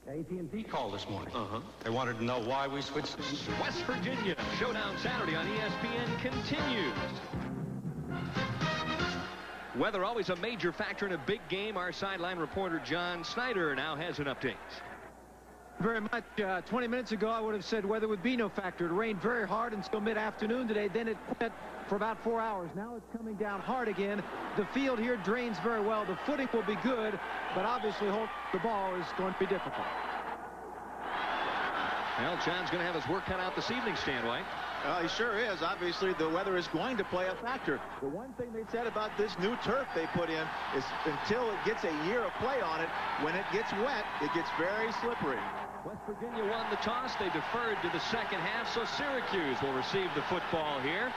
AT&T called this morning. They wanted to know why we switched. West Virginia Showdown Saturday on ESPN continues. Weather always a major factor in a big game. Our sideline reporter John Snyder now has an update. Very much. 20 minutes ago, I would have said weather would be no factor. It rained very hard until mid-afternoon today. Then it quit for about 4 hours. Now it's coming down hard again. The field here drains very well. The footing will be good, but obviously holding the ball is going to be difficult. Well, John's going to have his work cut out this evening, Stan White. He sure is. Obviously, the weather is going to play a factor. The one thing they said about this new turf they put in is until it gets a year of play on it, when it gets wet, it gets very slippery. West Virginia won the toss. They deferred to the second half, so Syracuse will receive the football here.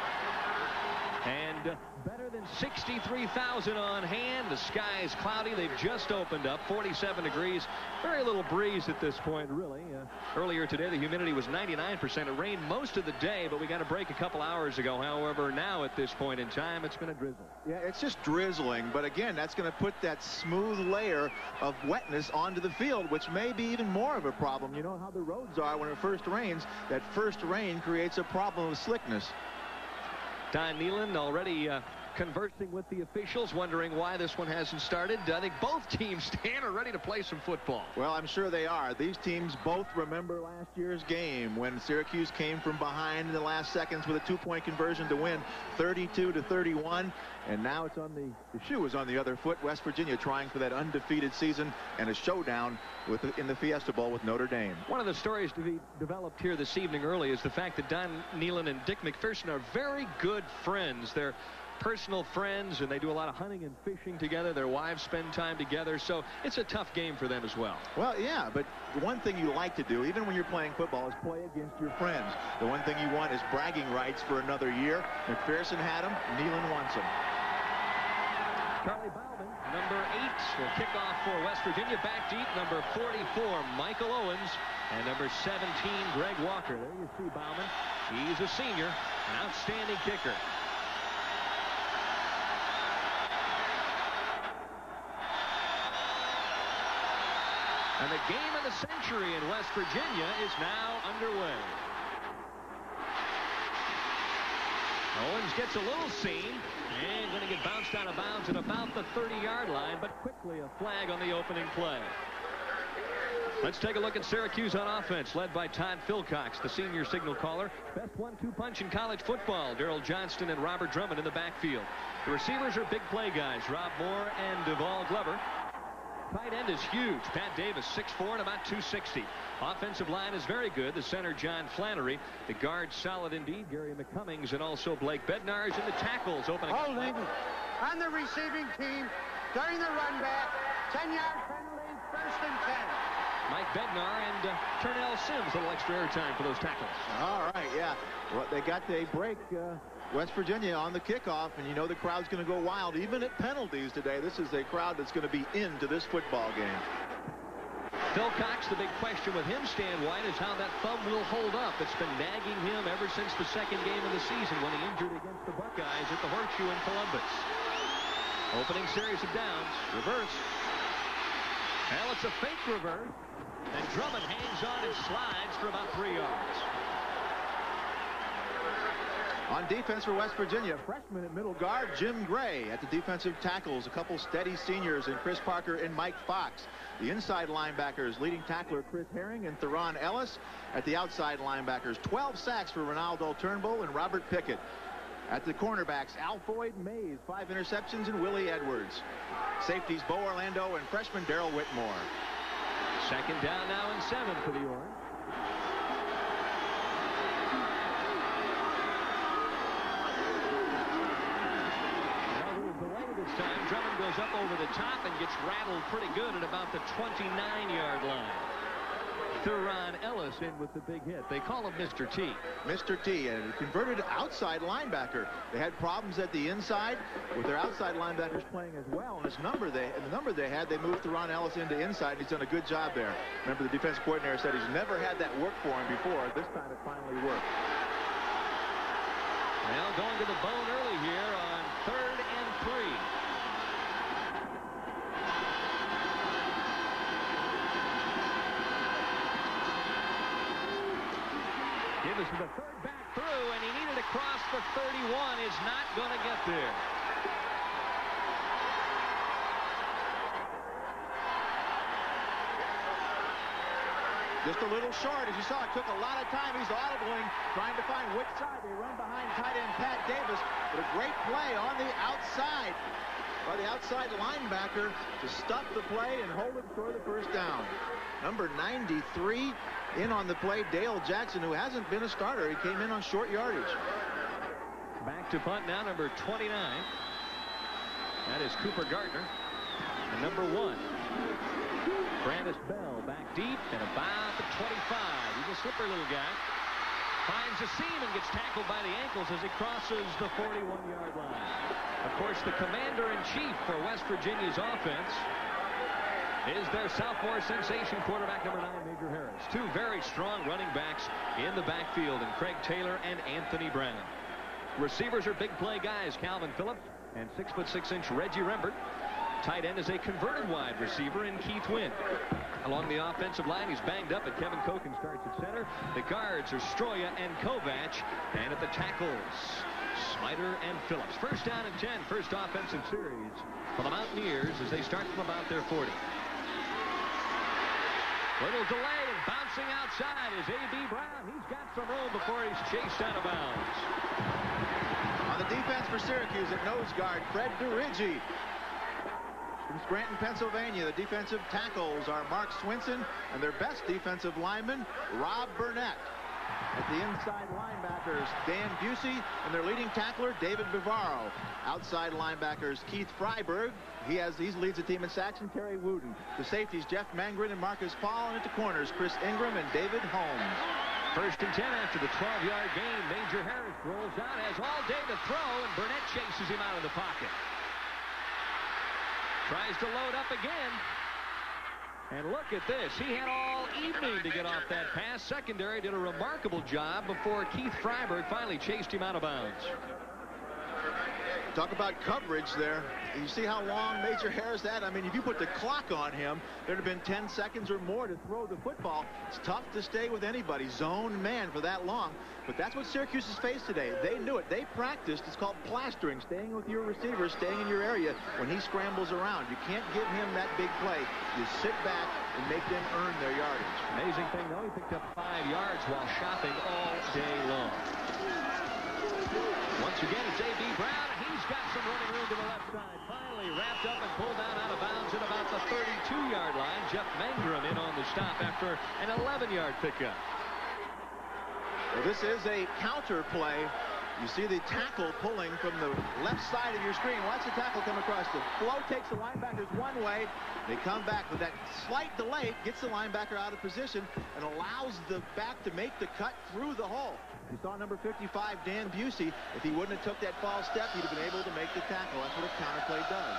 And better than 63,000 on hand. The sky is cloudy. They've just opened up. 47 degrees. Very little breeze at this point, really. Earlier today, the humidity was 99%. It rained most of the day, but we got a break a couple hours ago. However, now at this point in time, it's going to drizzle. Yeah, it's just drizzling. But again, that's going to put that smooth layer of wetness onto the field, which may be even more of a problem. You know how the roads are when it first rains. That first rain creates a problem of slickness. Don Nehlen already conversing with the officials, wondering why this one hasn't started. I think both teams, Stan, are ready to play some football. Well, I'm sure they are. These teams both remember last year's game when Syracuse came from behind in the last seconds with a two-point conversion to win 32-31. And now it's on the shoe is on the other foot. West Virginia trying for that undefeated season and a showdown in the Fiesta Bowl with Notre Dame. One of the stories to be developed here this evening early is the fact that Don Nehlen and Dick McPherson are very good friends. They're personal friends, and they do a lot of hunting and fishing together. Their wives spend time together, so it's a tough game for them as well. Well, yeah, but the one thing you like to do, even when you're playing football, is play against your friends. The one thing you want is bragging rights for another year. McPherson had them. Nehlen wants them. Charlie Bauman, number 8, will kick off for West Virginia. Back deep, number 44, Michael Owens, and number 17, Greg Walker. There you see Bauman. He's a senior, an outstanding kicker. And the game of the century in West Virginia is now underway. Owens gets a little seam and going to get bounced out of bounds at about the 30-yard line, but quickly a flag on the opening play. Let's take a look at Syracuse on offense, led by Todd Philcox, the senior signal caller. Best 1-2 punch in college football. Darrell Johnston and Robert Drummond in the backfield. The receivers are big play guys, Rob Moore and Duval Glover. Tight end is huge. Pat Davis, 6'4" and about 260. Offensive line is very good. The center, John Flannery. The guard, solid indeed. Gary McCummings and also Blake Bednarz. And the tackles opening. Holding on the receiving team during the run back. 10-yard penalty, 1st and 10. Mike Bednar and Turnell Sims. A little extra air time for those tackles. All right, yeah. Well, they got a break. West Virginia on the kickoff, and you know the crowd's going to go wild even at penalties today. This is a crowd that's going to be into this football game. Philcox, the big question with him, Stan White, is how that thumb will hold up. It's been nagging him ever since the second game of the season when he injured against the Buckeyes at the Horseshoe in Columbus. Opening series of downs. Reverse. Well, it's a fake reverse. And Drummond hangs on and slides for about 3 yards. On defense for West Virginia, freshman at middle guard, Jim Gray. At the defensive tackles, a couple steady seniors in Chris Parker and Mike Fox. The inside linebackers, leading tackler Chris Herring and Theron Ellis. At the outside linebackers, 12 sacks for Ronaldo Turnbull and Robert Pickett. At the cornerbacks, Alfoyd Mays, 5 interceptions, and Willie Edwards. Safeties, Bo Orlando and freshman Daryl Whitmore. Second down now and 7 for the Orange. This time, Drummond goes up over the top and gets rattled pretty good at about the 29-yard line. Theron Ellis in with the big hit. They call him Mr. T. Mr. T, and a converted outside linebacker. They had problems at the inside with their outside linebackers playing as well. And the number they had, they moved Theron Ellis into inside. He's done a good job there. Remember, the defense coordinator said he's never had that work for him before. This time it finally worked. Well, going to the bone early here on 3rd and 3. Davis with the third back through, and he needed to cross the 31. Is not going to get there. Just a little short. As you saw, it took a lot of time. He's audibling, trying to find which side. They run behind tight end Pat Davis. But a great play on the outside by the outside linebacker to stop the play and hold it for the first down. Number 93 in on the play, Dale Jackson, who hasn't been a starter. He came in on short yardage. Back to punt now, number 29. That is Cooper Gardner. And number 1. Brandis Bell back deep and about the 25. He's a slippery little guy. Finds a seam and gets tackled by the ankles as he crosses the 41-yard line. Of course, the commander-in-chief for West Virginia's offense is their sophomore sensation quarterback, number 9, Major Harris. Two very strong running backs in the backfield, and Craig Taylor and Anthony Brown. Receivers are big play guys, Calvin Phillips and 6'6" Reggie Rembert. Tight end is a converted wide receiver in Keith Wynn. Along the offensive line, he's banged up, but Kevin Koken starts at center. The guards are Stroya and Kovac. And at the tackles, Smider and Phillips. First down and 10, first offensive series for the Mountaineers as they start from about their 40. Little delay and bouncing outside is A.B. Brown. He's got some room before he's chased out of bounds. On the defense for Syracuse at nose guard, Fred DeRiggi. From Scranton, Pennsylvania, the defensive tackles are Mark Swinson and their best defensive lineman, Rob Burnett. At the inside linebackers, Dan Busey, and their leading tackler, David Bavaro. Outside linebackers, Keith Freiberg. He leads the team in sacks, and Terry Wooten. The safeties, Jeff Mangren and Marcus Paul, and at the corners, Chris Ingram and David Holmes. First and 10 after the 12-yard gain. Major Harris rolls out, has all day to throw, and Burnett chases him out of the pocket. Tries to load up again. And look at this. He had all evening to get off that pass. Secondary did a remarkable job before Keith Freiberg finally chased him out of bounds. Talk about coverage there. You see how long Major Harris had? I mean, if you put the clock on him, there'd have been 10 seconds or more to throw the football. It's tough to stay with anybody, zone man, for that long. But that's what Syracuse has faced today. They knew it. They practiced. It's called plastering, staying with your receiver, staying in your area when he scrambles around. You can't give him that big play. You sit back and make them earn their yardage. Amazing thing, though, he picked up 5 yards while shopping all day long. Once again, it's A.B. Brown, and he's got some running room to the left side. Finally wrapped up and pulled down out of bounds at about the 32-yard line. Jeff Mangrum in on the stop after an 11-yard pickup. Well, this is a counter play. You see the tackle pulling from the left side of your screen. Watch the tackle come across. The flow takes the linebackers one way. They come back with that slight delay, gets the linebacker out of position, and allows the back to make the cut through the hole. You saw number 55, Dan Busey. If he wouldn't have took that false step, he'd have been able to make the tackle. That's what a counterplay does.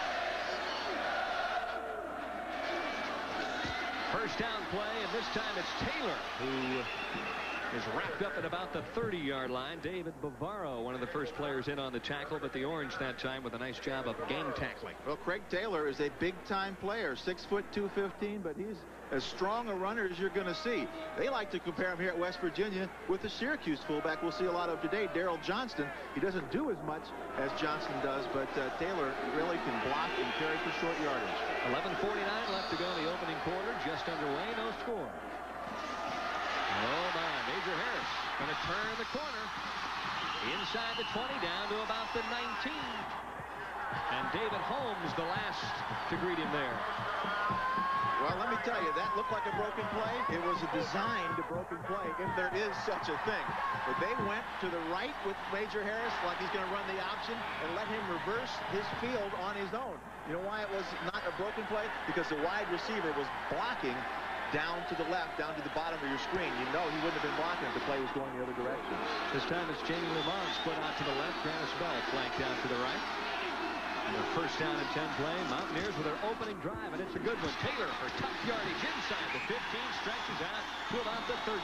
First down play, and this time it's Taylor who is wrapped up at about the 30-yard line. David Bavaro, one of the first players in on the tackle, but the Orange that time with a nice job of gang tackling. Well, Craig Taylor is a big-time player, 6 foot 215, but he's as strong a runner as you're going to see. They like to compare him here at West Virginia with the Syracuse fullback we'll see a lot of today, Daryl Johnston. He doesn't do as much as Johnston does, but Taylor really can block and carry for short yardage. 11:49 left to go in the opening quarter. Just underway, no score. Oh, my. Major Harris going to turn the corner. Inside the 20, down to about the 19. And David Holmes, the last to greet him there. Well, let me tell you, that looked like a broken play. It was a designed broken play, if there is such a thing. But they went to the right with Major Harris like he's going to run the option and let him reverse his field on his own. You know why it was not a broken play? Because the wide receiver was blocking down to the left, down to the bottom of your screen. You know he wouldn't have been blocking if the play was going the other direction. This time it's Jamie Lamont split out to the left. Brandis Bell flanked down to the right. And the first down and 10 play. Mountaineers with their opening drive, and it's a good one. Taylor for tough yardage inside the 15, stretches out to about the 13.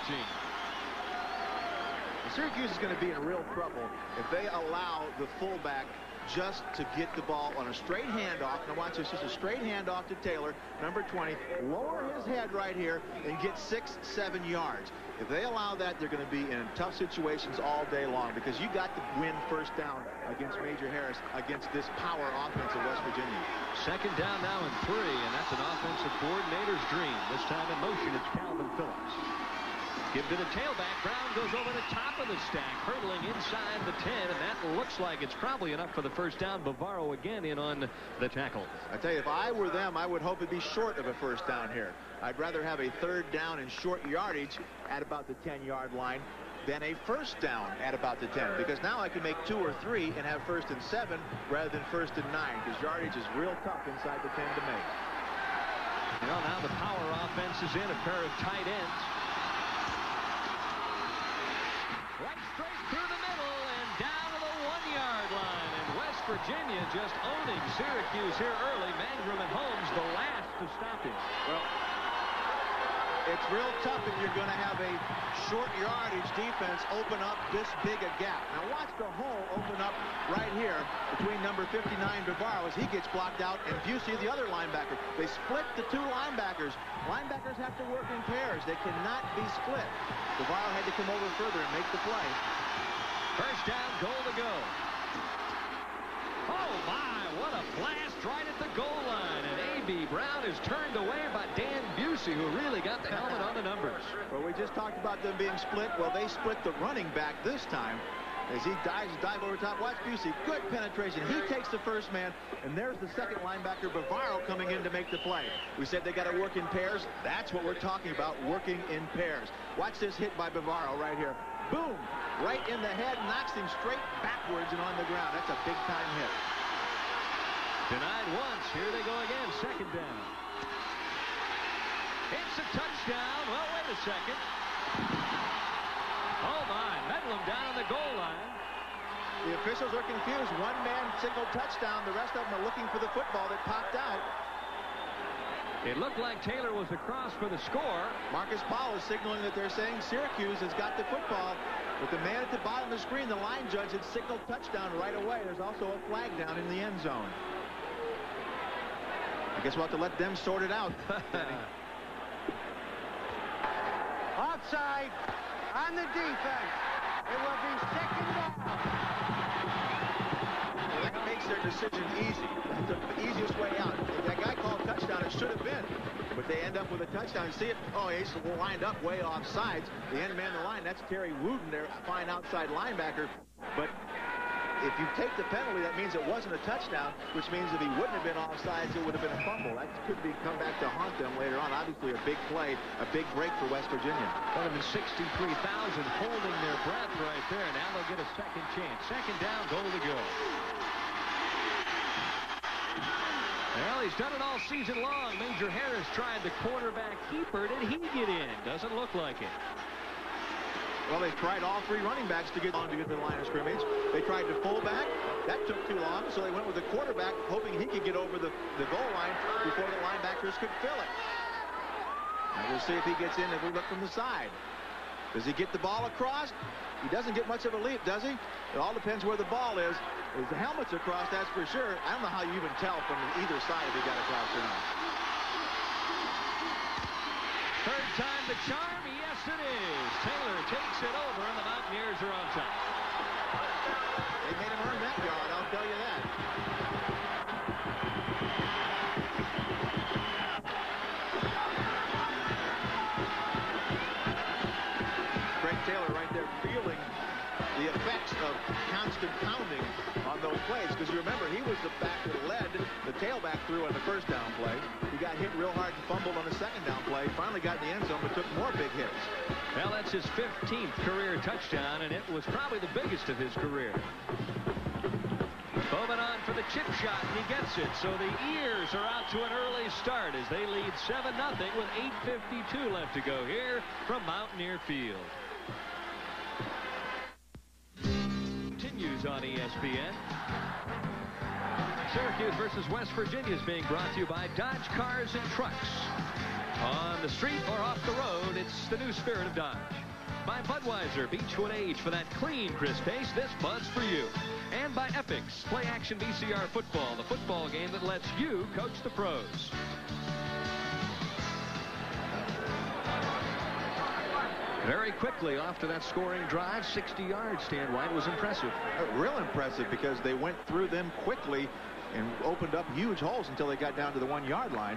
Syracuse is going to be in real trouble if they allow the fullback just to get the ball on a straight handoff. Now watch this. Just a straight handoff to Taylor, number 20. Lower his head right here and get 6-7 yards. If they allow that, they're going to be in tough situations all day long, because you got to win first down against Major Harris, against this power offense of West Virginia. Second down now and 3, and that's an offensive coordinator's dream. This time in motion, it's Calvin Phillips. Give to the tailback. Brown goes over the top of the stack, hurdling inside the 10, and that looks like it's probably enough for the first down. Bavaro again in on the tackle. I tell you, if I were them, I would hope it'd be short of a first down here. I'd rather have a third down and short yardage at about the 10-yard line than a first down at about the 10, because now I can make 2 or 3 and have 1st and 7 rather than 1st and 9, because yardage is real tough inside the 10 to make. You know, now the power offense is in, a pair of tight ends. Right straight through the middle and down to the 1-yard line. And West Virginia just owning Syracuse here early. Mangrum and Holmes the last to stop him. Well, it's real tough if you're going to have a short yardage defense open up this big a gap. Now watch the hole open up right here between number 59 Bavaro as he gets blocked out, and Busey, the other linebacker. They split the 2 linebackers. Linebackers have to work in pairs. They cannot be split. Bavaro had to come over further and make the play. First down, goal to go. Oh my, what a blast right at the goal line. And A.B. Brown is turned away by Dan Busey, who really got the helmet on the numbers. Well, we just talked about them being split. Well, they split the running back this time as he dive over top. Watch Busey, good penetration. He takes the first man, and there's the second linebacker, Bavaro, coming in to make the play. We said they got to work in pairs. That's what we're talking about, working in pairs. Watch this hit by Bavaro right here. Boom! Right in the head, knocks him straight backwards and on the ground. That's a big-time hit. Denied once. Here they go again. Second down. It's a touchdown. Well, wait a second. Oh, my. Medlum down on the goal line. The officials are confused. One man signaled touchdown. The rest of them are looking for the football that popped out. It looked like Taylor was across for the score. Marcus Paul is signaling that they're saying Syracuse has got the football. But the man at the bottom of the screen, the line judge, had signaled touchdown right away. There's also a flag down in the end zone. I guess we'll have to let them sort it out. Offside on the defense. It will be second down. Well, that makes their decision easy. That's the easiest way out. If that guy called touchdown, it should have been. But they end up with a touchdown. See it? Oh, he's lined up way off sides. The end man of the line, that's Terry Wooten, their fine outside linebacker. But if you take the penalty, that means it wasn't a touchdown, which means if he wouldn't have been offsides, it would have been a fumble. That could be come back to haunt them later on. Obviously, a big play, a big break for West Virginia. More than 63,000 holding their breath right there. Now they'll get a second chance. Second down, goal to go. Well, he's done it all season long. Major Harris tried the quarterback keeper. Did he get in? Doesn't look like it. Well, they tried all 3 running backs to get on to get to the line of scrimmage. They tried the fullback. That took too long, so they went with the quarterback, hoping he could get over the goal line before the linebackers could fill it. Now we'll see if he gets in if we look from the side. Does he get the ball across? He doesn't get much of a leap, does he? It all depends where the ball is. If the helmet's across, that's for sure. I don't know how you even tell from either side if he got across or not. Third time the charm? Yes, it is. Taylor takes it over, and the Mountaineers are on top. They made him earn that yard, I'll tell you that. Greg Taylor right there feeling the effects of constant pounding on those plays, because you remember he was the back that led the tailback through on the first down play. He got hit real hard and fumbled on the second down play. Finally got in the end zone, but took more big hits. Well, that's his 15th career touchdown, and it was probably the biggest of his career. Bowman on for the chip shot, and he gets it. So the Ears are out to an early start as they lead 7-0 with 8:52 left to go here from Mountaineer Field. Continues on ESPN. Syracuse versus West Virginia is being brought to you by Dodge Cars and Trucks. On the street or off the road, it's the new spirit of Dodge. By Budweiser, Beechwood Age for that clean, crisp taste. This Bud's for you. And by Epix, Play Action VCR Football, the football game that lets you coach the pros. Very quickly off to that scoring drive, 60 yards. Stan White was impressive. Real impressive, because they went through them quickly and opened up huge holes until they got down to the 1-yard line.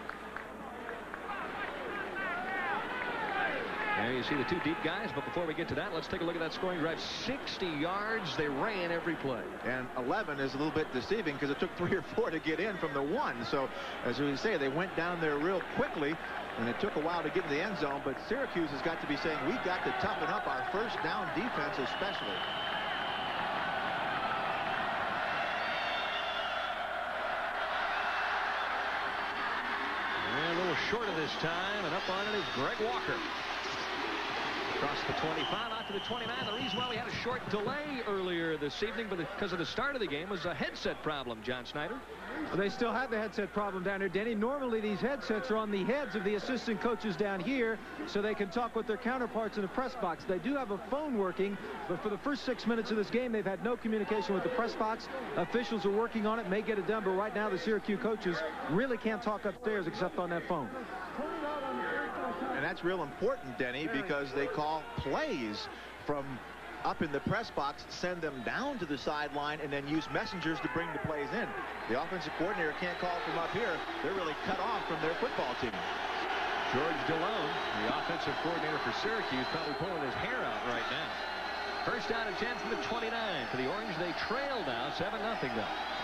There you see the two deep guys, but before we get to that, let's take a look at that scoring drive. 60 yards, they ran every play. And 11 is a little bit deceiving, because it took 3 or 4 to get in from the 1. So, as we say, they went down there real quickly, and it took a while to get in the end zone. But Syracuse has got to be saying, we've got to toughen up our first down defense especially. And a little short of this time, and up on it is Greg Walker. Across the 25, out to the 29. The reason why we had a short delay earlier this evening, but because of the start of the game, was a headset problem, John Snyder. Well, they still have the headset problem down here, Denny. Normally these headsets are on the heads of the assistant coaches down here so they can talk with their counterparts in the press box. They do have a phone working, but for the first 6 minutes of this game, they've had no communication with the press box. Officials are working on it, may get it done, but right now the Syracuse coaches really can't talk upstairs except on that phone. And that's real important, Denny, because they call plays from up in the press box, send them down to the sideline, and then use messengers to bring the plays in. The offensive coordinator can't call from up here. They're really cut off from their football team. George Delone, the offensive coordinator for Syracuse, probably pulling his hair out right now. First down and 10 from the 29. For the Orange, they trail now 7-0 though.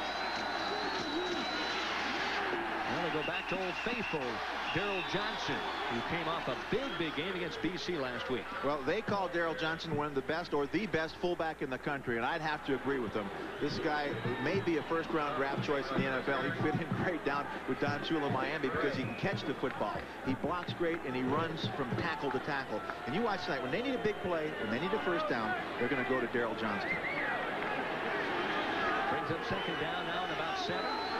Well, they go back to Old Faithful, Daryl Johnson, who came off a big game against BC last week. Well, they call Daryl Johnson one of the best, or the best fullback in the country, and I'd have to agree with them. This guy may be a first-round draft choice in the NFL. He fit in great down with Don Shula, Miami, because he can catch the football. He blocks great, and he runs from tackle to tackle. And you watch tonight, when they need a big play, when they need a first down, they're going to go to Daryl Johnson. Brings up second down now in about 7.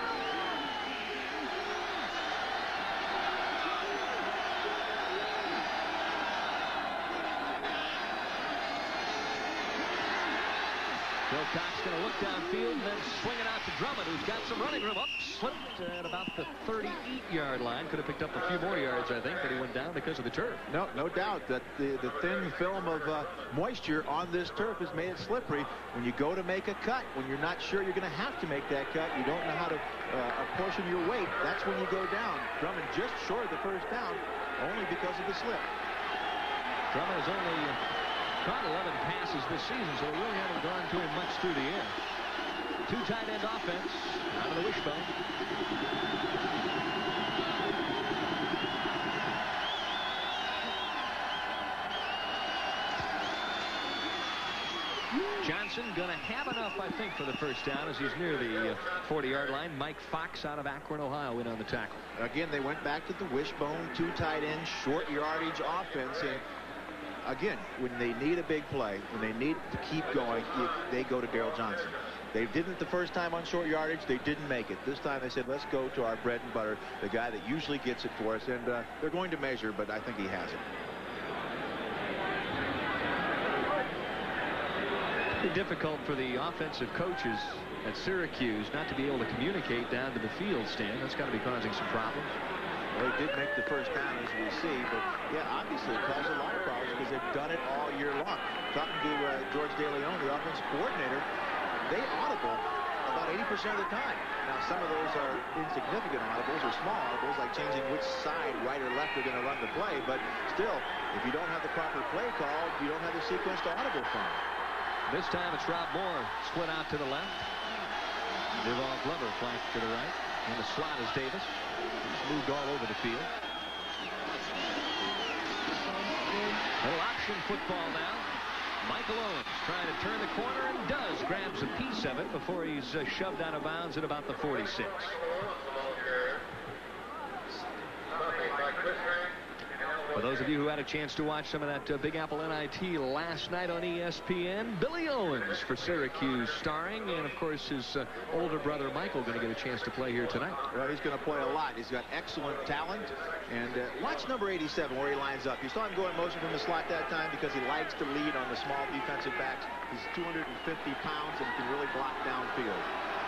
Wilcox going to look downfield and then swing it out to Drummond, who's got some running room. Up, slipped at about the 38-yard line. Could have picked up a few more yards, I think, but he went down because of the turf. No doubt that the thin film of moisture on this turf has made it slippery. When you go to make a cut, when you're not sure you're going to have to make that cut, you don't know how to apportion your weight, that's when you go down. Drummond just short of the first down, only because of the slip. Drummond has only caught 11 passes this season, so they really haven't gone to him much through the air. Two tight end offense out of the wishbone. Johnson going to have enough, I think, for the first down as he's near the 40-yard line. Mike Fox out of Akron, Ohio, in on the tackle. Again, they went back to the wishbone, two tight ends, short yardage offense, and again, when they need a big play, when they need to keep going, they go to Daryl Johnson. They didn't the first time on short yardage. They didn't make it. This time they said, let's go to our bread and butter, the guy that usually gets it for us. And they're going to measure, but I think he has it. It's difficult for the offensive coaches at Syracuse not to be able to communicate down to the field, Stan. That's got to be causing some problems. Well, they did make the first down, as we see, but yeah, obviously it caused a lot of problems because they've done it all year long. Talking to George DeLeon, the offensive coordinator, they audible about 80% of the time. Now, some of those are insignificant audibles or small audibles, like changing which side, right or left, they're going to run the play, but still, if you don't have the proper play called, you don't have the sequence to audible from. This time it's Rob Moore split out to the left. Devon Glover flanked to the right. And the slot is Davis. He's moved all over the field. Little option football now. Michael Owens trying to turn the corner and does. Grabs a piece of it before he's shoved out of bounds at about the 46. For those those of you who had a chance to watch some of that Big Apple NIT last night on ESPN, Billy Owens for Syracuse starring, and of course his older brother Michael going to get a chance to play here tonight. Well, he's going to play a lot. He's got excellent talent. And watch number 87 where he lines up. You saw him go in motion from the slot that time because he likes to lead on the small defensive backs. He's 250 pounds and can really block downfield.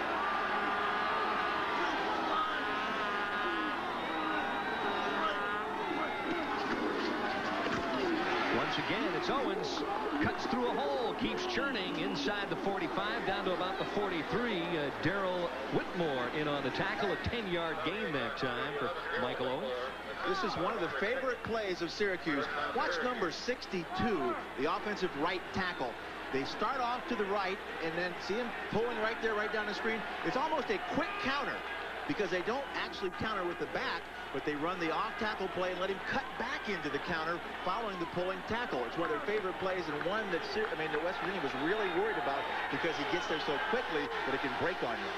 Once again, it's Owens. Cuts through a hole, keeps churning inside the 45, down to about the 43. Daryl Whitmore in on the tackle. A 10-yard gain that time for Michael Owens. This is one of the favorite plays of Syracuse. Watch number 62, the offensive right tackle. They start off to the right, and then see him pulling right there, right down the screen. It's almost a quick counter because they don't actually counter with the back, but they run the off-tackle play and let him cut back into the counter following the pulling tackle. It's one of their favorite plays, and one that West Virginia was really worried about because he gets there so quickly that it can break on you.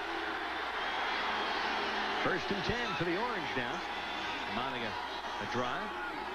1st and 10 for the Orange now. Mounting a drive.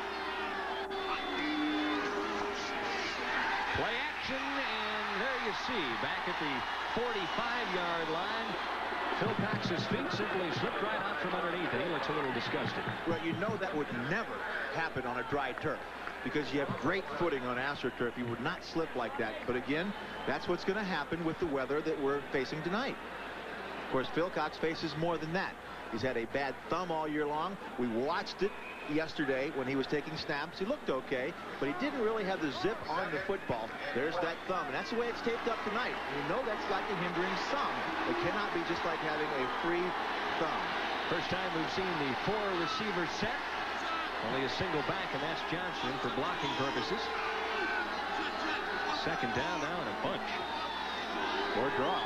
Play action, and there you see, back at the 45-yard line, Phil Cox's feet simply slipped right out from underneath, and he looks a little disgusted. Well, you know that would never happen on a dry turf because you have great footing on AstroTurf. You would not slip like that. But again, that's what's going to happen with the weather that we're facing tonight. Of course, Phil Cox faces more than that. He's had a bad thumb all year long. We watched it yesterday when he was taking snaps. He looked okay, but he didn't really have the zip on the football. There's that thumb, and that's the way it's taped up tonight. You know that's like a hindering some. It cannot be just like having a free thumb. First time we've seen the 4-receiver set. Only a single back, and that's Johnson for blocking purposes. 2nd down now in a bunch. Or draw.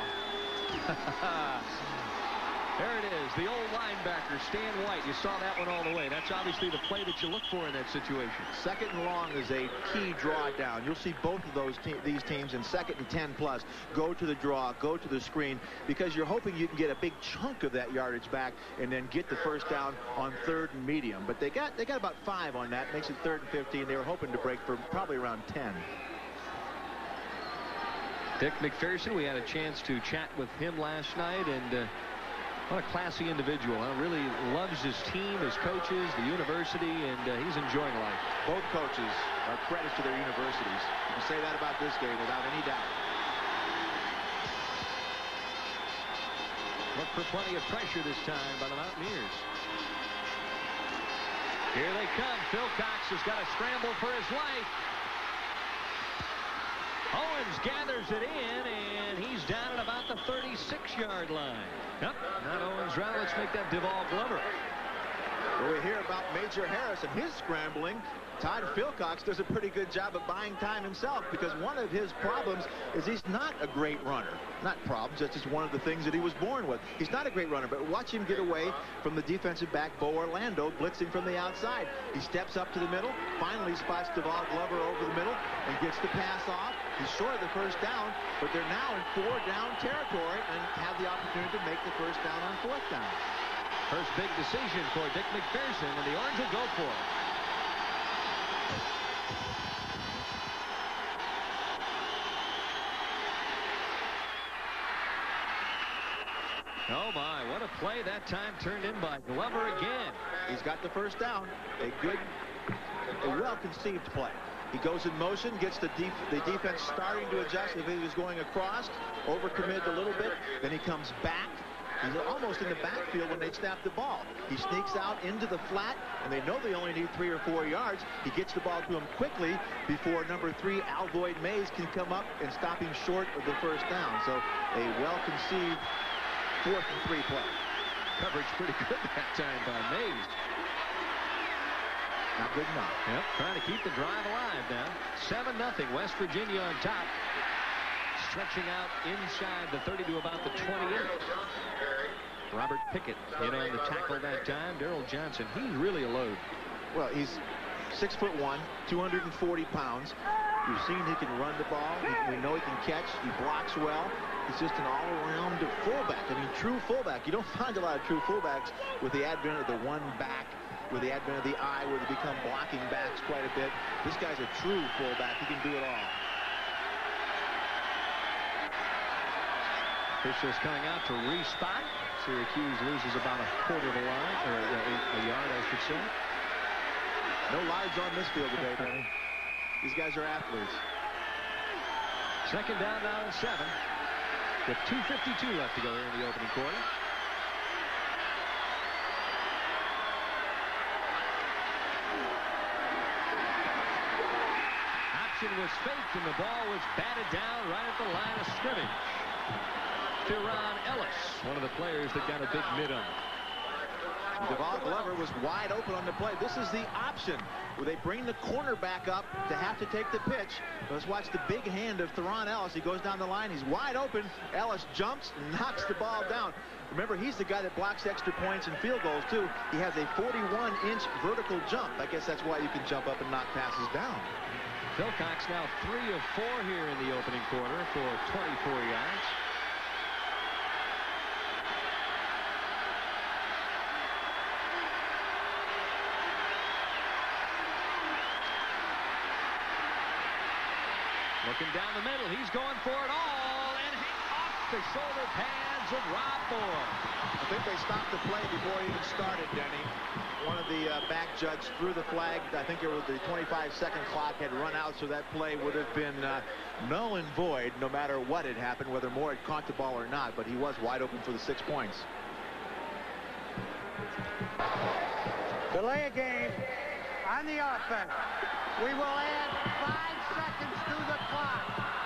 There it is, the old linebacker, Stan White. You saw that one all the way. That's obviously the play that you look for in that situation. 2nd and long is a key draw down. You'll see both of these teams in 2nd and 10 plus go to the draw, go to the screen, because you're hoping you can get a big chunk of that yardage back and then get the first down on 3rd and medium. But they got about 5 on that. Makes it 3rd and 15. They were hoping to break for probably around 10. Dick McPherson, we had a chance to chat with him last night, and what a classy individual. Really loves his team, his coaches, the university, and he's enjoying life. Both coaches are credits to their universities. You can say that about this game without any doubt. Look for plenty of pressure this time by the Mountaineers. Here they come. Phil Cox has got to scramble for his life. Owens gathers it in, and he's down at about the 36-yard line. Yep, not Owens. Rather, let's make that Deval Glover. Well, we hear about Major Harris and his scrambling. Todd Philcox does a pretty good job of buying time himself because one of his problems is he's not a great runner. Not problems, that's just one of the things that he was born with. He's not a great runner, but watch him get away from the defensive back, Bo Orlando, blitzing from the outside. He steps up to the middle, finally spots Deval Glover over the middle, and gets the pass off. He's short of the first down, but they're now in 4-down territory and have the opportunity to make the first down on 4th down. First big decision for Dick McPherson, and the Orange will go for it. Oh my, what a play that time turned in by Glover again. He's got the first down. A well-conceived play. He goes in motion, gets the defense starting to adjust. If he was going across, overcommitted a little bit, then he comes back. He's almost in the backfield when they snap the ball. He sneaks out into the flat, and they know they only need 3 or 4 yards. He gets the ball to him quickly before number 3, Alvoid Mays, can come up and stop him short of the first down. So a well-conceived 4th and 3 play. Coverage pretty good that time by Mays. Not good enough. Yep, trying to keep the drive alive now. 7-0, West Virginia on top. Stretching out inside the 30 to about the 28. Robert Pickett in on the tackle that time. Daryl Johnson, he's really a load. Well, he's 6'1", 240 pounds. We've seen he can run the ball. We know he can catch. He blocks well. He's just an all-around fullback. I mean, true fullback. You don't find a lot of true fullbacks with the advent of the one-back with the advent of the eye, where they become blocking backs quite a bit. This guy's a true fullback. He can do it all. Officials coming out to respot. Syracuse loses about a quarter of a line, or a yard, I should say. No lives on this field today, Benny. These guys are athletes. Second down now and 7. With 2:52 left to go here in the opening quarter. Option was faked, and the ball was batted down right at the line of scrimmage. Theron Ellis, one of the players that got a big mid on. Devon Glover was wide open on the play. This is the option where they bring the cornerback up to have to take the pitch. Let's watch the big hand of Theron Ellis. He goes down the line. He's wide open. Ellis jumps and knocks the ball down. Remember, he's the guy that blocks extra points and field goals, too. He has a 41-inch vertical jump. I guess that's why you can jump up and knock passes down. Philcox now 3 of 4 here in the opening quarter for 24 yards. Looking down the middle, he's going for it all, and off the shoulder pads of Rob Moore. I think they stopped the play before it even started, Denny. One of the back judge threw the flag. I think it was the 25-second clock had run out, so that play would have been null and void no matter what had happened, whether Moore had caught the ball or not, but he was wide open for the 6 points. Delay a game on the offense. We will add 5 seconds to the clock.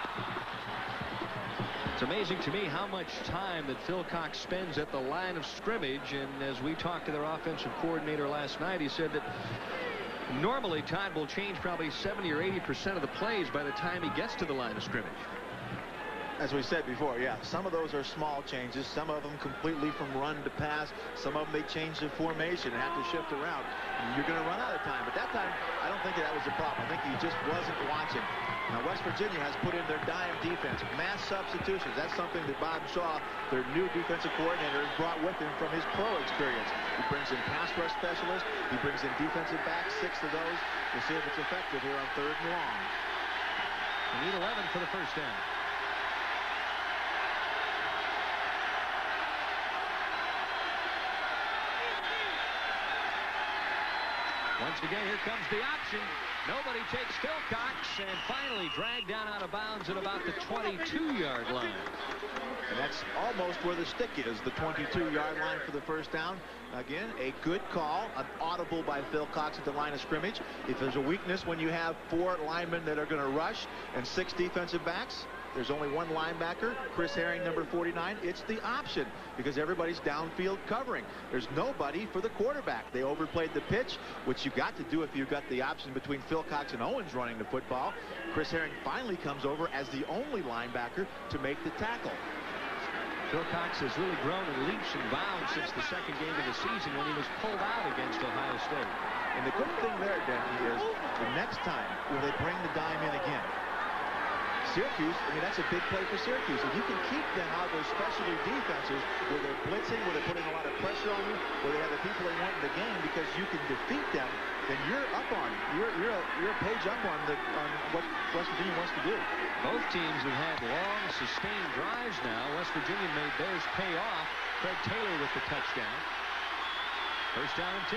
It's amazing to me how much time that Philcox spends at the line of scrimmage, and as we talked to their offensive coordinator last night, he said that normally Todd will change probably 70 or 80% of the plays by the time he gets to the line of scrimmage. As we said before, yeah, some of those are small changes. Some of them completely from run to pass. Some of them they change the formation and have to shift around. You're going to run out of time. But that time, I don't think that was a problem. I think he just wasn't watching. Now, West Virginia has put in their dime defense, mass substitutions. That's something that Bob Shaw, their new defensive coordinator, has brought with him from his pro experience. He brings in pass rush specialists. He brings in defensive backs, 6 of those. We'll see if it's effective here on 3rd and long. We need 11 for the first down. Once again, here comes the option. Nobody takes Philcox, and finally dragged down out of bounds at about the 22-yard line. And that's almost where the stick is, the 22-yard line for the first down. Again, a good call, an audible by Philcox at the line of scrimmage. If there's a weakness when you have 4 linemen that are going to rush and 6 defensive backs, there's only 1 linebacker, Chris Herring, number 49. It's the option because everybody's downfield covering. There's nobody for the quarterback. They overplayed the pitch, which you got to do if you got the option between Philcox and Owens running the football. Chris Herring finally comes over as the only linebacker to make the tackle. Philcox has really grown in leaps and bounds since the second game of the season when he was pulled out against Ohio State. And the good thing there, Denny, is the next time when they bring the dime in again, Syracuse, I mean, that's a big play for Syracuse. If you can keep them out of those specialty defenses where they're blitzing, where they're putting a lot of pressure on you, where they have the people they want in the game because you can defeat them, then you're up on it. You're a page up on what West Virginia wants to do. Both teams have had long, sustained drives now. West Virginia made theirs pay off. Craig Taylor with the touchdown. First down and 10.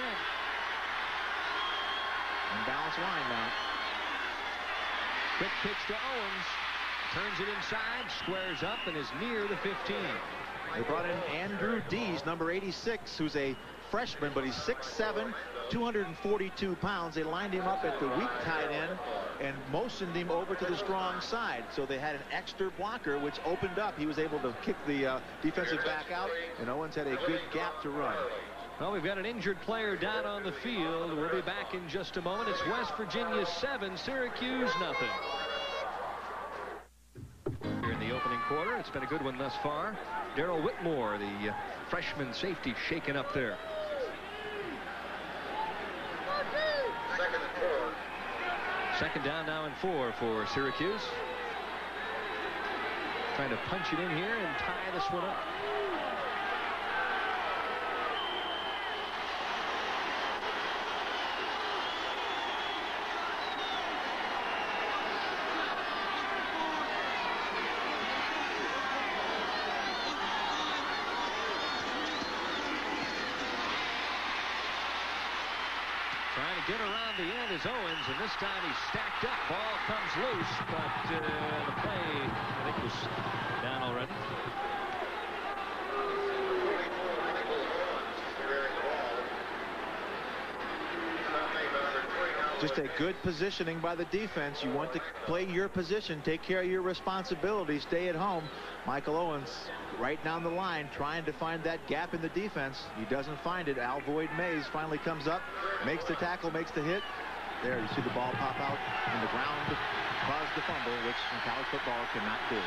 Unbalanced line now. Quick pitch to Owens. Turns it inside, squares up, and is near the 15. They brought in Andrew Dees, number 86, who's a freshman, but he's 6'7", 242 pounds. They lined him up at the weak tight end and motioned him over to the strong side. So they had an extra blocker, which opened up. He was able to kick the defensive back out, and Owens had a good gap to run. Well, we've got an injured player down on the field. We'll be back in just a moment. It's West Virginia 7, Syracuse nothing. Here in the opening quarter, it's been a good one thus far. Darrell Whitmore, the freshman safety, shaken up there. Second down now and 4 for Syracuse. Trying to punch it in here and tie this one up. Trying to get around the end is Owens, and this time he's stacked up. Ball comes loose, but the play, I think, was down already. Just a good positioning by the defense. You want to play your position, take care of your responsibility, stay at home. Michael Owens right down the line trying to find that gap in the defense. He doesn't find it. Alvoid Mays finally comes up, makes the tackle, makes the hit. There, you see the ball pop out, and the ground caused the fumble, which in college football cannot do.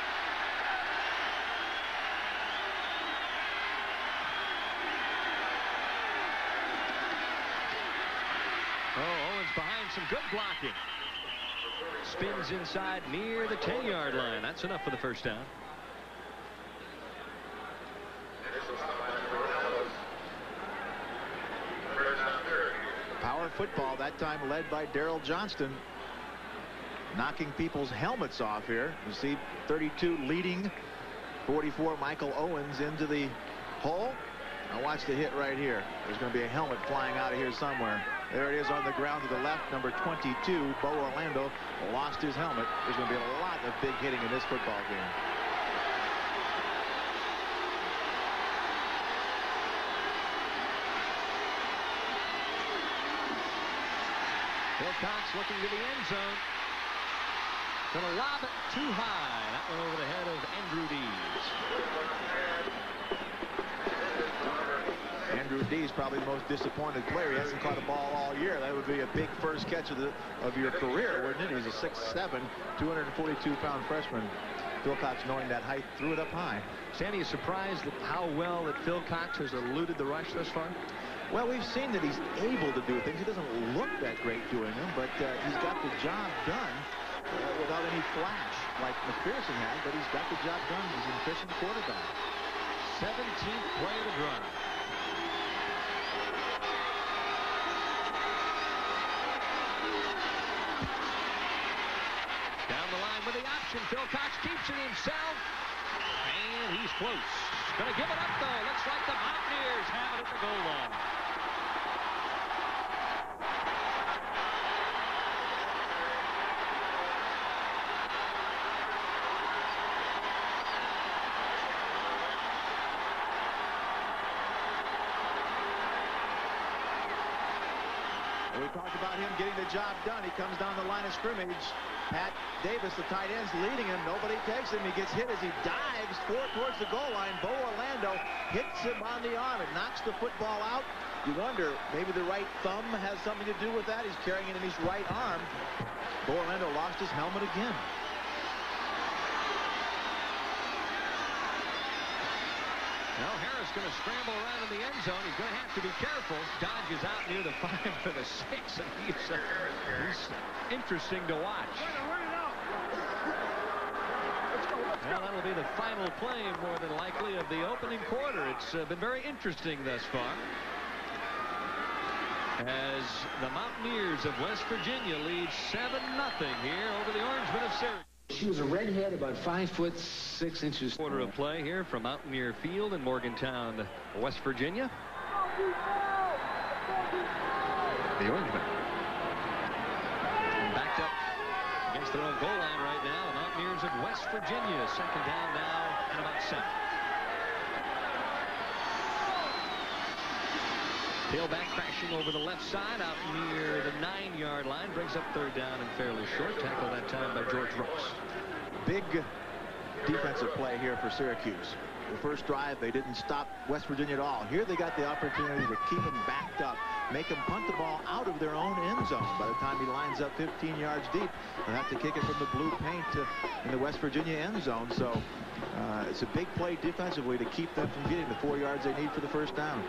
Oh, Owens behind some good blocking. Spins inside near the 10-yard line. That's enough for the first down. Power football, that time led by Daryl Johnston, knocking people's helmets off here. You see 32 leading 44 Michael Owens into the hole. Now watch the hit right here. There's going to be a helmet flying out of here somewhere. There it is on the ground to the left. Number 22, Bo Orlando, lost his helmet. There's going to be a lot of big hitting in this football game. Wilcox looking to the end zone. Going to lob it too high. That went over the head of Andrew Dees. Andrew Dees probably the most disappointed player. He hasn't caught a ball all year. That would be a big first catch of your career, wouldn't it? He's a 6'7", 242-pound freshman. Wilcox, knowing that height, threw it up high. Sandy is surprised at how well that Phil Cox has eluded the rush thus far. Well, we've seen that he's able to do things. He doesn't look that great doing them, but he's got the job done without any flash like McPherson had, but he's got the job done. He's an efficient quarterback. 17th play of the drive. Down the line with the option. Phil Cox keeps it himself, and he's close. Going to give it up, though. Looks like the Mountaineers have it at the goal line. We talked about him getting the job done. He comes down the line of scrimmage. Pat Davis, the tight end's leading him. Nobody takes him. He gets hit as he dives towards the goal line. Bo Orlando hits him on the arm. It knocks the football out. You wonder, maybe the right thumb has something to do with that. He's carrying it in his right arm. Bo Orlando lost his helmet again. Now Harris going to scramble around in the end zone. He's going to have to be careful. Dodges out near the 5 for the 6, and he's interesting to watch. Well, that'll be the final play, more than likely, of the opening quarter. It's been very interesting thus far, as the Mountaineers of West Virginia lead 7-0 here over the Orangemen of Syracuse. She was a redhead, about 5'6" Quarter of play here from Mountaineer Field in Morgantown, West Virginia. The Orangemen backed up against their own goal line right now. The Mountaineers of West Virginia, second down now and about 7. Tailback crashing over the left side out near the 9-yard line. Brings up third down and fairly short. Tackle that time by George Brooks. Big defensive play here for Syracuse. The first drive, they didn't stop West Virginia at all. Here they got the opportunity to keep them backed up, make them punt the ball out of their own end zone. By the time he lines up 15 yards deep, they'll have to kick it from the blue paint in the West Virginia end zone. So it's a big play defensively to keep them from getting the 4 yards they need for the first down.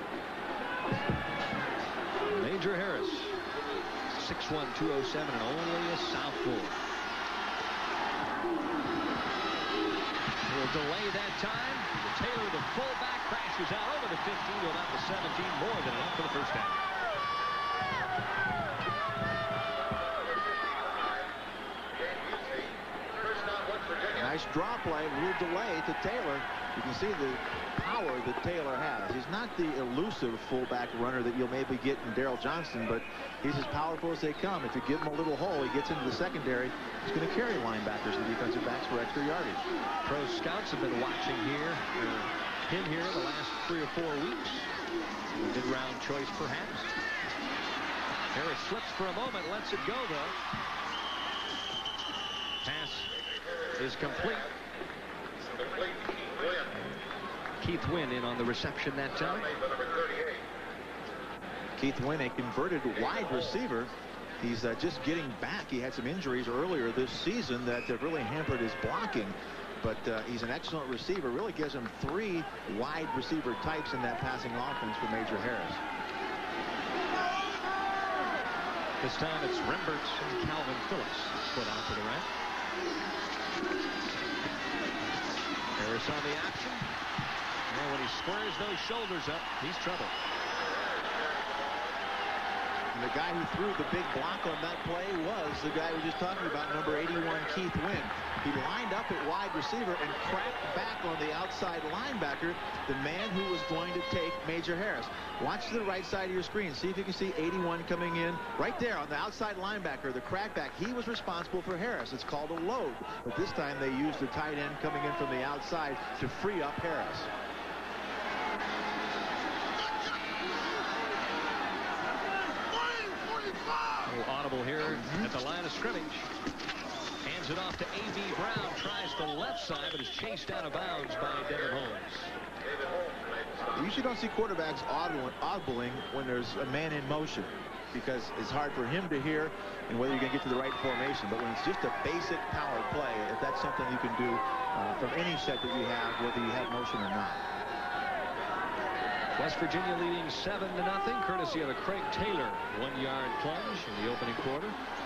Major Harris, 6'1", 207, and only a sophomore. Will delay that time. Taylor, the fullback, crashes out over the 15 to about the 17. More than enough for the first down. Nice draw play, a little delay to Taylor. You can see the power that Taylor has. He's not the elusive fullback runner that you'll maybe get in Daryl Johnston, but he's as powerful as they come. If you give him a little hole, he gets into the secondary. He's going to carry linebackers and defensive backs for extra yardage. Pro scouts have been watching him here the last 3 or 4 weeks. A mid-round choice, perhaps. Harris slips for a moment, lets it go, though. Pass is complete. Keith Wynn in on the reception that time. Keith Wynn, a converted wide receiver. He's just getting back. He had some injuries earlier this season that have really hampered his blocking. But he's an excellent receiver. Really gives him 3 wide receiver types in that passing offense for Major Harris. This time it's Remberts and Calvin Phillips split out to the right. Harris on the action. And when he squares those shoulders up, he's trouble. And the guy who threw the big block on that play was the guy we were just talking about, number 81, Keith Wynn. He lined up at wide receiver and cracked back on the outside linebacker, the man who was going to take Major Harris. Watch the right side of your screen. See if you can see 81 coming in right there on the outside linebacker, the crackback. He was responsible for Harris. It's called a load. But this time they used the tight end coming in from the outside to free up Harris. Audible here at the line of scrimmage. Hands it off to A.B. Brown. Tries the left side, but is chased out of bounds by Devin Holmes. You usually don't see quarterbacks audibling when there's a man in motion, because it's hard for him to hear and whether you're going to get to the right formation. But when it's just a basic power play, if that's something you can do from any set that you have, whether you have motion or not. West Virginia leading 7-0, courtesy of a Craig Taylor 1-yard plunge in the opening quarter.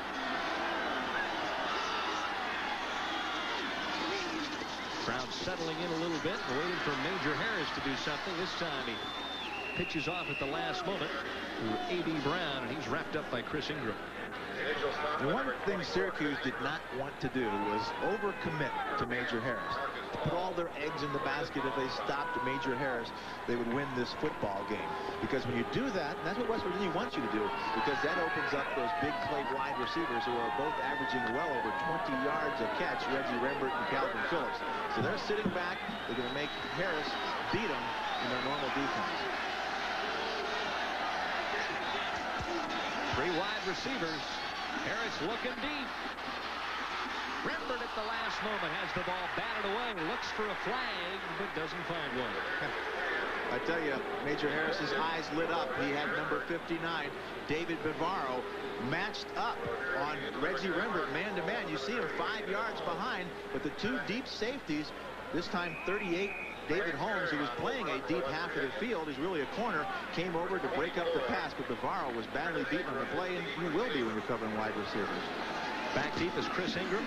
Brown settling in a little bit, waiting for Major Harris to do something. This time he pitches off at the last moment to A.B. Brown, and he's wrapped up by Chris Ingram. The one thing Syracuse did not want to do was overcommit to Major Harris. To put all their eggs in the basket. If they stopped Major Harris, they would win this football game. Because when you do that, and that's what West Virginia wants you to do, because that opens up those big play wide receivers who are both averaging well over 20 yards a catch, Reggie Rembert and Calvin Phillips. So they're sitting back. They're going to make Harris beat them in their normal defense. 3 wide receivers. Harris looking deep. Rembert at the last moment has the ball batted away. Looks for a flag, but doesn't find one. I tell you, Major Harris's eyes lit up. He had number 59, David Bavaro, matched up on Reggie Rembert man-to-man. You see him 5 yards behind, but the 2 deep safeties, this time 38, David Holmes, who was playing a deep half of the field, is really a corner, came over to break up the pass, but Bavaro was badly beaten on the play, and he will be when you're covering wide receivers. Back deep is Chris Ingram.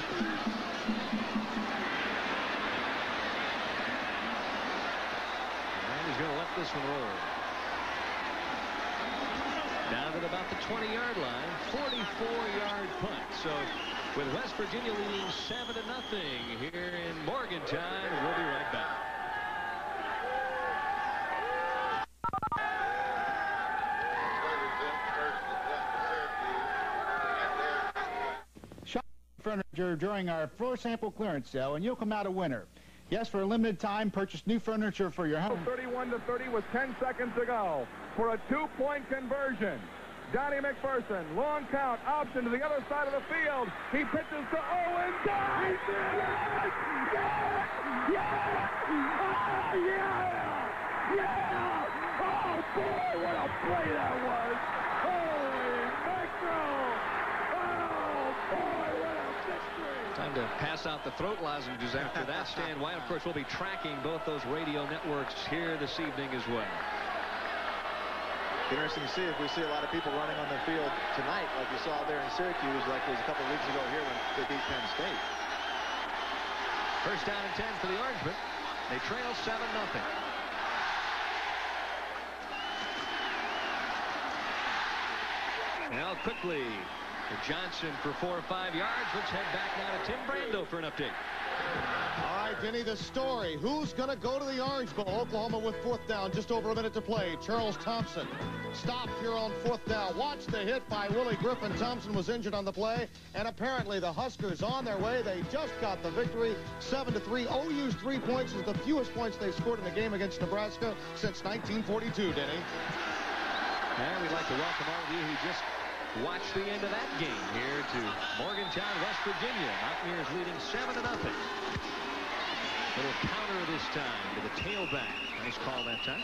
And he's going to let this one roll. Down at about the 20-yard line, 44-yard punt. So with West Virginia leading 7-0 here in Morgantown, we'll be right back. Furniture during our floor sample clearance sale, and you'll come out a winner. Yes, for a limited time, purchase new furniture for your home. 31-30 with 10 seconds to go for a 2-point conversion. Donnie McPherson, long count, option to the other side of the field. He pitches to Owen. Yes! Yes! Yes! Yes! Oh, yeah! Yeah! Oh, boy, what a play that was! Holy mackerel! Oh, boy, what a victory! Time to pass out the throat lozenges after that. Stan White, of course, will be tracking both those radio networks here this evening as well. Interesting to see if we see a lot of people running on the field tonight like you saw there in Syracuse, like it was a couple of weeks ago here when they beat Penn State. First down and 10 for the Orangemen. They trail 7-0. Now quickly to Johnson for 4 or 5 yards. Let's head back now to Tim Brando for an update. All right, Denny, the story. Who's going to go to the Orange Bowl? Oklahoma with 4th down, just over a minute to play. Charles Thompson stopped here on 4th down. Watch the hit by Willie Griffin. Thompson was injured on the play, and apparently the Huskers on their way. They just got the victory, 7-3. OU's 3 points is the fewest points they've scored in a game against Nebraska since 1942, Denny. And we'd like to welcome all of you who just watched the end of that game here to Morgantown, West Virginia. Mountaineers leading 7-0. Little counter this time to the tailback. Nice call that time.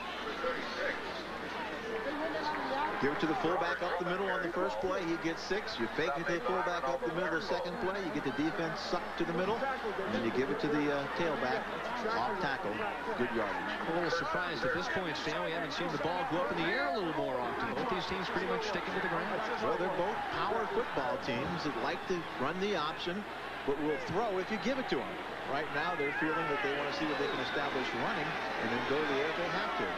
Give it to the fullback up the middle on the first play. He gets 6. You fake it to the fullback up the middle the second play. You get the defense sucked to the middle. And then you give it to the tailback off tackle. Good yardage. A little surprised at this point, Stan. We haven't seen the ball go up in the air a little more often. Both these teams pretty much sticking to the ground. Well, they're both power football teams that like to run the option, but will throw if you give it to them. Right now, they're feeling that they want to see what they can establish running and then go to the air if they have to.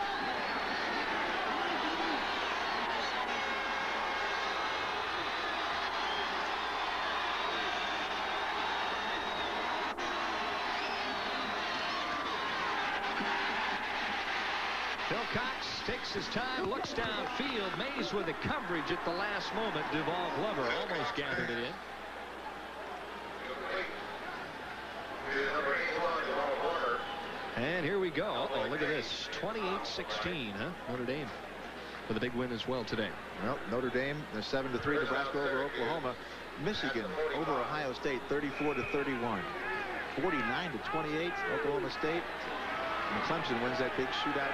Phil Cox takes his time, looks downfield. Mays with the coverage at the last moment. Duval Glover almost gathered it in. And here we go. Oh, look at this. 28-16, huh? Notre Dame with a big win as well today. Well, Notre Dame, they're 7-3. Nebraska over Oklahoma. Michigan over Ohio State, 34-31. 49-28. Oklahoma State. And Clemson wins that big shootout.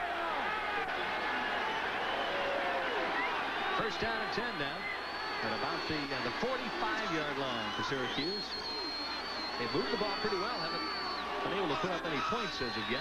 First down and 10 now. At about the 45-yard line for Syracuse. They moved the ball pretty well. Haven't been able to put up any points as of yet.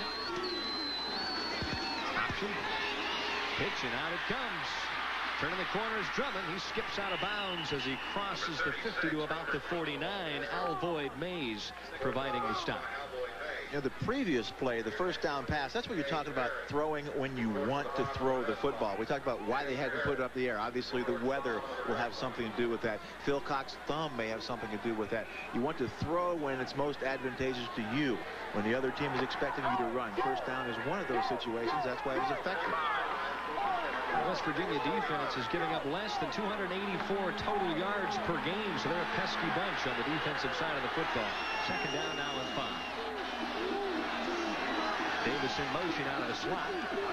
Option. Pitch, and out it comes. Turning the corner is Drummond. He skips out of bounds as he crosses the 50 to about the 49. Alvoid Mays providing the stop. You know, the previous play, the first down pass, that's what you're talking about, throwing when you want to throw the football. We talked about why they hadn't put it up the air. Obviously, the weather will have something to do with that. Phil Cox's thumb may have something to do with that. You want to throw when it's most advantageous to you, when the other team is expecting you to run. First down is one of those situations. That's why it was effective. The West Virginia defense is giving up less than 284 total yards per game, so they're a pesky bunch on the defensive side of the football. Second down now and 5. Davis in motion out of the slot.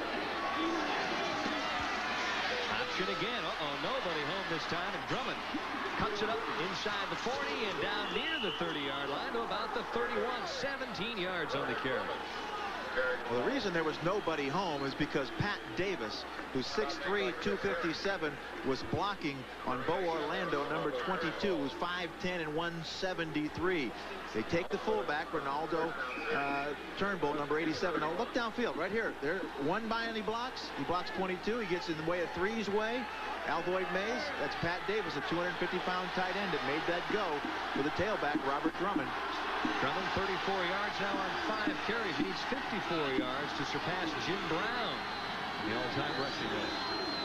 Option again. Uh-oh, nobody home this time, and Drummond cuts it up inside the 40 and down near the 30-yard line to about the 31. 17 yards on the carry. Well, the reason there was nobody home is because Pat Davis, who's 6'3", 257, was blocking on Bo Orlando, number 22, who's 5'10", and 173. They take the fullback, Ronaldo Turnbull, number 87. Now look downfield, right here. There, one by and he blocks. He blocks 22. He gets in the way of 3's way. Alvoid Mays, that's Pat Davis, a 250-pound tight end that made that go with the tailback, Robert Drummond. Drummond 34 yards now on 5 carries. He needs 54 yards to surpass Jim Brown, the all-time rushing leader.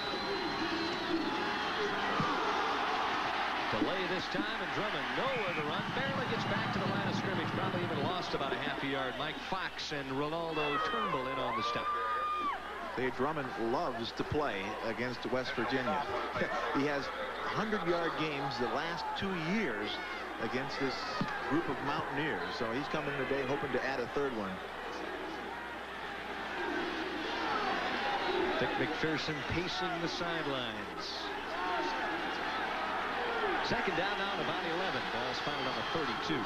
Delay this time, and Drummond nowhere to run. Barely gets back to the line of scrimmage. Probably even lost about a half a yard. Mike Fox and Ronaldo Turnbull in on the stop. Drummond loves to play against West Virginia. He has 100-yard games the last 2 years against this group of Mountaineers. So he's coming today hoping to add a third one. Dick McPherson pacing the sidelines. Second down now at about 11. Ball's found on the 32.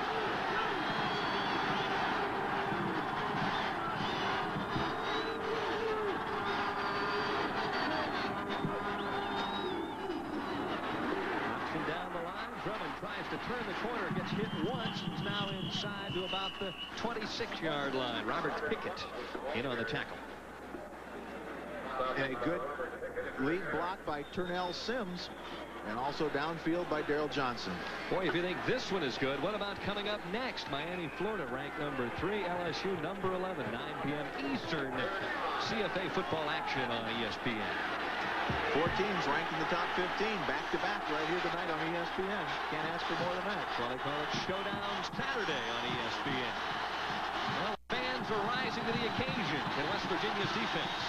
Tries to turn the corner, gets hit once, and is now inside to about the 26-yard line. Robert Pickett in on the tackle. And a good lead block by Turnell Sims, and also downfield by Daryl Johnson. Boy, if you think this one is good, what about coming up next? Miami, Florida, ranked number 3, LSU number 11, 9 p.m. Eastern. CFA football action on ESPN. 4 teams ranked in the top 15, back-to-back right here tonight on ESPN. Can't ask for more than that. That's why they call it Showdown Saturday on ESPN. Well, fans are rising to the occasion in West Virginia's defense.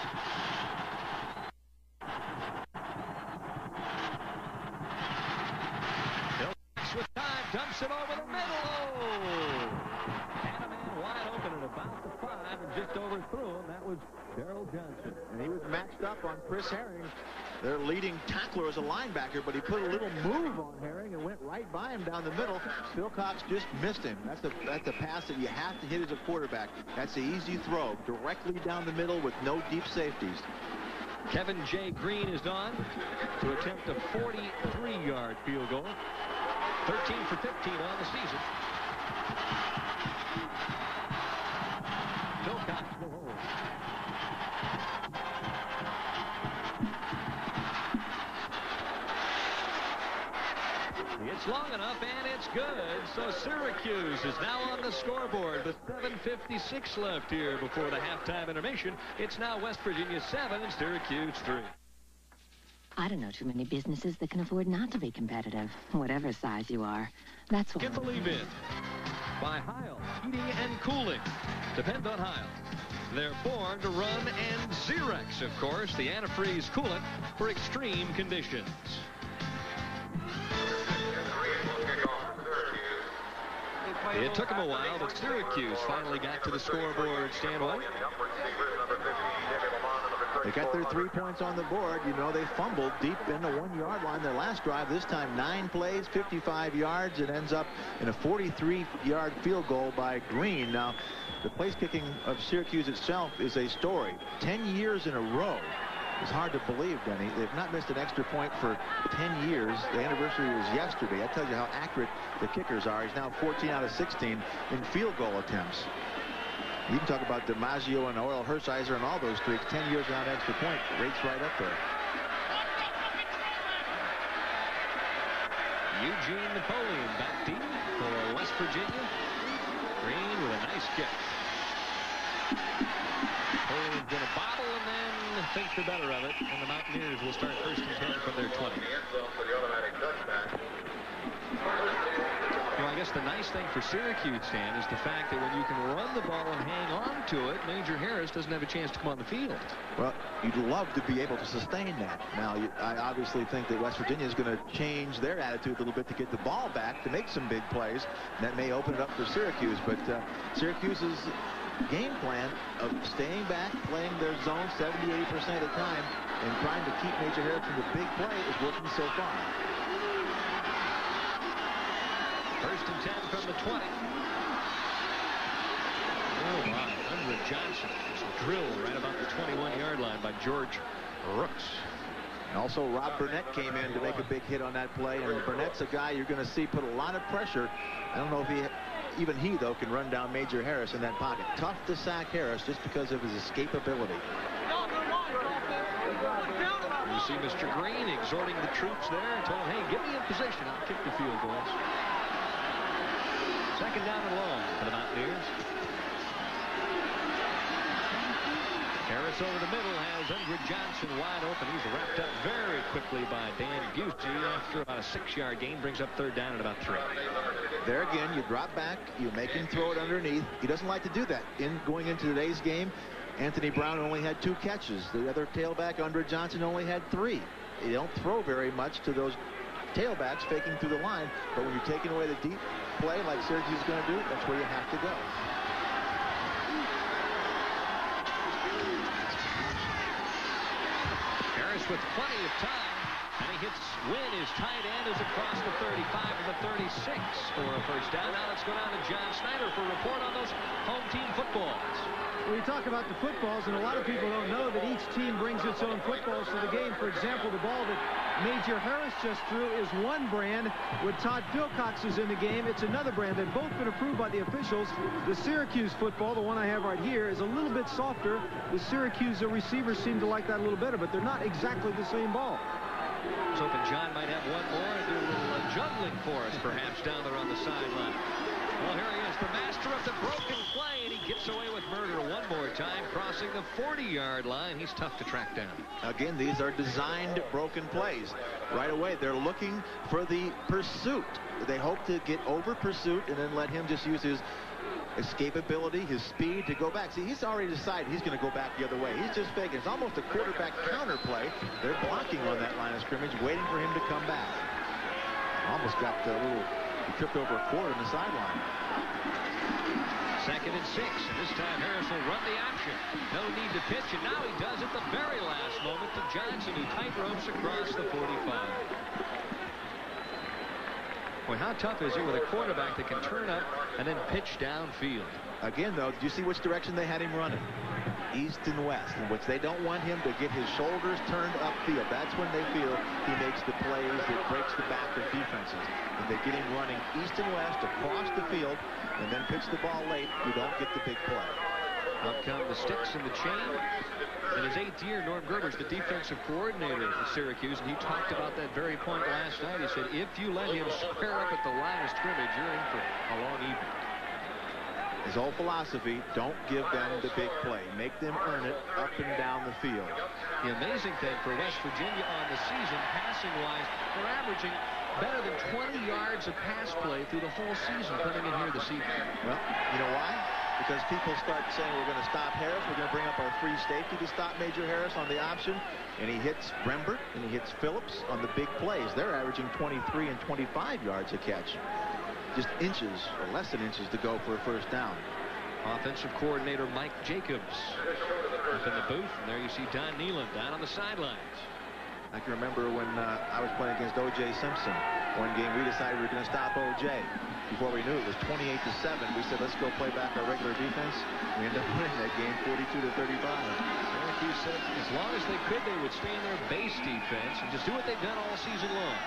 With time, dumps it over the middle. Oh! And a man wide open at about the 5 and just overthrew him. That was Daryl Johnson. And he was matched up on Chris Herring, their leading tackler as a linebacker, but he put a little move on Herring and went right by him down the middle. Philcox just missed him. That's a pass that you have to hit as a quarterback. That's the easy throw, directly down the middle with no deep safeties. Kevin J. Green is on to attempt a 43-yard field goal. 13 for 15 on the season. Philcox will hold. It's long enough, and it's good. So Syracuse is now on the scoreboard with 7:56 left here before the halftime intermission. It's now West Virginia 7 and Syracuse 3. I don't know too many businesses that can afford not to be competitive, whatever size you are. That's why. Get Believe In by Heil Heating and Cooling. Depend on Heil. They're born to run, and Xerex, of course, the antifreeze coolant for extreme conditions. It took them a while, but Syracuse finally got to the scoreboard, Stan White. They got their 3 points on the board. You know, they fumbled deep in the 1-yard line their last drive. This time 9 plays, 55 yards. It ends up in a 43-yard field goal by Green. Now, the place kicking of Syracuse itself is a story. 10 years in a row. It's hard to believe, Denny. They've not missed an extra point for 10 years. The anniversary was yesterday. That tells you how accurate the kickers are. He's now 14 out of 16 in field goal attempts. You can talk about DiMaggio and Oral Hershiser and all those streaks. 10 years without extra point. Rates right up there. Eugene Napoleon back deep for West Virginia. Green with a nice kick. Napoleon's going to bobble and then think the better of it. And the Mountaineers will start 1st and 10 from their 20. Well, I guess the nice thing for Syracuse, Stan, is the fact that when you can run the ball and hang on to it, Major Harris doesn't have a chance to come on the field. Well, you'd love to be able to sustain that. Now, I obviously think that West Virginia is going to change their attitude a little bit to get the ball back, to make some big plays. That may open it up for Syracuse, but Syracuse's game plan of staying back, playing their zone 70-80% of the time, and trying to keep Major Harris from the big play is working so far. 1st and 10 from the 20. Oh, my. Unruh Johnson is drilled right about the 21-yard line by George Rooks. And also, Rob Burnett came in to make a big hit on that play. And Burnett's a guy you're going to see put a lot of pressure. I don't know if even he, though, can run down Major Harris in that pocket. Tough to sack Harris just because of his escapability. You see Mr. Green exhorting the troops there and told, hey, get me in position. I'll kick the field goals. 2nd down and long for the Mountaineers. Harris over the middle has Unruh Johnson wide open. He's wrapped up very quickly by Dan Busey after about a 6-yard gain. Brings up 3rd down at about 3. There again, you drop back, you make him throw it underneath. He doesn't like to do that. Going into today's game, Anthony Brown only had 2 catches. The other tailback, Unruh Johnson, only had 3. They don't throw very much to those tailbacks faking through the line, but when you're taking away the deep play like Syracuse is going to do, that's where you have to go. Harris with plenty of time, and he hits Wynn. His tight end is across the 35 and the 36 for a 1st down. Now let's go down to John Snyder for a report on those home team footballs. Well, you talk about the footballs, and a lot of people don't know that each team brings its own footballs to the game. For example, the ball that Major Harris just threw is one brand. When Todd Philcox is in the game, it's another brand. They've both been approved by the officials. The Syracuse football, the one I have right here, is a little bit softer. The Syracuse receivers seem to like that a little better, but they're not exactly the same ball. I was hoping John might have one more and do a little juggling for us, perhaps, down there on the sideline. Well, here he is, the master of the broken play, and he gets away with murder one more time, crossing the 40-yard line. He's tough to track down. Again, these are designed broken plays. Right away, they're looking for the pursuit. They hope to get over pursuit and then let him just use his escapability, his speed to go back. See, he's already decided he's going to go back the other way. He's just faking. It's almost a quarterback counter play. They're blocking on that line of scrimmage, waiting for him to come back. Almost got a little... He tripped over a quarter in the sideline. 2nd and 6. And this time Harris will run the option. No need to pitch, and now he does at the very last moment to Johnson, who tight ropes across the 45. Boy, how tough is it with a quarterback that can turn up and then pitch downfield? Again, though, did you see which direction they had him running? East and west, in which they don't want him to get his shoulders turned upfield. That's when they feel he makes the plays that breaks the back of defenses. If they get him running east and west across the field and then pitch the ball late, you don't get the big play. Up come the sticks and the chain. In his 8th year, Norm Gerber's the defensive coordinator at Syracuse, and he talked about that very point last night. He said, if you let him square up at the line of scrimmage, you're in for a long evening. His whole philosophy, don't give them the big play. Make them earn it up and down the field. The amazing thing for West Virginia on the season, passing-wise, they're averaging better than 20 yards of pass play through the whole season coming in here this evening. Well, you know why? Because people start saying we're going to stop Harris. We're going to bring up our free safety to stop Major Harris on the option. And he hits Rembert and he hits Phillips on the big plays. They're averaging 23 and 25 yards a catch. Just inches or less than inches to go for a first down. Offensive coordinator Mike Jacobs up in the booth. And there you see Don Nehlen down on the sidelines. I can remember when I was playing against O.J. Simpson. One game we decided we were going to stop O.J. Before we knew it, it was 28-7. We said, let's go play back our regular defense. We ended up winning that game 42-35. Syracuse said as long as they could, they would stay in their base defense and just do what they've done all season long.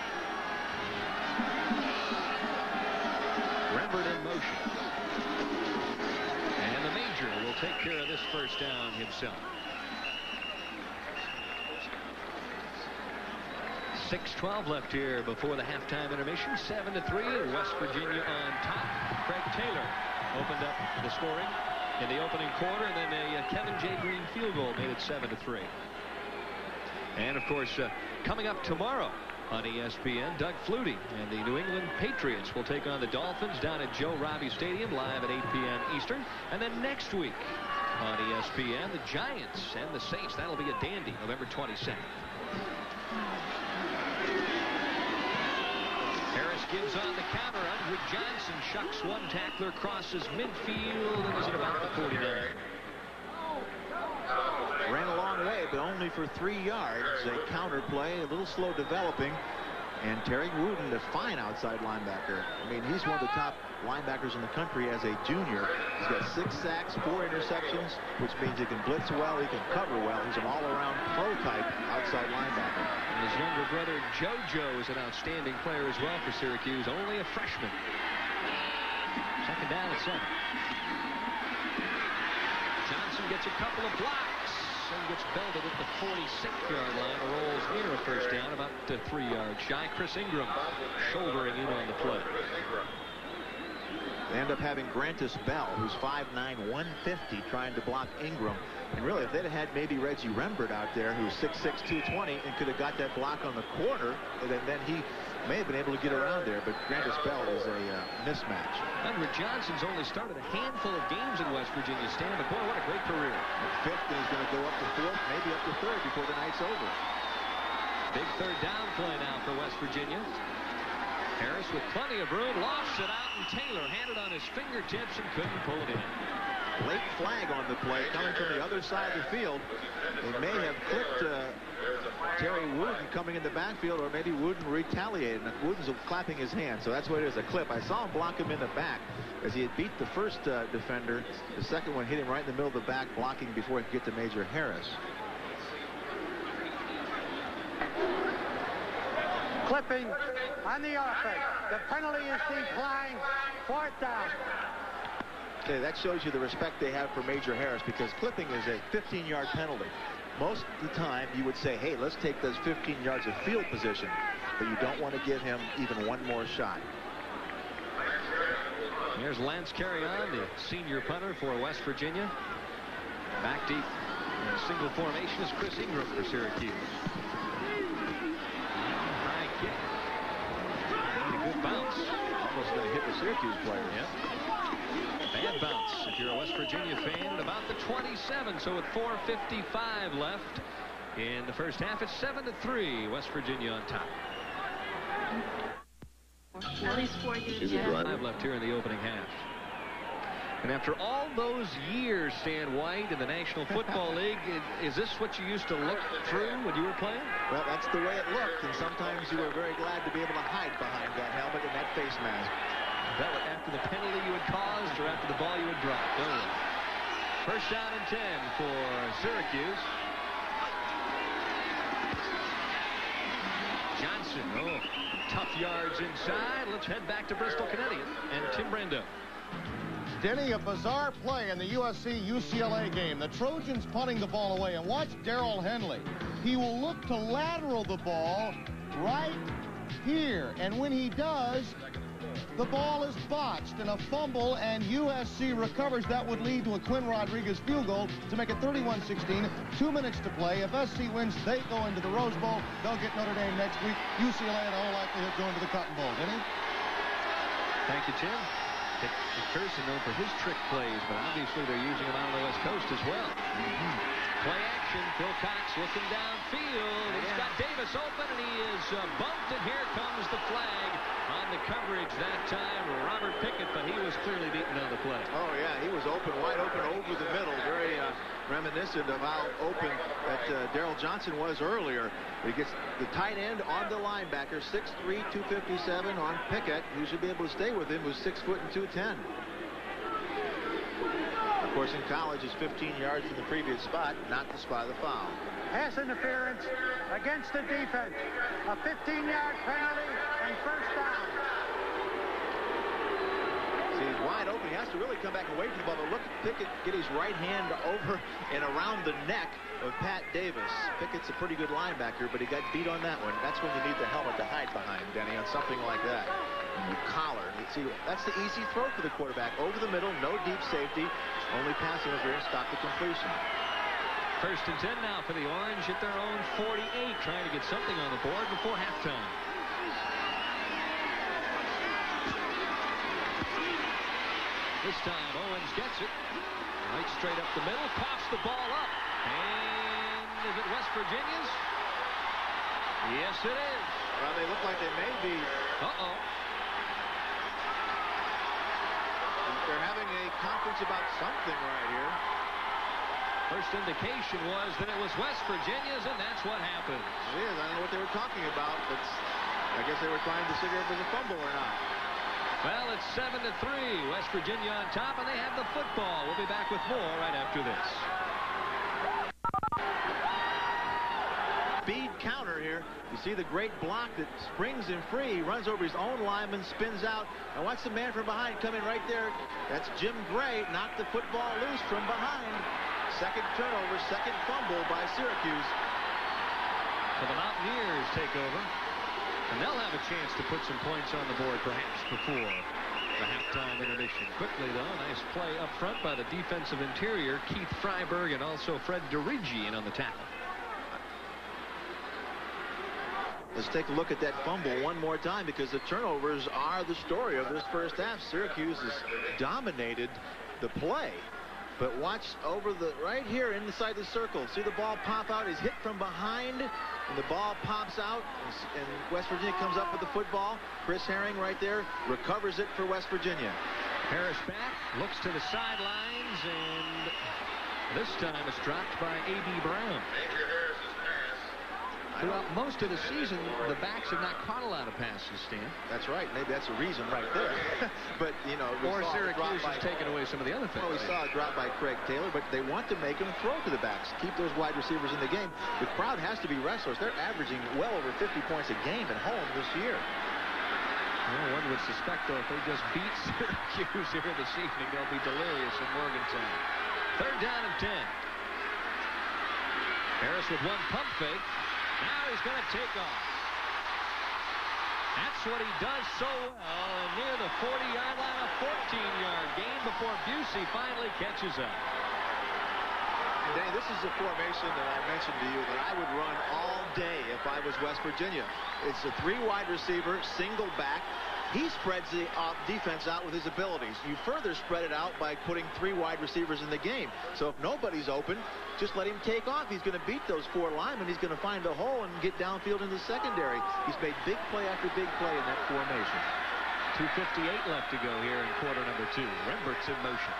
Rembert in motion. And the Major will take care of this first down himself. 6:12 left here before the halftime intermission. 7-3, West Virginia on top. Craig Taylor opened up the scoring in the opening quarter, and then a Kevin J. Green field goal made it 7-3. And of course, coming up tomorrow on ESPN, Doug Flutie and the New England Patriots will take on the Dolphins down at Joe Robbie Stadium live at 8 p.m. Eastern. And then next week on ESPN, the Giants and the Saints. That'll be a dandy, November 22nd. Harris gives on the counter. Wood Johnson shucks one tackler, crosses midfield, and is at about the 49. Ran a long way, but only for 3 yards. A counter play, a little slow developing. And Terry Wooten, the fine outside linebacker. I mean, he's one of the top linebackers in the country as a junior. He's got 6 sacks, 4 interceptions, which means he can blitz well, he can cover well. He's an all-around pro-type outside linebacker. And his younger brother, JoJo, is an outstanding player as well for Syracuse, only a freshman. 2nd down at 7. Johnson gets a couple of blocks and gets belted at the 46-yard line. Rolls near a first down, about 3 yards shy. Chris Ingram shouldering in on the play. They end up having Grantis Bell, who's 5'9", 150, trying to block Ingram. And really, if they'd have had maybe Reggie Rembert out there, who's 6'6", 220, and could have got that block on the corner, then he may have been able to get around there. But Grantis Bell is a mismatch. Edward Johnson's only started a handful of games in West Virginia, Stan, but boy, what a great career. At 5th, and he's going to go up to 4th, maybe up to 3rd before the night's over. Big 3rd down play now for West Virginia. Harris with plenty of room, lofts it out, and Taylor had it on his fingertips and couldn't pull it in. Late flag on the play coming from the other side of the field. They may have clipped Terry Wooten coming in the backfield, or maybe Wooten retaliated. Wooten's clapping his hand, so that's what it is, a clip. I saw him block him in the back as he had beat the first defender. The second one hit him right in the middle of the back, blocking before he could get to Major Harris. Clipping on the offense. The penalty is declined. 4th down. Okay, that shows you the respect they have for Major Harris, because clipping is a 15-yard penalty. Most of the time, you would say, hey, let's take those 15 yards of field position, but you don't want to give him even one more shot. There's Lance Carrion, the senior punter for West Virginia. Back deep in single formation is Chris Ingram for Syracuse. High kick. And a good bounce. Almost going to hit the Syracuse player. Yep. Bad bounce if you're a West Virginia fan at about the 27. So with 4:55 left in the first half, it's 7-3. West Virginia on top. At least 4 years. Five left here in the opening half. And after all those years, Stan White, in the National Football League, is this what you used to look through when you were playing? Well, that's the way it looked, and sometimes you were very glad to be able to hide behind that helmet and that face mask. That was after the penalty you had caused or after the ball you had dropped. Don't worry. First down and 10 for Syracuse. Johnson, tough yards inside. Let's head back to Bristol, Connecticut, and Tim Brando. Denny, a bizarre play in the USC-UCLA game. The Trojans punting the ball away, and watch Darrell Henley. He will look to lateral the ball right here, and when he does, the ball is botched and a fumble, and USC recovers. That would lead to a Quinn Rodriguez field goal to make it 31-16. 2 minutes to play. If SC wins, they go into the Rose Bowl. They'll get Notre Dame next week. UCLA in all likelihood going to the Cotton Bowl. Denny? Thank you, Tim. Dick McPherson known for his trick plays, but obviously they're using him out on the West Coast as well. Play action. Phil Cox looking downfield. He's got Davis open, and he is bumped, and here comes the flag on the coverage that time. Robert Pickett, but he was clearly beaten on the play. Oh, yeah, he was open, wide open over the middle. Very reminiscent of how open that Darrell Johnson was earlier. He gets the tight end on the linebacker, 6'3", 257 on Pickett, who should be able to stay with him, who's 6 foot and 210. Of course, in college, is 15 yards from the previous spot, not the spot of the foul. Pass interference against the defense. A 15-yard penalty and first down. See, he's wide open. He has to really come back away from the ball. But look at Pickett get his right hand over and around the neck of Pat Davis. Pickett's a pretty good linebacker, but he got beat on that one. That's when you need the helmet to hide behind, Denny, on something like that. And you collar. See, that's the easy throw for the quarterback. Over the middle, no deep safety. Only passing interference, stop the completion. First and 10 now for the Orange at their own 48, trying to get something on the board before halftime. This time Owens gets it. Right straight up the middle, coughs the ball up. And is it West Virginia's? Yes, it is. Well, they look like they may be. Uh-oh. They're having a conference about something right here. First indication was that it was West Virginia's, and that's what happened. It is. I don't know what they were talking about, but I guess they were trying to figure if it was a fumble or not. Well, it's 7-3. West Virginia on top, and they have the football. We'll be back with more right after this. Speed counter here. You see the great block that springs him free. He runs over his own lineman, spins out, and watch the man from behind come in right there. That's Jim Gray. Knocked the football loose from behind. Second turnover, second fumble by Syracuse. So the Mountaineers take over, and they'll have a chance to put some points on the board perhaps before the halftime intermission. Quickly, though, nice play up front by the defensive interior, Keith Freiberg, and also Fred DeRiggi in on the tackle. Let's take a look at that fumble one more time, because the turnovers are the story of this first half. Syracuse has dominated the play. But watch over the right here inside the circle. See the ball pop out. He's hit from behind, and the ball pops out, and West Virginia comes up with the football. Chris Herring right there recovers it for West Virginia. Harris back, looks to the sidelines, and this time it's dropped by A.B. Brown. Throughout most of the season, the backs have not caught a lot of passes, Stan. That's right. Maybe that's a reason right there. But, you know, or Syracuse has taken away some of the other things. Well, we saw a drop by Craig Taylor, but they want to make him throw to the backs, keep those wide receivers in the game. The crowd has to be restless. They're averaging well over 50 points a game at home this year. Well, one would suspect, though, if they just beat Syracuse here this evening, they'll be delirious in Morgantown. Third down and 10. Harris with one pump fake. Now he's going to take off. That's what he does so well. And near the 40-yard line, a 14-yard gain before Busey finally catches up. And Danny, this is a formation that I mentioned to you that I would run all day if I was West Virginia. It's a 3-wide receiver, single back. He spreads the defense out with his abilities. You further spread it out by putting 3 wide receivers in the game. So if nobody's open, just let him take off. He's going to beat those 4 linemen. He's going to find a hole and get downfield in the secondary. He's made big play after big play in that formation. 2:58 left to go here in quarter number 2. Rembert's in motion.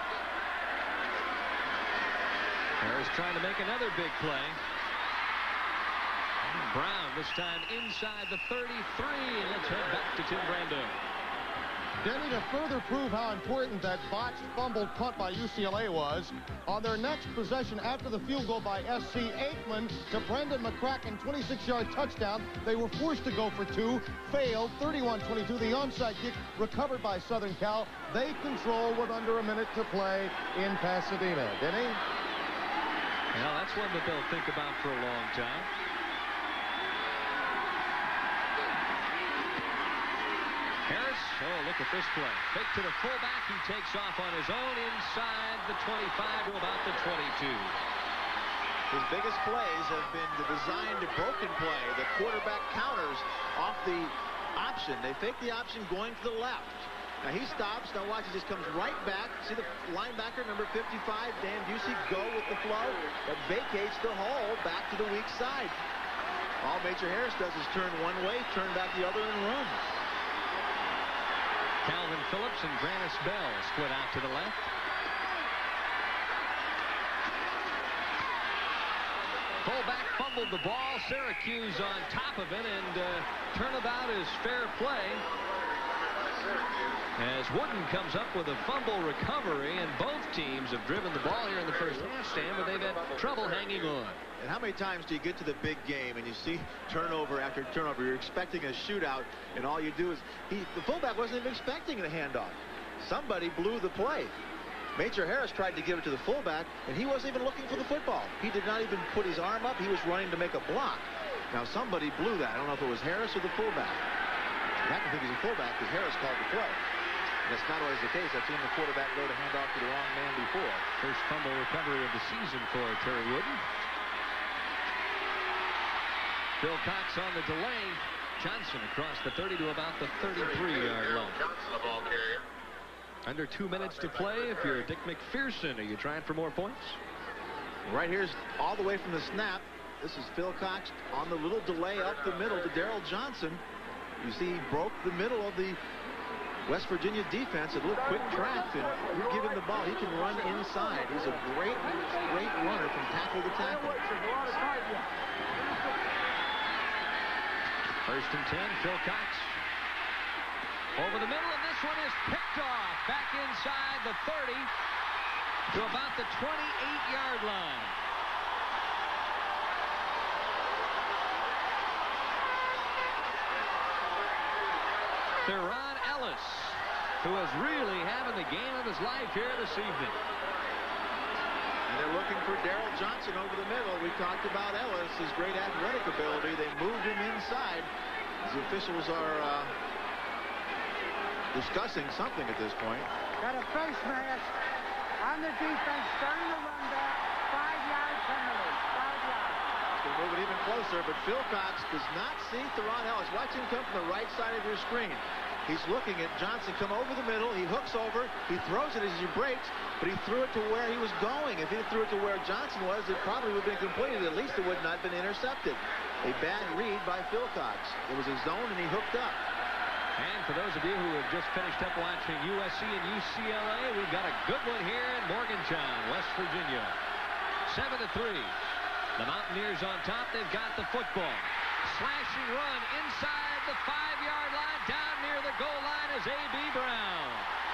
Harris trying to make another big play. Brown this time inside the 33, and let's head back to Tim Brando. Denny, to further prove how important that botched fumbled punt by UCLA was, on their next possession after the field goal by SC Aikman to Brendan McCracken, 26-yard touchdown, they were forced to go for 2, failed, 31-22. The onside kick recovered by Southern Cal. They control with under a minute to play in Pasadena. Denny? Well, that's one that they'll think about for a long time. Harris, oh, look at this play. Fake to the fullback. He takes off on his own inside the 25 to about the 22. His biggest plays have been the designed broken play. The quarterback counters off the option. They fake the option going to the left. Now he stops. Now watch, he just comes right back. See the linebacker, number 55, Dan Busey, go with the flow. That vacates the hole back to the weak side. All Major Harris does is turn one way, turn back the other, and run. Calvin Phillips and Grannis Bell split out to the left. Fullback fumbled the ball. Syracuse on top of it, and turnabout is fair play. As Wooden comes up with a fumble recovery, and both teams have driven the ball here in the first half, Stan, but they've had trouble hanging on. And how many times do you get to the big game and you see turnover after turnover? You're expecting a shootout, and all you do is the fullback wasn't even expecting a handoff. Somebody blew the play. Major Harris tried to give it to the fullback, and he wasn't even looking for the football. He did not even put his arm up. He was running to make a block. Now somebody blew that. I don't know if it was Harris or the fullback. I have to think he's a fullback because Harris called the play. That's not always the case. I've seen the quarterback go to hand off to the wrong man before. First fumble recovery of the season for Terry Wooden. Phil Cox on the delay. Johnson across the 30 to about the 33-yard line. Johnson, the ball carrier. Under 2 minutes to play. If you're Dick McPherson, are you trying for more points? Right here's all the way from the snap. This is Phil Cox on the little delay up the middle to Daryl Johnson. You see he broke the middle of the West Virginia defense, a little quick track, and you give him the ball, he can run inside. He's a great runner from tackle to tackle. First and 10, Phil Cox. Over the middle, and this one is picked off. Back inside the 30 to about the 28-yard line. Theron Ellis, who is really having the game of his life here this evening. And they're looking for Daryl Johnson over the middle. We talked about Ellis, his great athletic ability. They moved him inside. The officials are discussing something at this point. Got a face mask on the defense, starting the run back. 5-yard penalty. 5 yards. They move it even closer, but Phil Cox does not see Theron Ellis. Watch him come from the right side of your screen. He's looking at Johnson come over the middle. He hooks over. He throws it as he breaks, but he threw it to where he was going. If he threw it to where Johnson was, it probably would have been completed. At least it would not have been intercepted. A bad read by Phil Cox. It was a zone, and he hooked up. And for those of you who have just finished up watching USC and UCLA, we've got a good one here in Morgantown, West Virginia. 7-3. The Mountaineers on top. They've got the football. Slashing run inside the 5-yard line. Down near the goal line is A.B. Brown.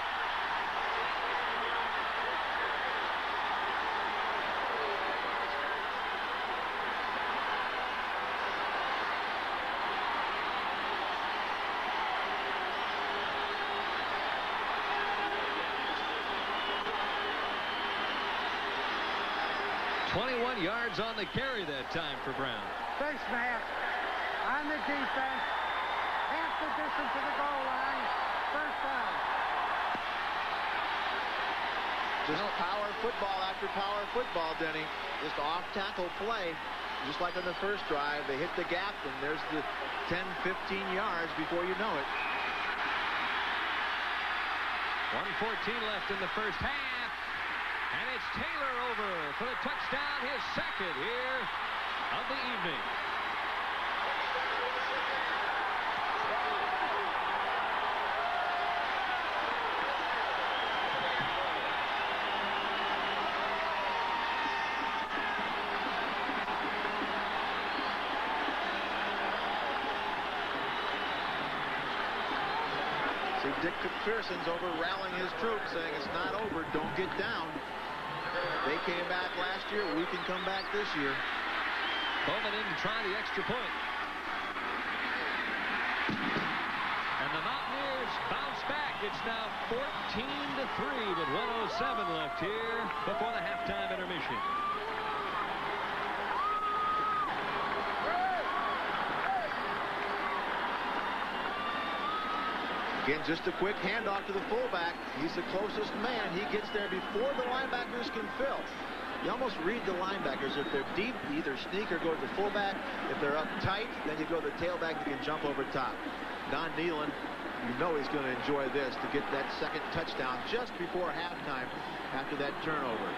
.21 yards on the carry that time for Brown. Face mask on the defense. half the distance to the goal line. First down. Just power football after power football, Denny. Just off-tackle play. Just like on the first drive, they hit the gap, and there's the 10, 15 yards before you know it. 1:14 left in the first half. And it's Taylor over for the touchdown, his second here of the evening. Dick McPherson's over rallying his troops, saying it's not over, don't get down. They came back last year, we can come back this year. Bowman in to try the extra point. And the Mountaineers bounce back. It's now 14-3 with 1:07 left here before the halftime intermission. Again, just a quick handoff to the fullback. He's the closest man. He gets there before the linebackers can fill. You almost read the linebackers. If they're deep, you either sneak or go to the fullback. If they're up tight, then you go to the tailback. You can jump over top. Don Nehlen, you know he's going to enjoy this to get that second touchdown just before halftime after that turnover.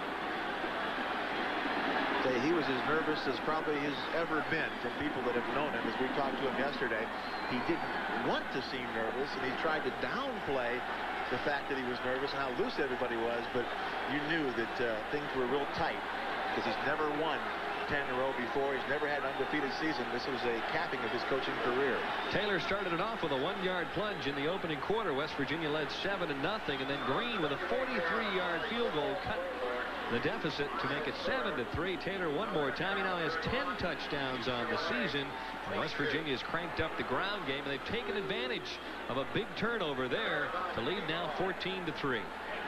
He was as nervous as probably he's ever been from people that have known him. As we talked to him yesterday, he didn't want to seem nervous, and he tried to downplay the fact that he was nervous and how loose everybody was, but you knew that things were real tight because he's never won 10 in a row before. He's never had an undefeated season. This was a capping of his coaching career. Taylor started it off with a 1-yard plunge in the opening quarter. West Virginia led 7-0, and then Green with a 43-yard field goal cut the deficit to make it 7-3. Taylor one more time. He now has 10 touchdowns on the season. West Virginia has cranked up the ground game, and they've taken advantage of a big turnover there to lead now 14-3.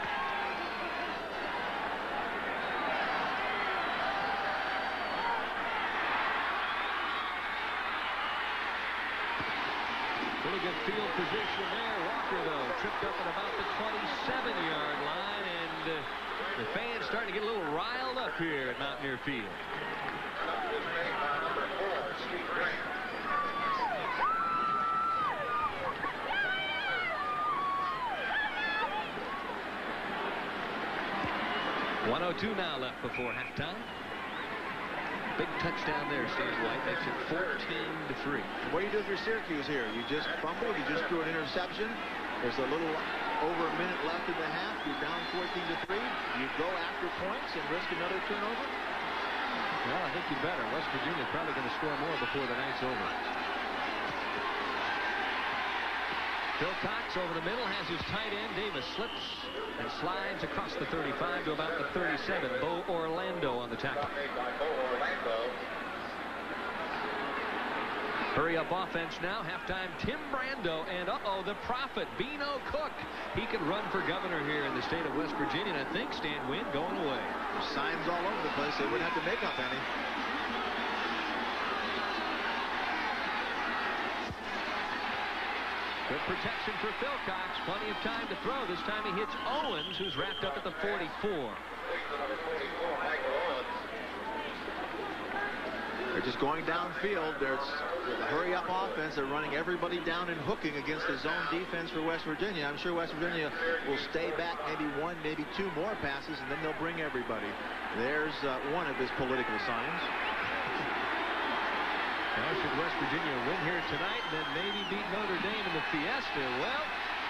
Pretty good field position there. Walker, though, tripped up at about the 27-yard line, and the fans starting to get a little riled up here at Mountaineer Field. .102 now left before halftime. Big touchdown there, Stan White. Makes it 14-3. What do you do if you're Syracuse here? You just fumbled, you just threw an interception. There's a little over a minute left in the half. You're down 14-3. You go after points and risk another turnover? Well, I think you better. West Virginia's probably going to score more before the night's over. Phil Cox over the middle has his tight end. Davis slips and slides across the 35 to about the 37. Bo Orlando on the tackle. Hurry up offense now. Halftime, Tim Brando, and the prophet, Beano Cook. He could run for governor here in the state of West Virginia, and I think Stan Wynn going away. There's signs all over the place. They wouldn't have to make up any. Good protection for Phil Cox. Plenty of time to throw. This time he hits Owens, who's wrapped up at the 44. They're just going downfield. There's a hurry-up offense. They're running everybody down and hooking against the zone defense for West Virginia. I'm sure West Virginia will stay back maybe one, maybe two more passes, and then they'll bring everybody. There's one of his political signs. Now, should West Virginia win here tonight and then maybe beat Notre Dame in the Fiesta? Well,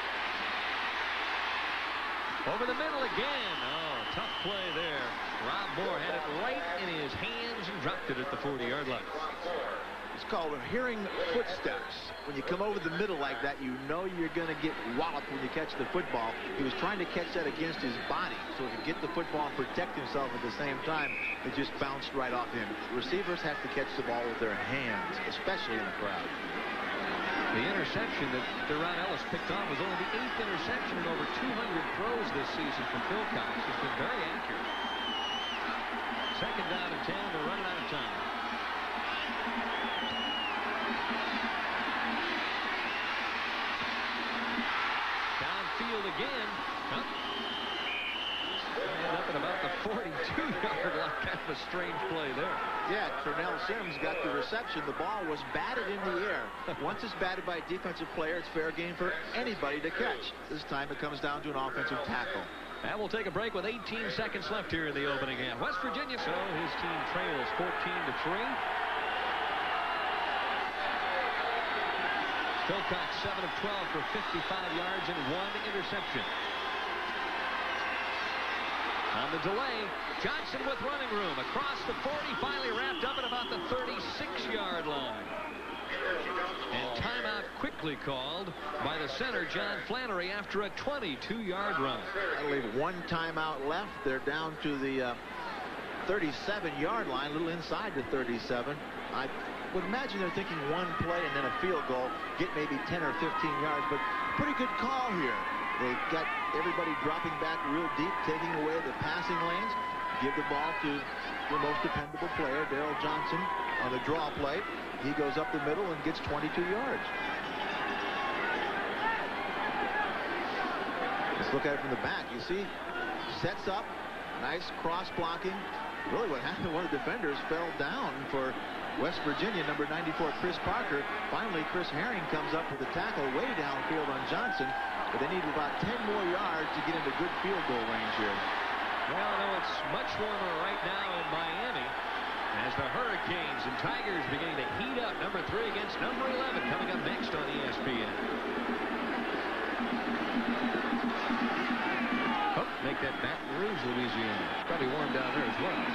over the middle again. Oh, tough play there. Rob Moore had it right in his hands and dropped it at the 40-yard line. It's called hearing footsteps. When you come over the middle like that, you know you're going to get walloped when you catch the football. He was trying to catch that against his body so he could get the football and protect himself at the same time. It just bounced right off him. Receivers have to catch the ball with their hands, especially in a crowd. The interception that Deron Ellis picked on was only the 8th interception in over 200 throws this season from Phil Cox. It's been very accurate. Second down and 10. They're running out of time. 2-yard line. Kind of a strange play there. Yeah, Ternell Sims got the reception. The ball was batted in the air. Once it's batted by a defensive player, it's fair game for anybody to catch. This time it comes down to an offensive tackle. And we'll take a break with 18 seconds left here in the opening half. West Virginia, so his team trails 14-3. Philcox 7 of 12 for 55 yards and 1 interception. On the delay, Johnson with running room across the 40, finally wrapped up at about the 36-yard line. And timeout quickly called by the center, John Flannery, after a 22-yard run. That'll leave 1 timeout left. They're down to the 37-yard line, a little inside the 37. I would imagine they're thinking 1 play and then a field goal, get maybe 10 or 15 yards, but pretty good call here. They got everybody dropping back real deep, taking away the passing lanes, give the ball to the most dependable player, Daryl Johnson, on the draw play. He goes up the middle and gets 22 yards. Let's look at it from the back. You see, sets up, nice cross blocking. Really what happened, one of the defenders fell down for West Virginia, number 94, Chris Parker. Finally, Chris Herring comes up with a tackle way downfield on Johnson, but they need about 10 more yards to get into good field goal range here. Well, I know it's much warmer right now in Miami as the Hurricanes and Tigers beginning to heat up. Number 3 against number 11 coming up next on ESPN. Oh, make that Baton Rouge, Louisiana. Probably warm down there as well.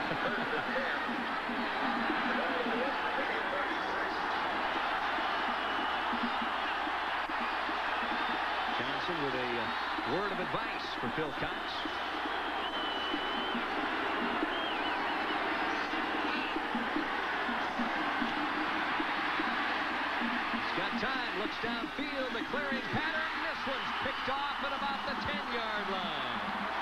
Johnson with a word of advice for Philcox. Time, looks downfield, the clearing pattern. This one's picked off at about the 10-yard line.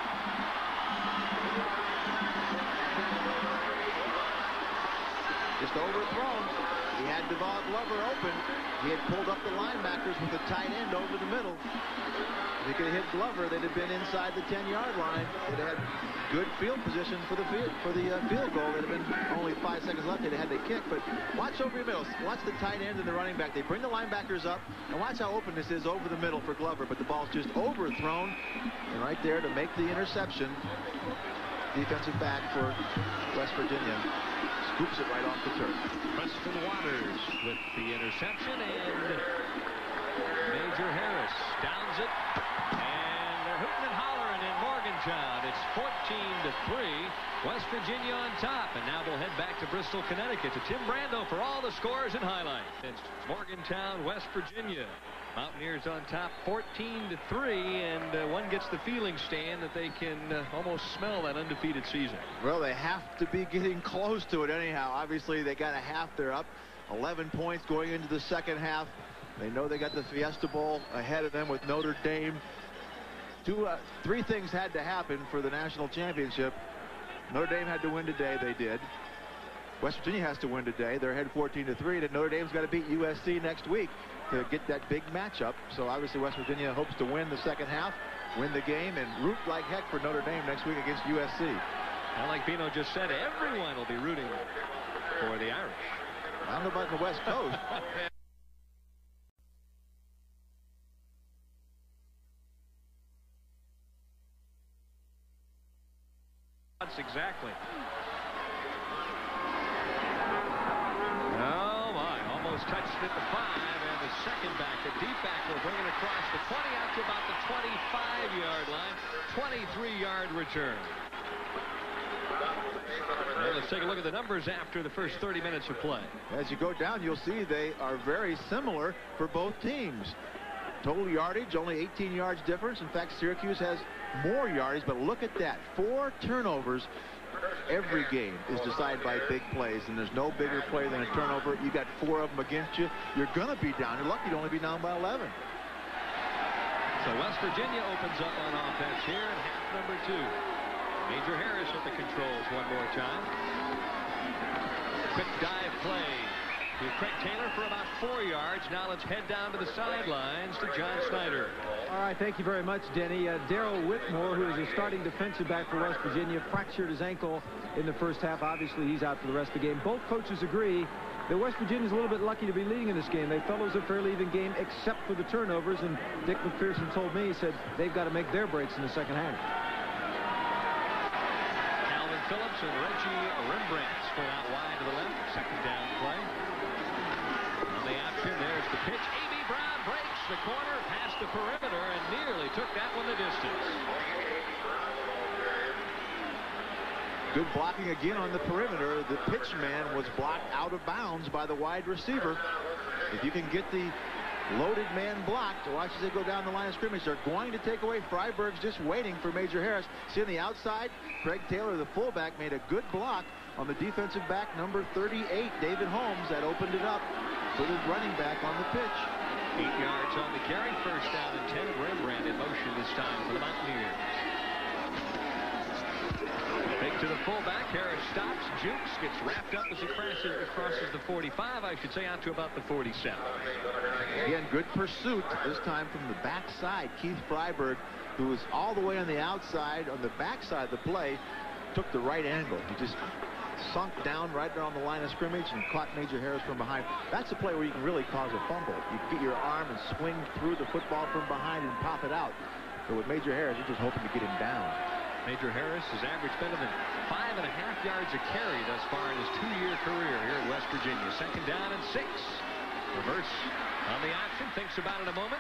Just overthrown. He had Devon Glover open. He had pulled up the linebackers with a tight end over the middle. If he could have hit Glover, they'd have been inside the 10-yard line. They'd have had good field position for the field goal. They'd have been only 5 seconds left. They'd have had to kick. But watch over your middle. Watch the tight end and the running back. They bring the linebackers up, and watch how open this is over the middle for Glover. But the ball's just overthrown, and right there to make the interception. Defensive back for West Virginia scoops it right off the turf. Preston Waters with the interception, and Major Harris downs it, and they're hooting and hollering in Morgantown. It's 14-3, West Virginia on top, and now we'll head back to Bristol, Connecticut to Tim Brando for all the scores and highlights. It's Morgantown, West Virginia. Mountaineers on top 14-3, and one gets the feeling, Stan, that they can almost smell that undefeated season. Well, they have to be getting close to it anyhow. Obviously, they got a half. They're up 11 points going into the second half. They know they got the Fiesta Bowl ahead of them with Notre Dame. 3 things had to happen for the national championship. Notre Dame had to win today. They did. West Virginia has to win today. They're ahead 14-3, and Notre Dame's got to beat USC next week to get that big matchup. So obviously West Virginia hopes to win the second half, win the game, and root like heck for Notre Dame next week against USC. Well, like Bino just said, everyone will be rooting for the Irish. I don't know about the West Coast. That's exactly. Oh my, almost touched it at the 5, and the second back, the deep back, will bring it across the 20 out to about the 25-yard line. 23-yard return. Well, let's take a look at the numbers after the first 30 minutes of play. As you go down, you'll see they are very similar for both teams. Total yardage, only 18 yards difference. In fact, Syracuse has more yardage, but look at that. 4 turnovers. Every game is decided by big plays, and there's no bigger play than a turnover. You got 4 of them against you. You're going to be down. You're lucky to only be down by 11. So West Virginia opens up on offense here in half number 2. Major Harris at the controls one more time. Quick dive play. to Craig Taylor for about 4 yards. Now let's head down to the sidelines to John Snyder. All right, thank you very much, Denny. Darrell Whitmore, who is a starting defensive back for West Virginia, fractured his ankle in the first half. Obviously, he's out for the rest of the game. Both coaches agree that West Virginia's a little bit lucky to be leading in this game. They felt it was a fairly even game except for the turnovers, and Dick McPherson told me, he said, they've got to make their breaks in the second half. Calvin Phillips and Reggie Rembrandt split out wide to the left. Second down play. On the option, there's the pitch. A.B. Brown breaks the corner, past the perimeter, and nearly took that one the distance. Good blocking again on the perimeter. The pitch man was blocked out of bounds by the wide receiver. If you can get the loaded man blocked, watch as they go down the line of scrimmage. They're going to take away. Freiberg's just waiting for Major Harris. See on the outside, Craig Taylor, the fullback, made a good block on the defensive back, number 38, David Holmes, that opened it up for the running back on the pitch. 8 yards on the carry. First down and 10. Rembrandt in motion this time for the Mountaineers. Fake to the fullback. Harris stops. Jukes gets wrapped up as he crosses the 45, I should say, out to about the 47. Again, good pursuit, this time from the backside. Keith Freiberg, who was all the way on the outside, on the backside of the play, took the right angle. He just sunk down right there on the line of scrimmage and caught Major Harris from behind. That's a play where you can really cause a fumble. You get your arm and swing through the football from behind and pop it out. But with Major Harris, you're just hoping to get him down. Major Harris has averaged better than 5.5 yards a carry thus far in his 2-year career here at West Virginia. Second down and 6. Reverse on the option. Thinks about it a moment.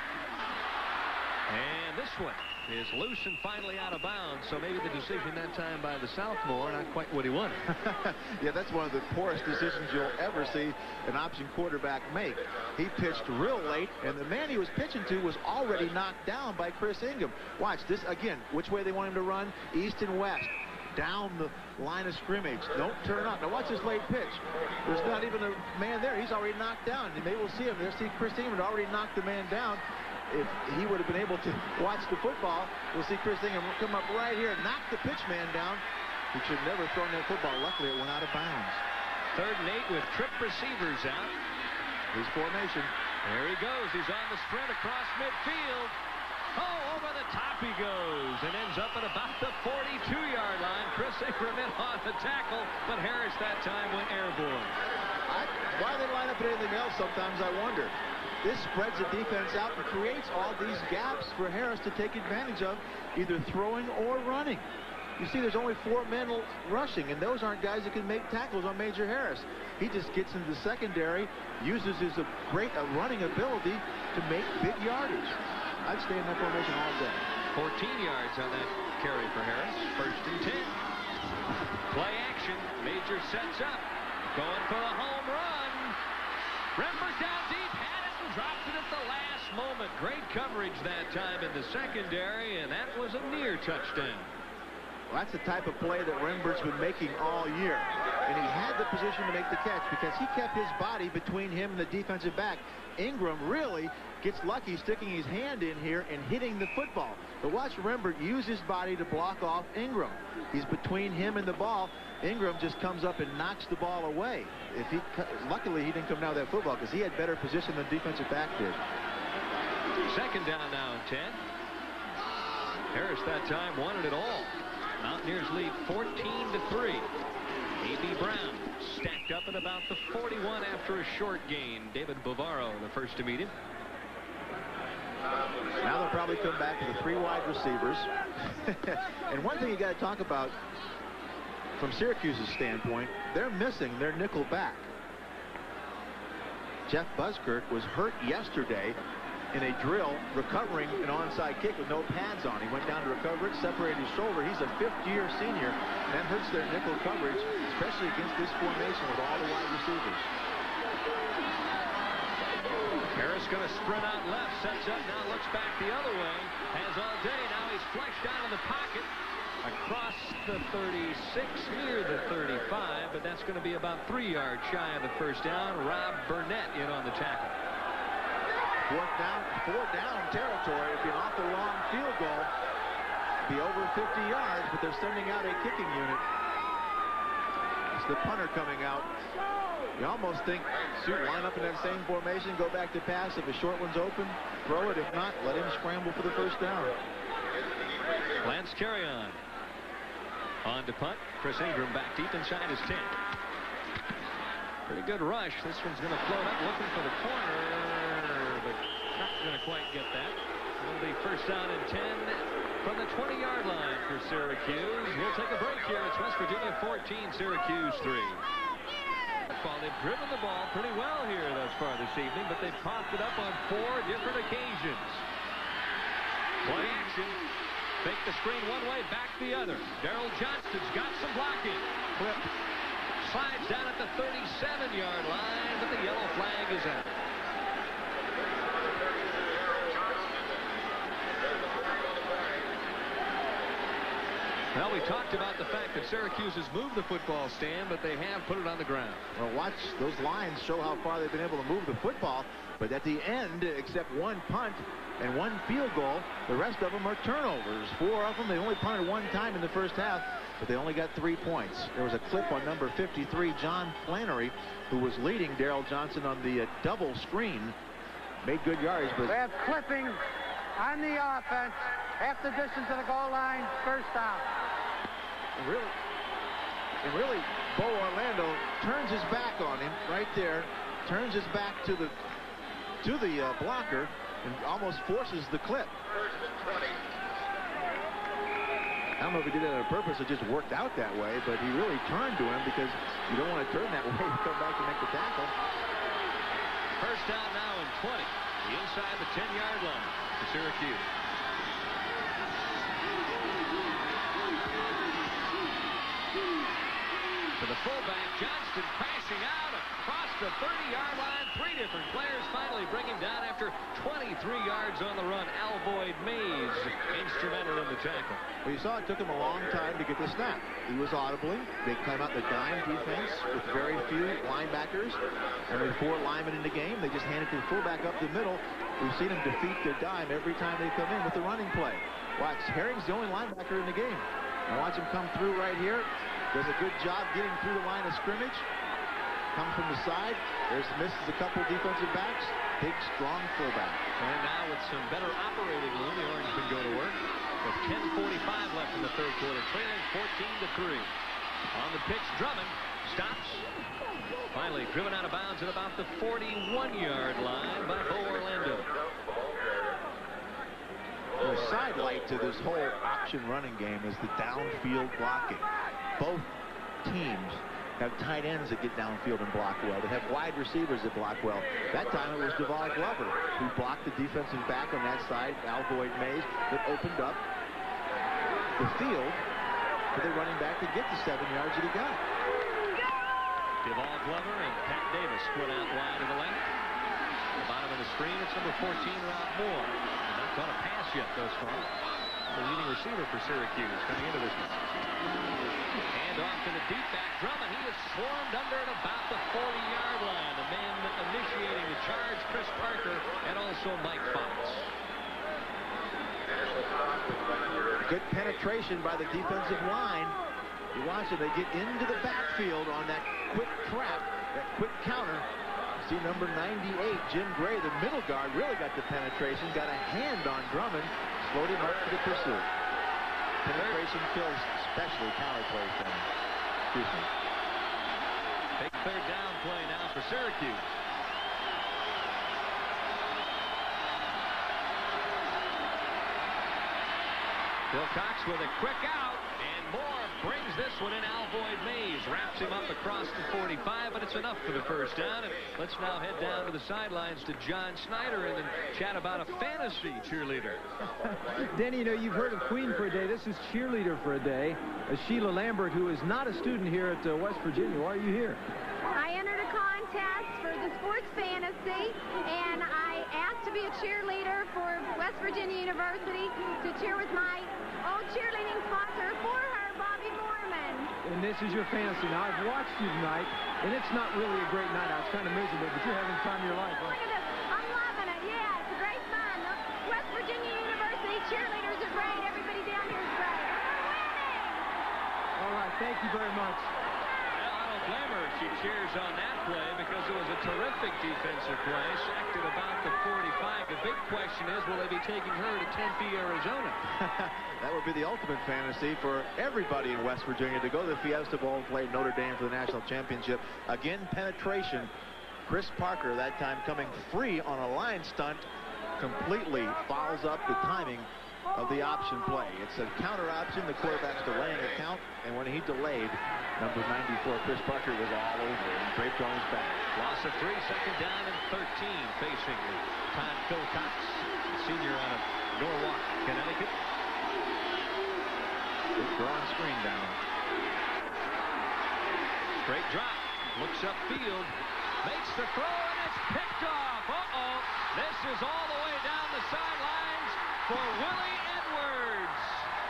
And this one is loose and finally out of bounds. So maybe the decision that time by the sophomore, not quite what he wanted. Yeah, that's one of the poorest decisions you'll ever see an option quarterback make. He pitched real late, and the man he was pitching to was already knocked down by Chris Ingham. Watch this again. Which way they want him to run? East and west. Down the line of scrimmage. Don't turn up. Now watch this late pitch. There's not even a man there. He's already knocked down. And maybe we'll see him there. See, Chris Ingham had already knocked the man down. If he would have been able to watch the football, we'll see Chris Ingham come up right here and knock the pitch man down. He should have never thrown that football. Luckily, it went out of bounds. 3rd and 8 with trip receivers out. His formation. There he goes. He's on the sprint across midfield. Oh, over the top he goes and ends up at about the 42-yard line. Chris Ingham in on the tackle, but Harris that time went airborne. Why they line up at anything else sometimes, I wonder. This spreads the defense out and creates all these gaps for Harris to take advantage of, either throwing or running. You see, there's only 4 men rushing, and those aren't guys that can make tackles on Major Harris. He just gets into the secondary, uses his great running ability to make big yardage. I'd stay in that formation all day. 14 yards on that carry for Harris. 1st and 10. Play action. Major sets up. Going for the home run. Rembrandt down deep. Had it and dropped it at the last moment. Great coverage that time in the secondary, and that was a near touchdown. Well, that's the type of play that Rembrandt's been making all year. And he had the position to make the catch because he kept his body between him and the defensive back. Ingram really gets lucky sticking his hand in here and hitting the football. But watch Rembrandt use his body to block off Ingram. He's between him and the ball. Ingram just comes up and knocks the ball away. Luckily, he didn't come down with that football because he had better position than the defensive back did. Second down now and 10. Harris that time wanted it all. Mountaineers lead 14-3. A.B. Brown stacked up at about the 41 after a short gain. David Bavaro, the first to meet him. Now they'll probably come back to the 3 wide receivers. And one thing you got to talk about from Syracuse's standpoint, they're missing their nickel back. Jeff Buskirk was hurt yesterday in a drill recovering an onside kick with no pads on. He went down to recover it, separated his shoulder. He's a 5th-year senior. That hurts their nickel coverage, especially against this formation with all the wide receivers. Harris going to sprint out left, sets up, now looks back the other way. Has all day, now he's flushed out of the pocket. Across the 36, near the 35, but that's going to be about 3 yards shy of the first down. Rob Burnett in on the tackle. 4th down territory. It'd be an awful long field goal. Be over 50 yards, but they're sending out a kicking unit. It's the punter coming out. You almost think, shoot, line up in that same formation, go back to pass. If a short one's open, throw it. If not, let him scramble for the first down. Lance Carrion on to punt. Chris Ingram back deep inside his 10. Pretty good rush. This one's going to float up looking for the corner, but not going to quite get that. It'll be first down and 10 from the 20-yard line for Syracuse. We'll take a break here. It's West Virginia 14, Syracuse 3. They've driven the ball pretty well here thus far this evening, but they've popped it up on 4 different occasions. Play action. Fake the screen one way, back the other. Daryl Johnston's got some blocking. Clip slides down at the 37-yard line, but the yellow flag is out. Well, we talked about the fact that Syracuse has moved the football stand, but they have put it on the ground. Well, watch those lines show how far they've been able to move the football. But at the end, except one punt and one field goal, the rest of them are turnovers. 4 of them, they only punted 1 time in the first half, but they only got 3 points. There was a clip on number 53, John Flannery, who was leading Daryl Johnston on the double screen. Made good yards, but... We have clipping on the offense. Half the distance to the goal line, first down. And really, Bo Orlando turns his back on him right there, turns his back to the blocker, and almost forces the clip. I don't know if he did that on purpose. It just worked out that way, but he really turned to him because you don't want to turn that way to come back to make the tackle. First down now and 20. Inside the 10-yard line for Syracuse. To the fullback, Johnston crashing out across the 30-yard line. 3 different players finally bring him down after 23 yards on the run. Alvoid Mays instrumental in the tackle. Well, you saw it took him a long time to get the snap. He was audibly. They came out the dime defense with very few linebackers. And with 4 linemen in the game, they just handed the fullback up the middle. We've seen him defeat their dime every time they come in with the running play. Watch, Herring's the only linebacker in the game. Now watch him come through right here. Does a good job getting through the line of scrimmage. Comes from the side. There's misses a couple defensive backs. Big, strong fullback. And now with some better operating room, the Orange can go to work. With 10:45 left in the third quarter, trailing 14-3. On the pitch, Drummond stops. Finally driven out of bounds at about the 41-yard line by Bo Orlando. The sidelight to this whole option running game is the downfield blocking. Both teams have tight ends that get downfield and block well. They have wide receivers that block well. That time it was Deval Glover who blocked the defensive back on that side, Alvoid Mays, that opened up the field for the running back to get the 7 yards that he got. Deval Glover and Pat Davis split out wide to the left. The bottom of the screen, it's number 14, Rob Moore. And not caught a pass yet thus far. The leading receiver for Syracuse coming into this one. Hand off to the deep back, Drummond. He is swarmed under at about the 40-yard line. The man initiating the charge, Chris Parker, and also Mike Fox. Good penetration by the defensive line. You watch it, they get into the backfield on that quick trap, that quick counter. See number 98, Jim Gray, the middle guard, really got the penetration, got a hand on Drummond, slowed him up to the pursuit. Penetration kills, especially counter plays from him. Excuse me. Big third down play now for Syracuse. Bill Cox with a quick out, and Moore brings this one in. Alvoid Mays wraps him up across the 45, but it's enough for the first down. And let's now head down to the sidelines to John Schneider and then chat about a fantasy cheerleader. Denny, you know, you've heard of Queen for a Day. This is cheerleader for a day. Sheila Lambert, who is not a student here at West Virginia. Why are you here? I entered a contest for the sports fantasy, and I asked to be a cheerleader for West Virginia University to cheer with my old cheerleading sponsor for her, Bobby Mormon. And this is your fantasy. Now, I've watched you tonight, and it's not really a great night out. It's kind of miserable, but you're having the time of your life. Huh? Look at this. I'm loving it. Yeah, it's a great fun. The West Virginia University cheerleaders are great. Everybody down here is great. We're winning! All right, thank you very much. Well, I don't blame her. few cheers on that play because it was a terrific defensive play. Sacked at about the 45. The big question is, will they be taking her to Tempe, Arizona? That would be the ultimate fantasy for everybody in West Virginia to go to the Fiesta Bowl and play Notre Dame for the national championship. Again, penetration. Chris Parker, that time coming free on a line stunt, completely fouls up the timing of the option play. It's a counter option. The quarterback's delaying a count, and when he delayed, number 94, Chris Parker, was all over and draped on his back. Loss of 3, second down and 13, facing Todd Philcox, senior out of Norwalk, Connecticut. Big drawing screen down. Straight drop. Looks upfield. Makes the throw, and it's picked off. Uh-oh. This is all the way down the sidelines for Willie Edwards.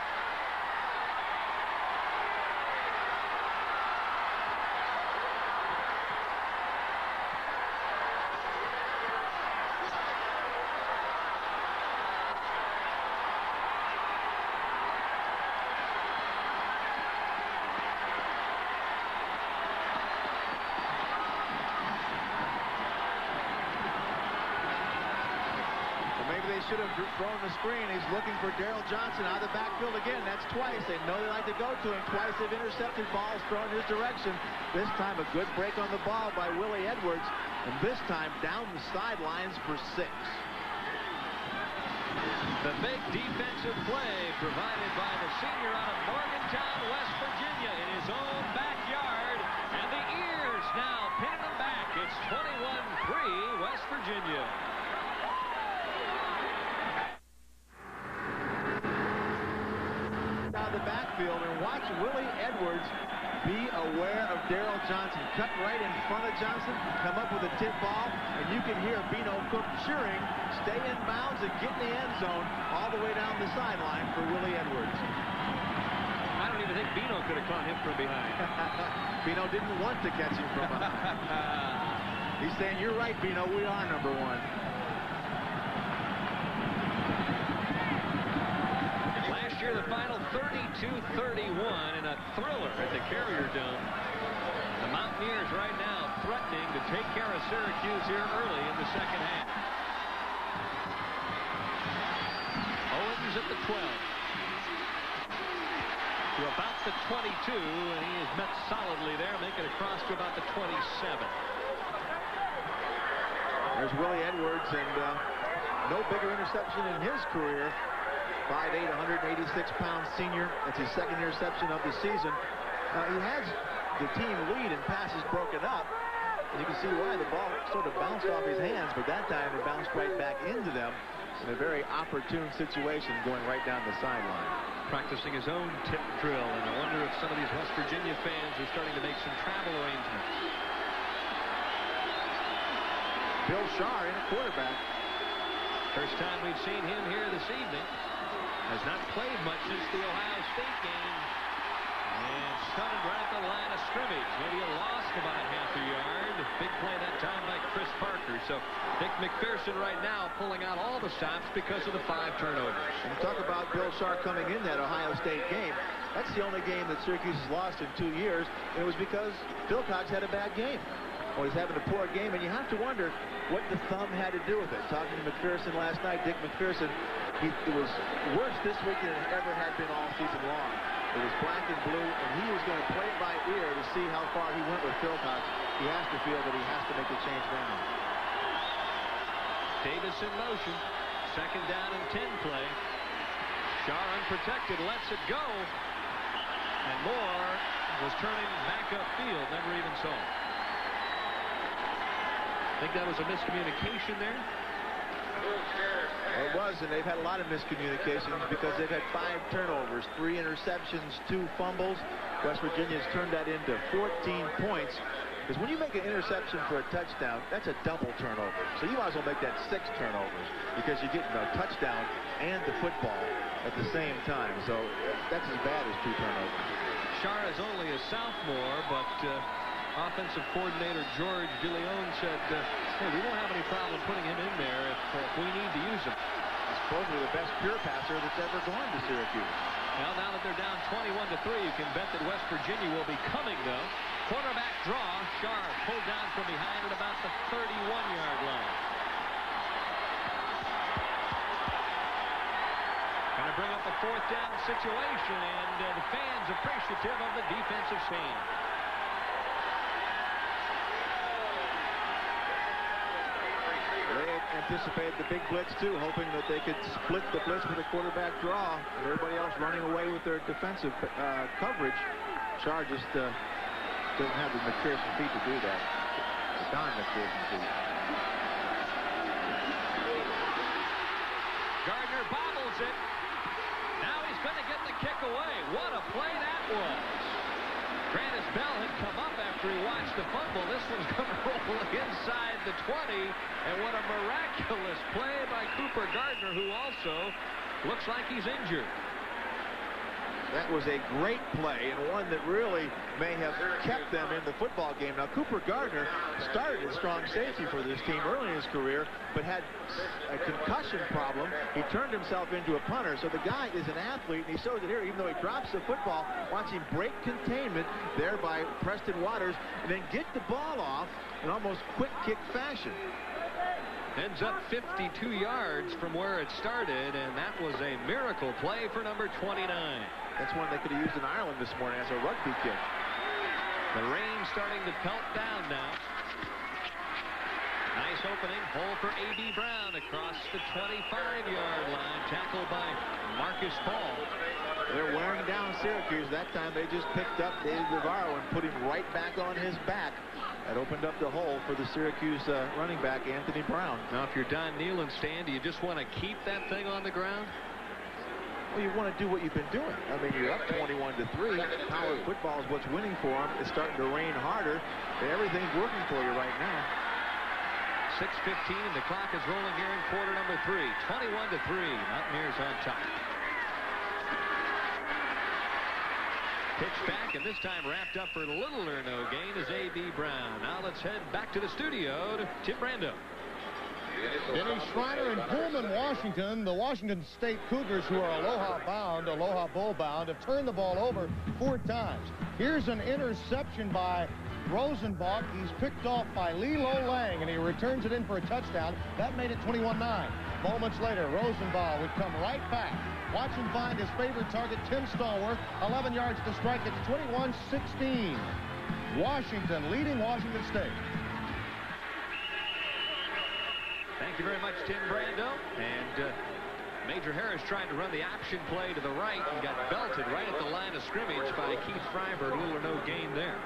Should have thrown the screen. He's looking for Daryl Johnson out of the backfield again. That's twice. They know they like to go to him. Twice they've intercepted balls thrown his direction. This time a good break on the ball by Willie Edwards. And this time down the sidelines for 6. The big defensive play provided by the senior out of Morgantown, West Virginia, in his own backyard. And the ears now pinning him back. It's 21-3 West Virginia. The backfield, and watch Willie Edwards be aware of Daryl Johnson. Cut right in front of Johnson, come up with a tip ball, and you can hear Bino Cook cheering, stay in bounds and get in the end zone all the way down the sideline for Willie Edwards. I don't even think Bino could have caught him from behind. Bino didn't want to catch him from behind. He's saying, you're right, Bino, we are number 1. The final 32-31 in a thriller at the Carrier Dome. The Mountaineers right now threatening to take care of Syracuse here early in the second half. Owens at the 12. To about the 22, and he is met solidly there, making it across to about the 27. There's Willie Edwards, and no bigger interception in his career. 5'8", 186-pound senior. That's his second interception of the season. He has the team lead in passes broken up. And you can see why the ball sort of bounced off his hands, but that time it bounced right back into them in a very opportune situation going right down the sideline. Practicing his own tip drill, and I wonder if some of these West Virginia fans are starting to make some travel arrangements. Bill Schaar in a quarterback. First time we've seen him here this evening. Has not played much since the Ohio State game. And stunted right at the line of scrimmage. Maybe a loss of about half a yard. Big play that time by Chris Parker. So Dick McPherson right now pulling out all the stops because of the 5 turnovers. And talk about Bill Schaar coming in that Ohio State game. That's the only game that Syracuse has lost in 2 years. And it was because Philcox had a bad game. Well, he's having a poor game, and you have to wonder what the thumb had to do with it. Talking to McPherson last night, Dick McPherson, it was worse this week than it ever had been all season long. It was black and blue, and he was going to play it by ear to see how far he went with Philcox. He has to feel that he has to make a change now. Davis in motion. Second down and 10 play. Schaar unprotected, lets it go. And Moore was turning back upfield, never even saw it. Think that was a miscommunication there? Well, it was, and they've had a lot of miscommunications because they've had 5 turnovers, 3 interceptions, 2 fumbles. West Virginia's turned that into 14 points. Because when you make an interception for a touchdown, that's a double turnover. So you might as well make that 6 turnovers because you're getting a touchdown and the football at the same time. So that's as bad as 2 turnovers. Schaar is only a sophomore, but offensive coordinator George DeLeon said, hey, we won't have any problem putting him in there if we need to use him. He's supposedly the best pure passer that's ever gone to Syracuse. Well, now that they're down 21-3, you can bet that West Virginia will be coming, though. quarterback draw. Sharp pulled down from behind at about the 31-yard line. Going to bring up a 4th down situation, and the fans appreciative of the defensive stand. They anticipated the big blitz, too, hoping that they could split the blitz with a quarterback draw, and everybody else running away with their defensive coverage. Shar just doesn't have the McPherson feet to do that. The Don McPherson feet. Gardner bobbles it. Now he's going to get the kick away. What a play that was. Grannis Bell had come up after he watched the fumble. This one's going to roll inside the 20. And what a miraculous play by Cooper Gardner, who also looks like he's injured. That was a great play, and one that really may have kept them in the football game. Now, Cooper Gardner started as strong safety for this team early in his career, but had a concussion problem. He turned himself into a punter, so the guy is an athlete, and he shows it here. Even though he drops the football, watch him break containment there by Preston Waters, and then get the ball off in almost quick kick fashion. Ends up 52 yards from where it started, and that was a miracle play for number 29. That's one they could have used in Ireland this morning as a rugby kick. The rain starting to pelt down now. Nice opening. Hole for A.B. Brown across the 25-yard line. Tackled by Marcus Paul. They're wearing down Syracuse. That time they just picked up David Navarro and put him right back on his back. That opened up the hole for the Syracuse running back, Anthony Brown. Now, if you're Don Nehlen, Stan, do you just want to keep that thing on the ground? Well, you want to do what you've been doing. I mean, you're up 21-3. College football is what's winning for them. It's starting to rain harder. Everything's working for you right now. 6:15, and the clock is rolling here in quarter number 3. 21-3. Mountaineers on top. Pitch back, and this time wrapped up for little or no gain is A.B. Brown. Now let's head back to the studio to Tim Brando. Denny Schreiner in Pullman, Washington. The Washington State Cougars, who are Aloha Bowl bound, have turned the ball over 4 times. Here's an interception by Rosenbach. He's picked off by Lilo Lang, and he returns it in for a touchdown. That made it 21-9. Moments later, Rosenbach would come right back. Watch him find his favorite target, Tim Stallworth. 11 yards to strike. It's 21-16. Washington leading Washington State. Thank you very much, Tim Brando. And Major Harris trying to run the option play to the right and got belted right at the line of scrimmage by Keith Freiberg. Little or no gain there.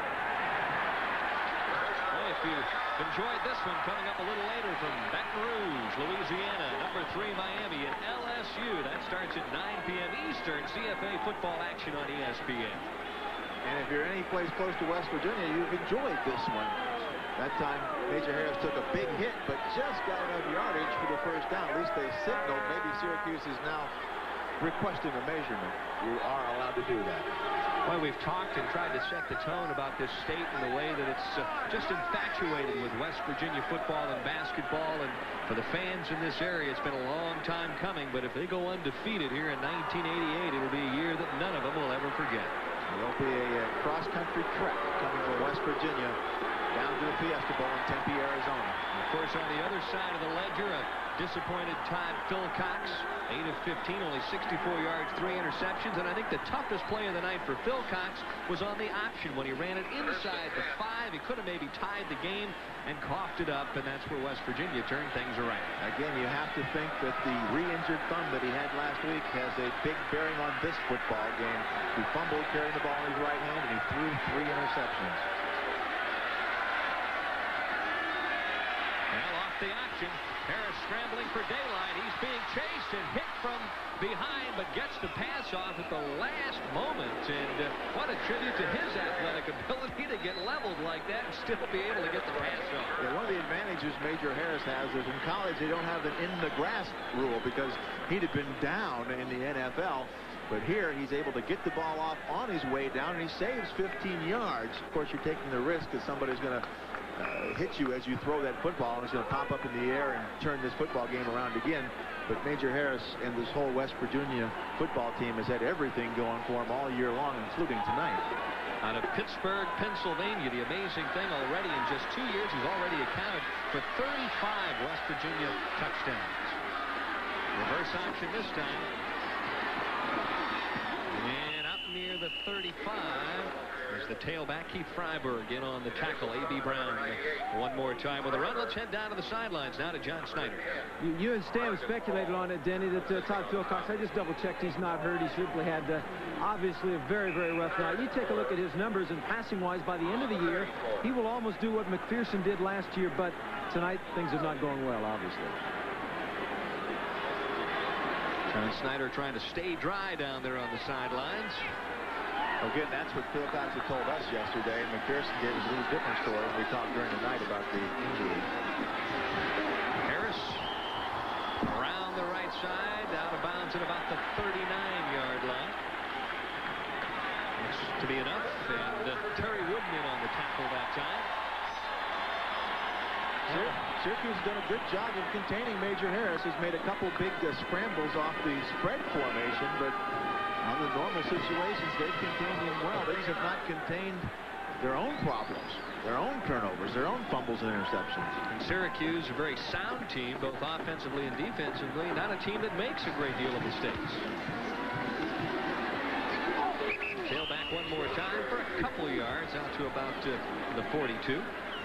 Well, if you enjoyed this one, coming up a little later from Baton Rouge, Louisiana, number 3 Miami, and LSU. That starts at 9 p.m. Eastern. CFA football action on ESPN. And if you're any place close to West Virginia, you've enjoyed this one. That time, Major Harris took a big hit, but just got enough yardage for the first down. At least they signaled. Maybe Syracuse is now requesting a measurement. You are allowed to do that. Well, we've talked and tried to set the tone about this state in the way that it's just infatuated with West Virginia football and basketball. And for the fans in this area, it's been a long time coming. But if they go undefeated here in 1988, it'll be a year that none of them will ever forget. There'll be a cross-country trek coming from West Virginia down to the Fiesta Bowl in Tempe, Arizona. And of course, on the other side of the ledger, a disappointed Todd Philcox, 8 of 15, only 64 yards, 3 interceptions. And I think the toughest play of the night for Philcox was on the option when he ran it inside the 5. He could have maybe tied the game and coughed it up, and that's where West Virginia turned things around. Again, you have to think that the re-injured thumb that he had last week has a big bearing on this football game. He fumbled carrying the ball in his right hand, and he threw 3 interceptions. Well, off the option, Harris scrambling for daylight. He's being chased and hit from behind, but gets the pass off at the last moment. And what a tribute to his athletic ability to get leveled like that and still be able to get the pass off. Yeah, one of the advantages Major Harris has is in college they don't have an in-the-grass rule because he'd have been down in the NFL. But here he's able to get the ball off on his way down, and he saves 15 yards. Of course, you're taking the risk that somebody's going to hit you as you throw that football, and it's going to pop up in the air and turn this football game around again. But Major Harris and this whole West Virginia football team has had everything going for him all year long, including tonight. out of Pittsburgh, Pennsylvania. The amazing thing, already in just 2 years, he's already accounted for 35 West Virginia touchdowns. Reverse option this time. And up near the 35 is the tailback, Keith Freiberg, in on the tackle. A.B. Brown one more time with a run. Let's head down to the sidelines now to John Snyder. You and Stan have speculated on it, Denny, that Todd Philcox, I just double-checked, he's not hurt. He simply had, obviously, a very, very rough night. You take a look at his numbers, and passing-wise, by the end of the year, he will almost do what McPherson did last year, but tonight, things have not gone well, obviously. John Snyder trying to stay dry down there on the sidelines. Again, that's what Philcox had told us yesterday, and McPherson gave us a little different story when we talked during the night about the injury. Harris around the right side, out of bounds at about the 39-yard line. Looks to be enough, and Terry Wooden in on the tackle that time. Syracuse has done a good job of containing Major Harris. He's made a couple big scrambles off the spread formation, but under normal situations, they've contained him well. They just have not contained their own problems, their own turnovers, their own fumbles and interceptions. And Syracuse, a very sound team, both offensively and defensively, not a team that makes a great deal of mistakes. Tailback one more time for a couple yards out to about the 42.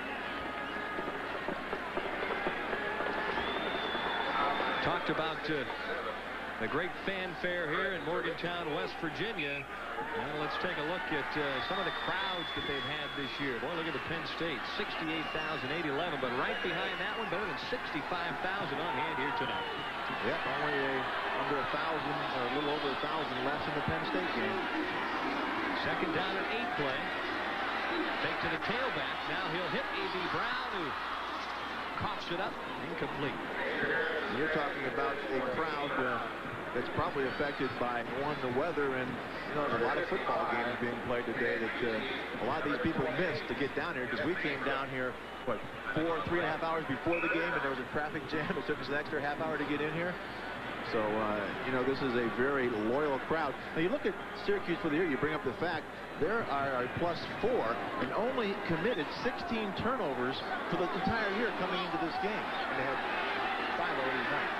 Talked about the great fanfare here in Morgantown, West Virginia. Well, let's take a look at some of the crowds that they've had this year. Boy, look at the Penn State, 68,811, but right behind that one, better than 65,000 on hand here tonight. Yep, only under 1,000, or a little over 1,000 less in the Penn State game. Second down and 8 play. Fake to the tailback. Now he'll hit A.B. Brown, who coughs it up, incomplete. You're talking about a crowd that's probably affected by, one, the weather, and there's a lot of football games being played today that a lot of these people missed to get down here, because we came down here, what, 3.5 hours before the game, and there was a traffic jam. It took us an extra half hour to get in here. So, this is a very loyal crowd. Now, you look at Syracuse for the year, you bring up the fact there are a +4 and only committed 16 turnovers for the entire year coming into this game. And they have 5 already tonight.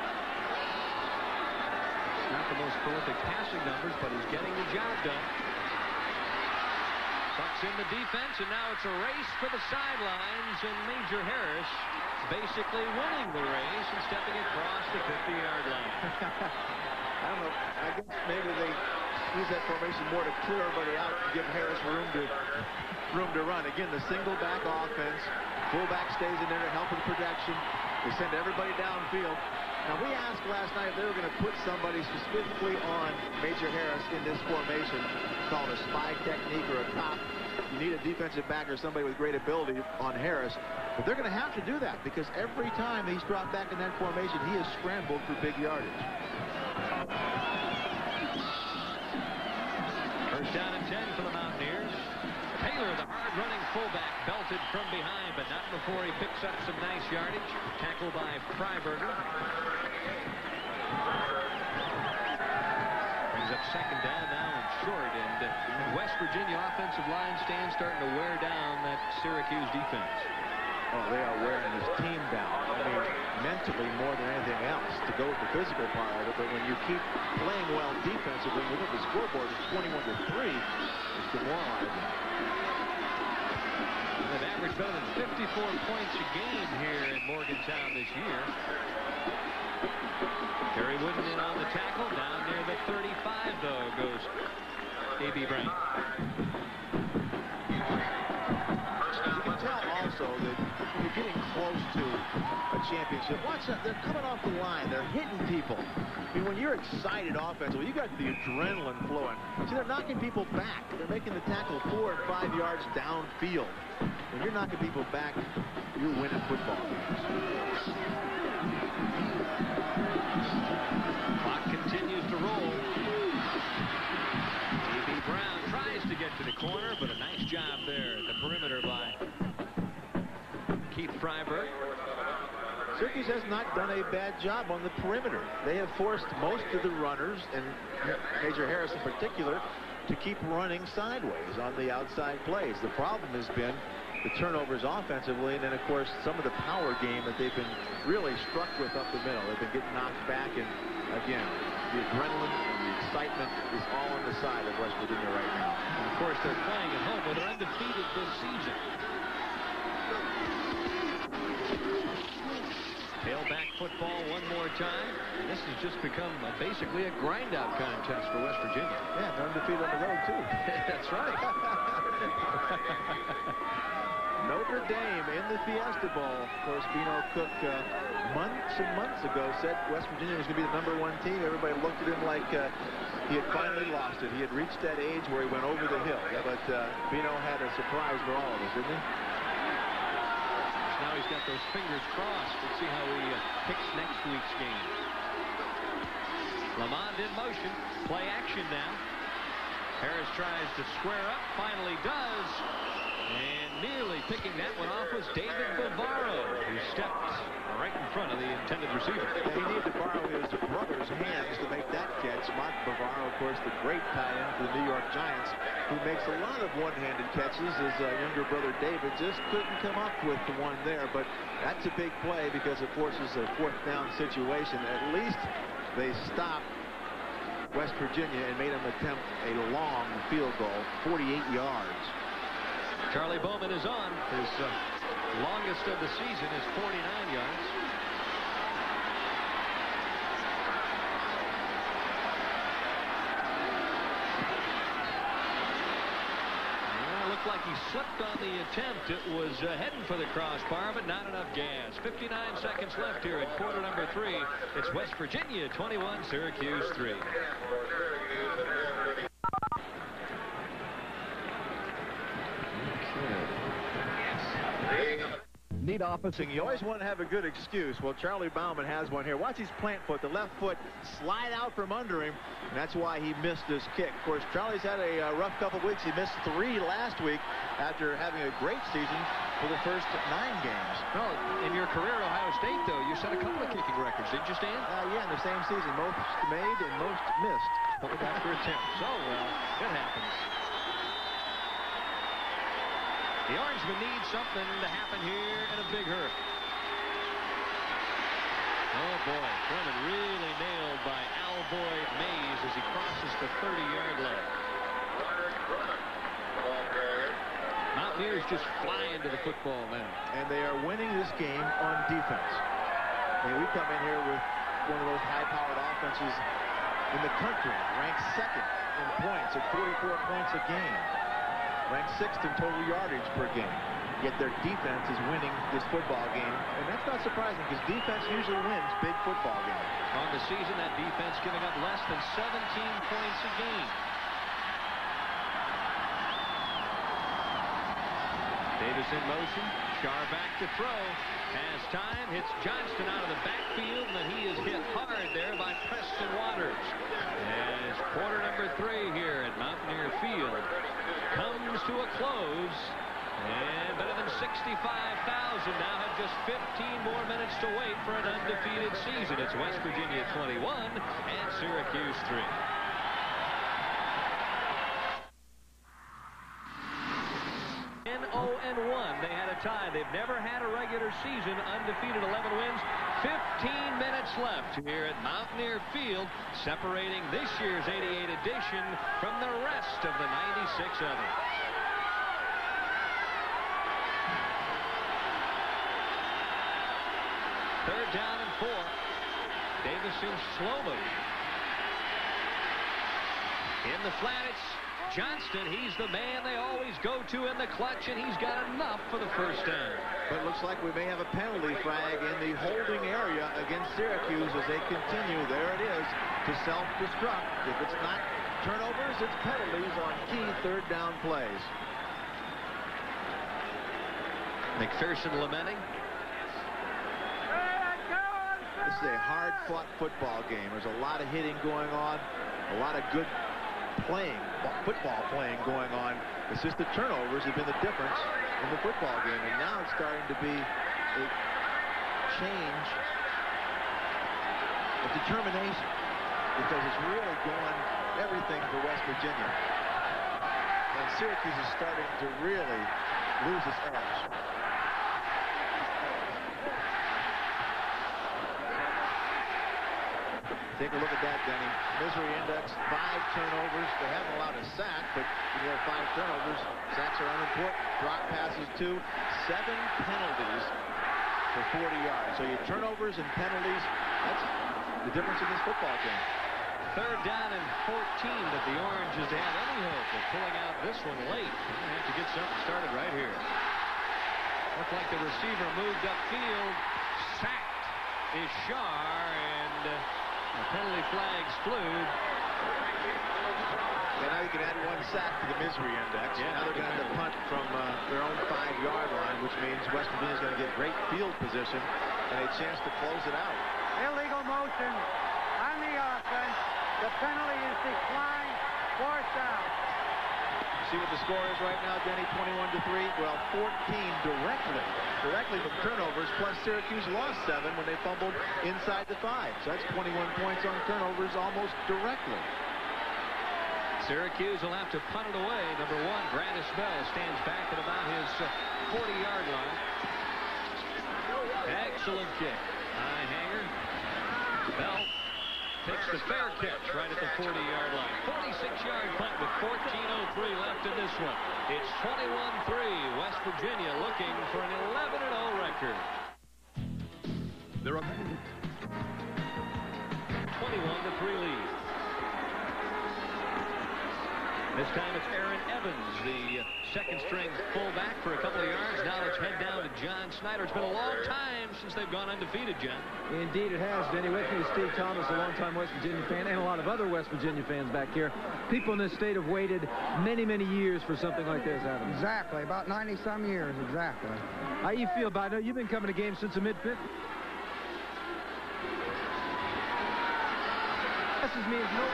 Not the most prolific passing numbers, but he's getting the job done. Bucks in the defense, and now it's a race for the sidelines, and Major Harris basically winning the race and stepping across the 50-yard line. I don't know. I guess maybe they use that formation more to clear everybody out and give Harris room to run. Again, the single back offense. Fullback stays in there to help with protection. They send everybody downfield. Now, we asked last night if they were going to put somebody specifically on Major Harris in this formation, called a spy technique or a cop. You need a defensive back or somebody with great ability on Harris. But they're going to have to do that, because every time he's dropped back in that formation, he has scrambled for big yardage. First down and 10 for the Mountaineers. Taylor, the hard-running fullback, belted from behind, but not before he picks up some nice yardage. Tackled by Freiberger. Brings up second down now and short, and West Virginia offensive line stand starting to wear down that Syracuse defense. Oh, they are wearing this team down. I mean, mentally more than anything else, to go with the physical part of it. But when you keep playing well defensively, you look at the scoreboard, it's 21-3. It's demoralizing. They've averaged better than 54 points a game here in Morgantown this year. Terry Wooden in on the tackle. Down near the 35, though, goes A.B. Brown. You can tell also that you're getting close to a championship. Watch that. They're coming off the line. They're hitting people. I mean, when you're excited offensively, you got the adrenaline flowing. See, they're knocking people back. They're making the tackle 4 and 5 yards downfield. When you're knocking people back, you're winning football games. Clock continues to roll. A.B. Brown tries to get to the corner, but a nice job there at the perimeter by Keith Freiberg. Syracuse has not done a bad job on the perimeter. They have forced most of the runners, and Major Harris in particular, to keep running sideways on the outside plays. The problem has been the turnovers offensively, and then, of course, some of the power game that they've been really struck with up the middle. They've been getting knocked back, and, again, the adrenaline and the excitement is all on the side of West Virginia right now. And, of course, they're playing at home where they're undefeated this season. Tailback football one more time. And this has just become basically a grind-out contest for West Virginia. Yeah, they're undefeated on the road, too. That's right. Notre Dame in the Fiesta Bowl. Of course, Bino Cook months and months ago said West Virginia was going to be the #1 team. Everybody looked at him like he had finally lost it. He had reached that age where he went over the hill. But Bino had a surprise for all of us, didn't he? Now he's got those fingers crossed. Let's see how he picks next week's game. Lamond in motion. Play action now. Harris tries to square up. Finally does. And nearly picking that one off was David Bavaro, who stepped right in front of the intended receiver. And he needed to borrow his brother's hands to make that catch. Mark Bavaro, of course, the great tie-in for the New York Giants, who makes a lot of one-handed catches. His younger brother David just couldn't come up with the one there, but that's a big play because it forces a 4th down situation. At least they stopped West Virginia and made them attempt a long field goal, 48 yards. Charlie Bowman is on. His longest of the season is 49 yards. Looked like he slipped on the attempt. It was heading for the crossbar, but not enough gas. 59 seconds left here at quarter number 3. It's West Virginia 21, Syracuse 3. Neat opposite. You always want to have a good excuse. Well, Charlie Bauman has one here. Watch his plant foot, the left foot slide out from under him, and that's why he missed his kick. Of course, Charlie's had a rough couple weeks. He missed 3 last week after having a great season for the first 9 games. No, in your career at Ohio State, though, you set a couple of kicking records, didn't you, Stan? Yeah, in the same season. Most made and most missed. Point after attempt. So, well, it happens. The Orangemen need something to happen here in a big hurry. Oh, boy. Drummond really nailed by Alvoid Mays as he crosses the 30-yard line. Mountaineers just flying to the football now. And they are winning this game on defense. I mean, we come in here with one of those high-powered offenses in the country, ranked 2nd in points at 44 points a game. Ranked 6th in total yardage per game. Yet their defense is winning this football game. And that's not surprising because defense usually wins big football games. On the season, that defense giving up less than 17 points a game. Davis in motion. Char back to throw. Has time. Hits Johnston out of the backfield. And he is hit hard there by Preston Waters. As quarter number 3 here at Mountaineer Field comes to a close. And better than 65,000 now have just 15 more minutes to wait for an undefeated season. It's West Virginia 21 and Syracuse 3. In 0-1, they had a tie. They've never had a regular season undefeated, 11 wins. 15 minutes left here at Mountaineer Field, separating this year's 88 edition from the rest of the 96 others. Third down and 4. Davis in slow motion. In the flat, it's Johnston. He's the man they always go to in the clutch, and he's got enough for the first down. But it looks like we may have a penalty flag in the holding area against Syracuse as they continue. There it is to self-destruct. If it's not turnovers, it's penalties on key third down plays. McPherson lamenting. This is a hard-fought football game. There's a lot of hitting going on, a lot of good football playing going on. It's just the turnovers have been the difference in the football game, and now it's starting to be a change of determination because it's really going everything for West Virginia. And Syracuse is starting to really lose its edge. Take a look at that, Denny. Misery index, 5 turnovers. They haven't allowed a sack, but when you have 5 turnovers, sacks are unimportant. Drop passes, 2. 7 penalties for 40 yards. So your turnovers and penalties, that's the difference in this football game. 3rd down and 14, but the Oranges have any hope of pulling out this one late. They're going to have to get something started right here. Looked like the receiver moved upfield. Sacked is Shar, and the penalty flags flew. And now you can add 1 sack to the misery index. Yeah, now they're going to have to punt from their own 5-yard line, which means West Virginia's going to get great field position and a chance to close it out. Illegal motion on the offense. The penalty is declined. 4th down. See what the score is right now, Denny, 21-3. Well, 14 directly from turnovers, plus Syracuse lost 7 when they fumbled inside the 5. So that's 21 points on turnovers almost directly. Syracuse will have to punt it away. Number 1, Grantis Bell, stands back at about his 40-yard line. Excellent kick. High hanger. Bell takes the fair catch right at the 40-yard line. 46-yard punt with 14:03 left in this one. It's 21-3. West Virginia looking for an 11-0 record. There are 21-3 lead. This time it's Aaron Evans, the second-string fullback, for a couple of yards. Now let's head down to John Snyder. It's been a long time since they've gone undefeated, John. Indeed it has, Denny. With me is Steve Thomas, a longtime West Virginia fan, and a lot of other West Virginia fans back here. People in this state have waited many, many years for something like this, haven't they? Exactly. About 90-some years, exactly. How you feel about it? You've been coming to games since the mid-50s. This means no...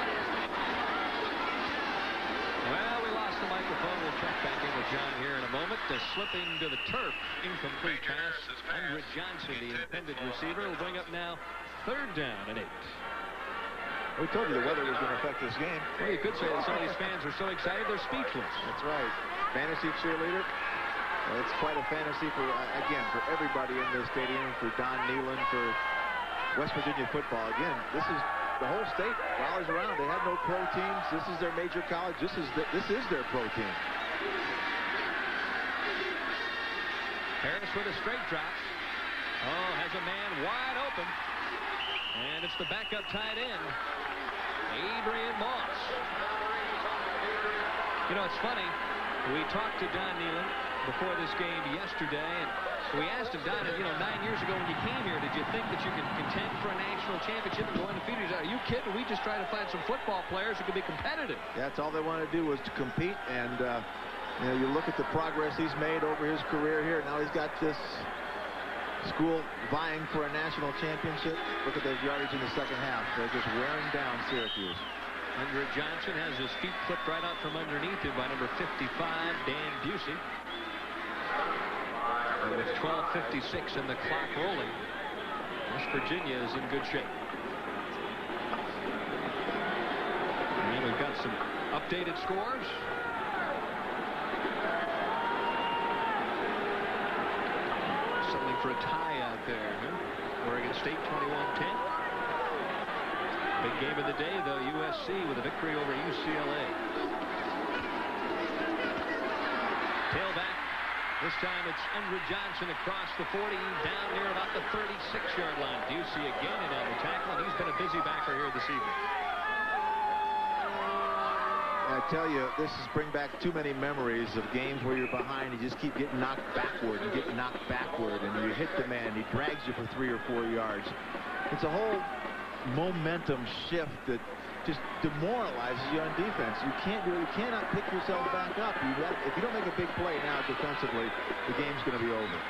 Well, we lost the microphone. We'll check back in with John here in a moment. Slipping to the turf. Incomplete pass. Andrew Johnson, the intended receiver, will bring up now 3rd down and 8. We told you the weather was going to affect this game. Well, you could say that some of these fans are so excited they're speechless. That's right. Fantasy cheerleader. It's quite a fantasy for, again, for everybody in this stadium, for Don Nehlen, for West Virginia football. Again, this is the whole state rallies around. They have no pro teams. This is their major college. This is their pro team. Harris with a straight drop. Oh, has a man wide open. And it's the backup tight end, Adrian Moss. You know, it's funny. We talked to Don Nehlen before this game yesterday, and we asked him, Don, 9 years ago when you came here, did you think that you could contend for a national championship and go undefeated? Are you kidding? We just try to find some football players who could be competitive. That's all they wanted to do was to compete, and you look at the progress he's made over his career here. Now he's got this school vying for a national championship. Look at those yardage in the second half. They're just wearing down Syracuse. Andrew Johnson has his feet clipped right out from underneath him by number 55, Dan Busey. And with 12:56 and the clock rolling, West Virginia is in good shape. And we've got some updated scores. Something for a tie out there, huh? Oregon State 21-10. Big game of the day, though, USC with a victory over UCLA. Tailback. This time it's Andrew Johnson across the 40, down near about the 36-yard line. Busey again in on the tackle, and he's been a busy backer here this evening. I tell you, this is bring back too many memories of games where you're behind. You just keep getting knocked backward and getting knocked backward, and you hit the man. He drags you for 3 or 4 yards. It's a whole momentum shift that just demoralizes you on defense. You can't do it. You cannot pick yourself back up. If you don't make a big play now defensively, the game's going to be over.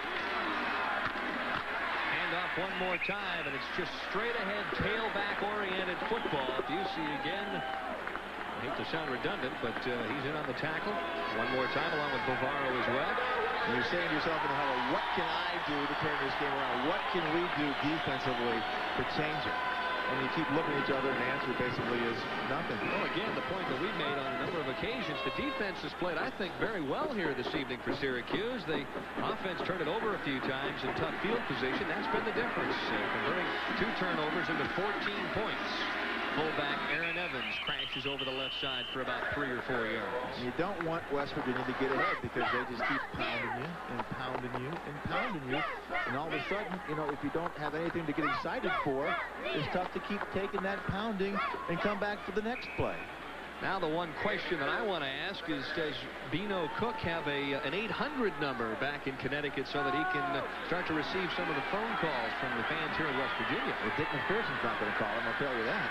Hand off one more time, and it's just straight ahead, tailback-oriented football. Busey again. I hate to sound redundant, but he's in on the tackle one more time, along with Bavaro as well. And you're saying to yourself in the huddle, what can I do to turn this game around? What can we do defensively to change it? and you keep looking at each other, and the answer basically is nothing. Well, again, the point that we made on a number of occasions, the defense has played, I think, very well here this evening for Syracuse. The offense turned it over a few times in tough field position. That's been the difference, converting 2 turnovers into 14 points. Fullback Aaron Evans crashes over the left side for about 3 or 4 yards. You don't want West Virginia to get ahead because they just keep pounding you and pounding you and pounding you. And all of a sudden, you know, if you don't have anything to get excited for, it's tough to keep taking that pounding and come back for the next play. Now the one question that I want to ask is, does Bino Cook have an 800 number back in Connecticut so that he can start to receive some of the phone calls from the fans here in West Virginia? Well, Dick McPherson's not going to call him, I'll tell you that.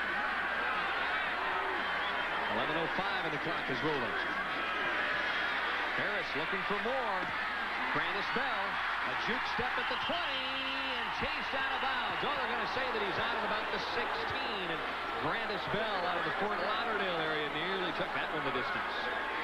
11:05 and the clock is rolling. Harris looking for more. Grandis Bell, a juke step at the 20 and chased out of bounds. Oh, they're going to say that he's out at about the 16, and Grandis Bell out of the Fort Lauderdale area nearly took that one the distance.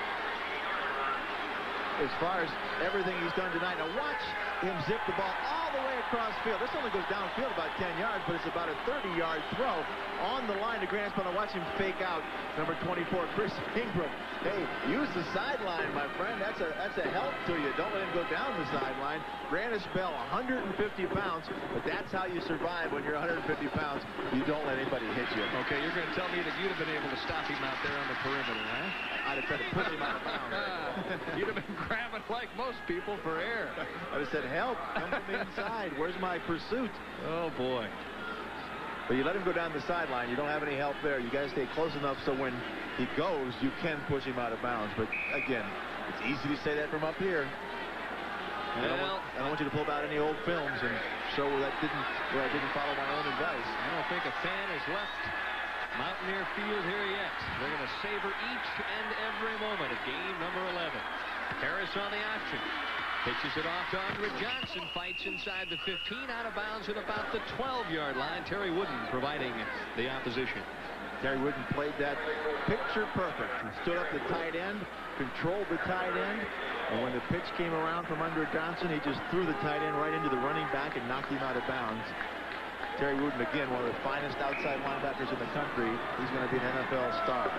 As far as everything he's done tonight, now watch him zip the ball all the way across field. This only goes downfield about 10 yards, but it's about a 30-yard throw on the line to Grandis Bell. Now watch him fake out number 24, Chris Ingram. Hey, use the sideline, my friend. That's a help to you. Don't let him go down the sideline. Grandis Bell, 150 pounds, but that's how you survive when you're 150 pounds. You don't let anybody hit you. Okay, you're going to tell me that you'd have been able to stop him out there on the perimeter, huh? I'd have tried to push him out of bounds. You'd have been grabbing like most people for air. I'd have said, help, come from the inside. Where's my pursuit? Oh, boy. But you let him go down the sideline. You don't have any help there. You got to stay close enough so when he goes, you can push him out of bounds. But, again, it's easy to say that from up here. And well, I don't want you to pull out any old films and show where I didn't follow my own advice. I don't think a fan has left Mountaineer Field here yet. They're going to savor each and every moment of game number 11. Harris on the option. Pitches it off to Andre Johnson. Fights inside the 15, out of bounds at about the 12-yard line. Terry Wooden providing the opposition. Terry Wooden played that picture perfect. He stood up the tight end, controlled the tight end, and when the pitch came around from Andre Johnson, he just threw the tight end right into the running back and knocked him out of bounds. Terry Wooden, again, one of the finest outside linebackers in the country. He's going to be an NFL star.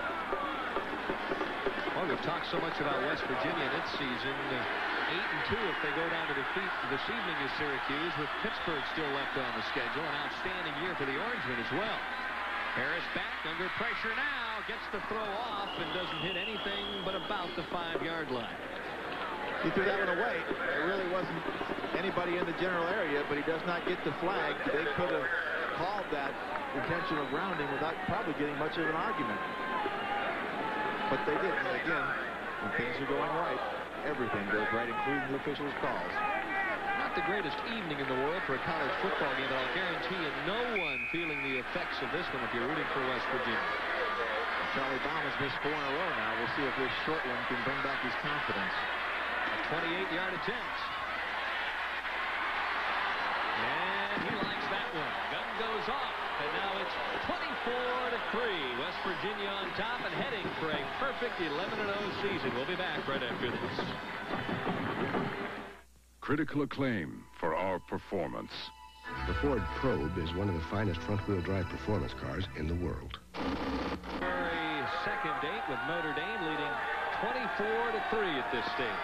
Well, we've talked so much about West Virginia this season. 8-2 if they go down to defeat this evening is Syracuse, with Pittsburgh still left on the schedule. An outstanding year for the Orangemen as well. Harris back under pressure now, gets the throw off and doesn't hit anything but about the 5-yard line. He threw that one away. There really wasn't anybody in the general area, but he does not get the flag. They could have called that intentional grounding without probably getting much of an argument. But they didn't. And again, when things are going right, everything goes right, including the officials' calls. Not the greatest evening in the world for a college football game, but I'll guarantee you no one feeling the effects of this one if you're rooting for West Virginia. Charlie Baum has missed 4 in a row now. We'll see if this short one can bring back his confidence. A 28-yard attempt. And he likes that one. Gun goes off, and now it's 24-3. West Virginia on top and heading for a perfect 11-0 season. We'll be back right after this. Critical acclaim for our performance. The Ford Probe is one of the finest front-wheel drive performance cars in the world. Very second date with Notre Dame leading 24-3 at this stage.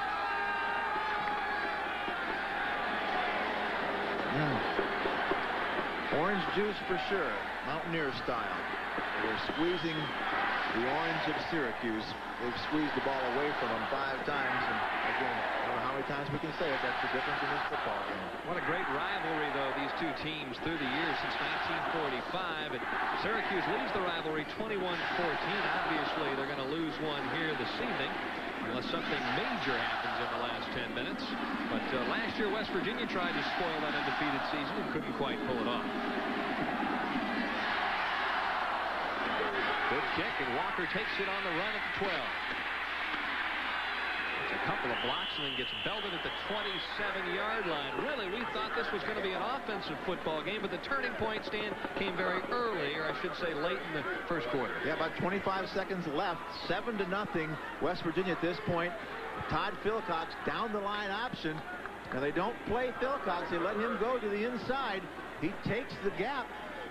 Orange juice for sure, Mountaineer style. They're squeezing the orange of Syracuse. They've squeezed the ball away from them 5 times, and again, I don't know how many times we can say it. That's the difference in this football game. What a great rivalry, though, these two teams through the years since 1945. And Syracuse leads the rivalry 21-14. Obviously, they're going to lose one here this evening, unless something major happens in the last 10 minutes. But last year, West Virginia tried to spoil that undefeated season and couldn't quite pull it off. Good kick, and Walker takes it on the run at the 12. It's a couple of blocks and then gets belted at the 27-yard line. Really, we thought this was going to be an offensive football game, but the turning point, Stan, came very early, or I should say late in the first quarter. Yeah, about 25 seconds left. 7-0. West Virginia at this point. Todd Philcox down the line option. Now they don't play Philcox. They let him go to the inside. He takes the gap,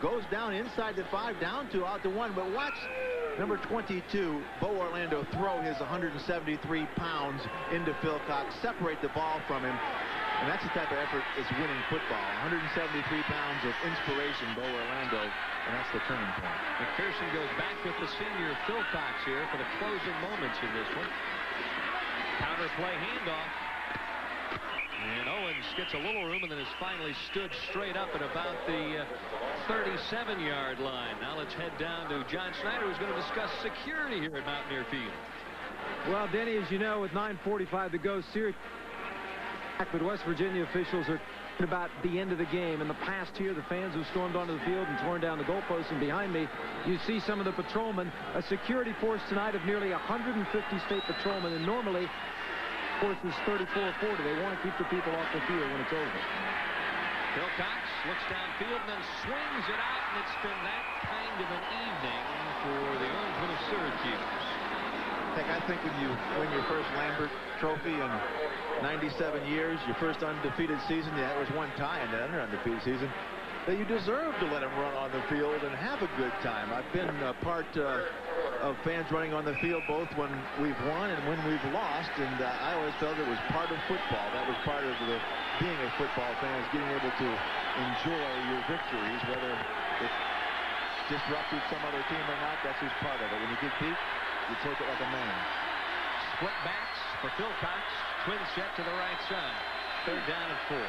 goes down inside the 5, down 2, out to 1. But watch number 22, Bo Orlando, throw his 173 pounds into Phil Cox, separate the ball from him. And that's the type of effort that's winning football. 173 pounds of inspiration, Bo Orlando, and that's the turning point. McPherson goes back with the senior Phil Cox here for the closing moments in this one. Counter play handoff. And Owens gets a little room and then has finally stood straight up at about the 37-yard line. Now let's head down to John Schneider, who's going to discuss security here at Mountaineer Field. Well, Denny, as you know, with 9:45 to go, Syracuse, but West Virginia officials are about the end of the game. In the past here, the fans who stormed onto the field and torn down the goalposts, and behind me, you see some of the patrolmen. A security force tonight of nearly 150 state patrolmen, and normally force is 34 or 40. They want to keep the people off the field when it's over. Phil Cox looks downfield and then swings it out, and it's been that kind of an evening for the Orangemen of Syracuse. Heck, I think when you win your first Lambert Trophy in 97 years, your first undefeated season, yeah, there was one tie in that undefeated season, that you deserve to let them run on the field and have a good time. I've been a part of fans running on the field both when we've won and when we've lost, and I always felt it was part of football. That was part of being a football fan, is getting able to enjoy your victories, whether it disrupted some other team or not. That's just part of it. When you get beat, you take it like a man. Split backs for Phil Cox. Twin set to the right side. 3rd down and 4.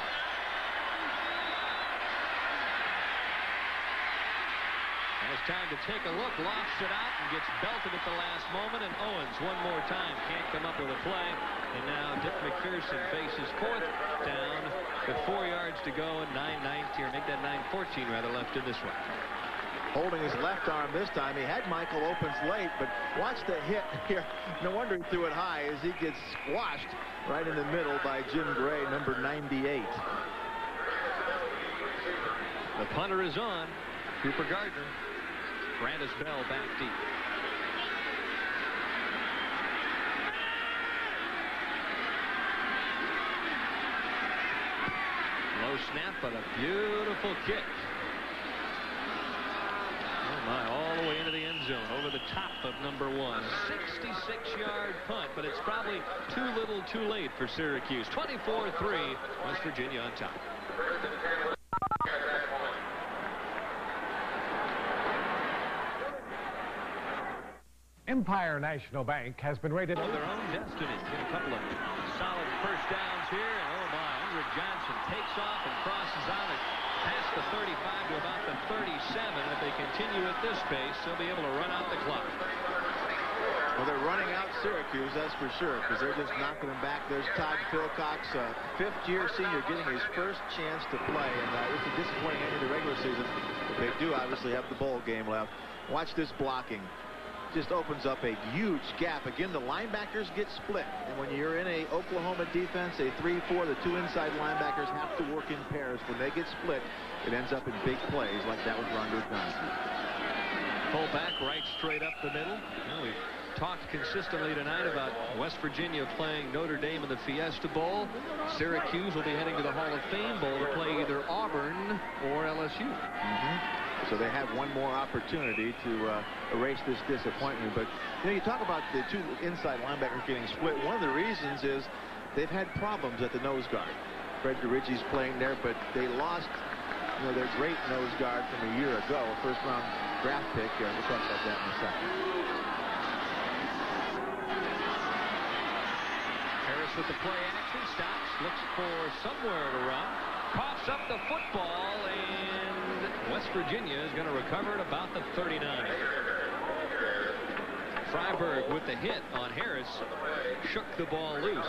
And it's time to take a look. Lofts it out and gets belted at the last moment. And Owens one more time can't come up with a play. And now Dick McPherson faces 4th down with 4 yards to go and 9:19, or make that 9:14 rather, left in this one. Holding his left arm this time. He had Michael Opens late, but watch the hit here. No wonder he threw it high as he gets squashed right in the middle by Jim Gray, number 98. The punter is on. Cooper Gardner. Brandis Bell back deep. Low snap, but a beautiful kick. Oh my, all the way into the end zone, over the top of number 1. 66-yard punt, but it's probably too little too late for Syracuse. 24-3, West Virginia on top. Empire National Bank has been rated of their own destiny. Get a couple of solid first downs here, and oh my, Andrew Johnson takes off and crosses out it past the 35 to about the 37. If they continue at this pace, they'll be able to run out the clock. Well, they're running out Syracuse, that's for sure, because they're just knocking them back. There's Todd Philcox, fifth-year senior, getting his first chance to play, and it's a disappointing end of the regular season. But they do obviously have the bowl game left. Watch this blocking. Just opens up a huge gap. Again, the linebackers get split, and when you're in a Oklahoma defense, a 3-4, the 2 inside linebackers have to work in pairs. When they get split, it ends up in big plays like that with Rondo Johnson. Fullback right straight up the middle. Well, we've talked consistently tonight about West Virginia playing Notre Dame in the Fiesta Bowl. Syracuse will be heading to the Hall of Fame Bowl to play either Auburn or LSU. So they have one more opportunity to erase this disappointment. But you know, you talk about the 2 inside linebackers getting split. One of the reasons is they've had problems at the nose guard. Fred DeRiggie's playing there, but they lost, you know, their great nose guard from a year ago, a first-round draft pick. We'll talk about that in a second. Harris with the play action, stops, looks for somewhere to run, coughs up the football, and West Virginia is going to recover at about the 39. Freiberg with the hit on Harris shook the ball loose.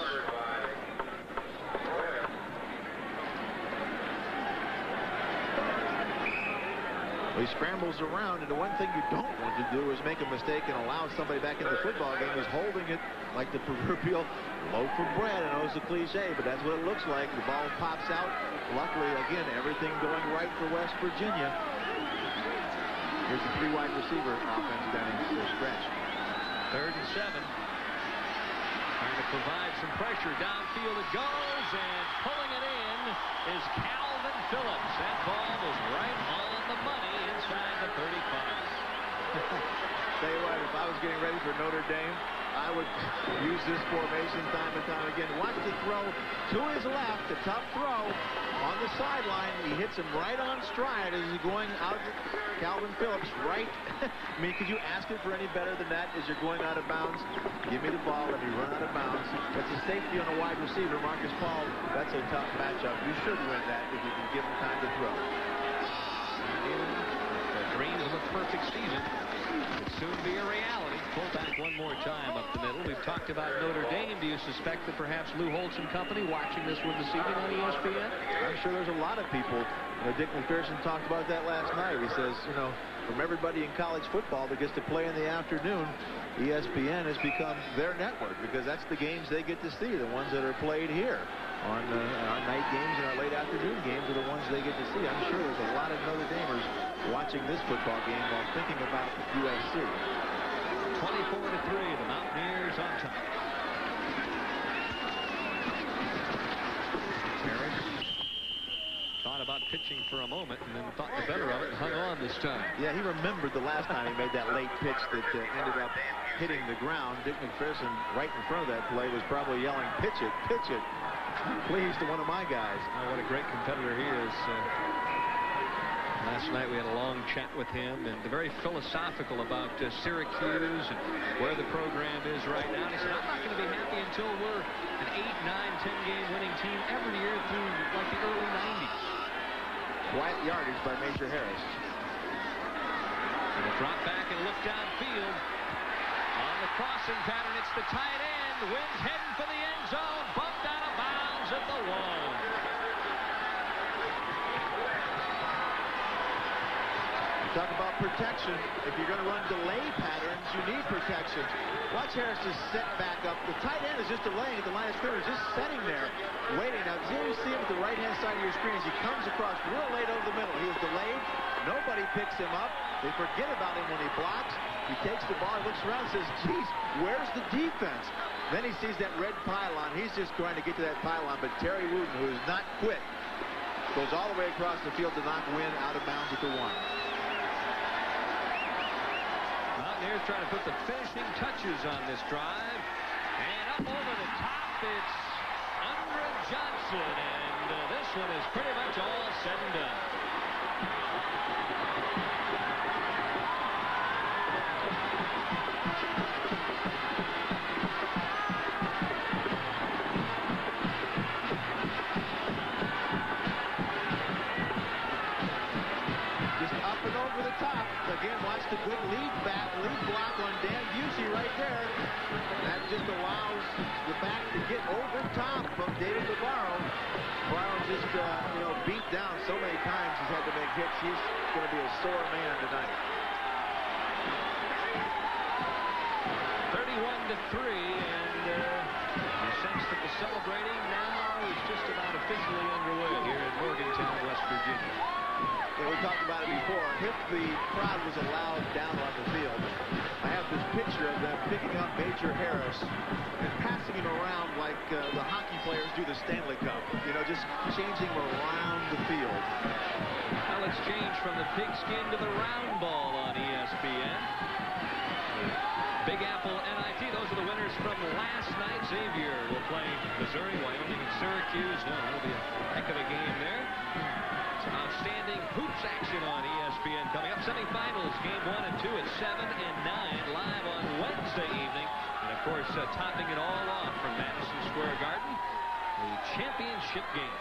Well, he scrambles around, and the one thing you don't want to do is make a mistake and allow somebody back in the football game who's holding it like the proverbial loaf of bread. I know it's a cliche, but that's what it looks like. The ball pops out. Luckily, again, everything going right for West Virginia. Here's the 3 wide receiver offense down in the stretch. 3rd and 7. Trying to provide some pressure. Downfield it goes, and pulling it in is Calvin Phillips. That ball was right on the money tell you what, if I was getting ready for Notre Dame, I would use this formation time and time again. Watch the throw to his left, the tough throw on the sideline. He hits him right on stride as he's going out. Calvin Phillips right. I mean, could you ask it for any better than that as you're going out of bounds? Give me the ball, let me run out of bounds. That's a safety on a wide receiver. Marcus Paul, that's a tough matchup. You should win that if you can give him time to throw. The dreams of a perfect season could soon be a reality. Pull back one more time up the middle. We've talked about Notre Dame. Do you suspect that perhaps Lou Holtz and company watching this one this evening on ESPN? I'm sure there's a lot of people. Dick McPherson talked about that last night. He says, from everybody in college football that gets to play in the afternoon, ESPN has become their network because that's the games they get to see, the ones that are played here. On our night games and our late afternoon games are the ones they get to see. I'm sure there's a lot of Notre Damers watching this football game while thinking about USC. 24-3, the Mountaineers on top. Harris thought about pitching for a moment and then thought the better of it and hung on this time. Yeah, he remembered the last time he made that late pitch that ended up hitting the ground. Dick McPherson, right in front of that play, was probably yelling, pitch it, please, to one of my guys. Oh, what a great competitor he is. Last night we had a long chat with him and very philosophical about Syracuse and where the program is right now. And he said, I'm not going to be happy until we're an 8, 9, 10-game winning team every year through like the early 90s. Quiet yardage by Major Harris. And a drop back and look downfield. On the crossing pattern, it's the tight end. Wins heading for the end zone. Bumped out of bounds at the 1. Talk about protection. If you're going to run delay patterns, you need protection. Watch Harris just set back up. The tight end is just delaying at the line of scrimmage, just setting there, waiting. Now, you see him at the right-hand side of your screen as he comes across real late over the middle. He is delayed. Nobody picks him up. They forget about him when he blocks. He takes the ball, looks around, and says, geez, where's the defense? Then he sees that red pylon. He's just trying to get to that pylon, but Terry Wooten, who has not quit, goes all the way across the field to knock Wynn out of bounds at the 1. Mountaineers trying to put the finishing touches on this drive. And up over the top, it's Andre Johnson. And this one is pretty much all said and done. Again, watch the good lead block on Dan Busey right there. That just allows the back to get over top of David Navarro. Navarro just, beat down so many times he's had to make hits. He's going to be a sore man tonight. 31-3, and you sense that the celebrating now is just about officially underway here in Morgantown, West Virginia. Yeah, we talked about it before. If the crowd was allowed down on the field, I have this picture of them picking up Major Harris and passing him around like the hockey players do the Stanley Cup. Just changing him around the field. Now let's change from the pigskin to the round ball on ESPN. Big Apple NIT, those are the winners from last night. Xavier will play Missouri, Wyoming, and Syracuse. That'll be a heck of a game there. Outstanding hoops action on ESPN coming up. Semifinals, game 1 and 2 at 7 and 9 live on Wednesday evening. And of course, topping it all off from Madison Square Garden, the championship game.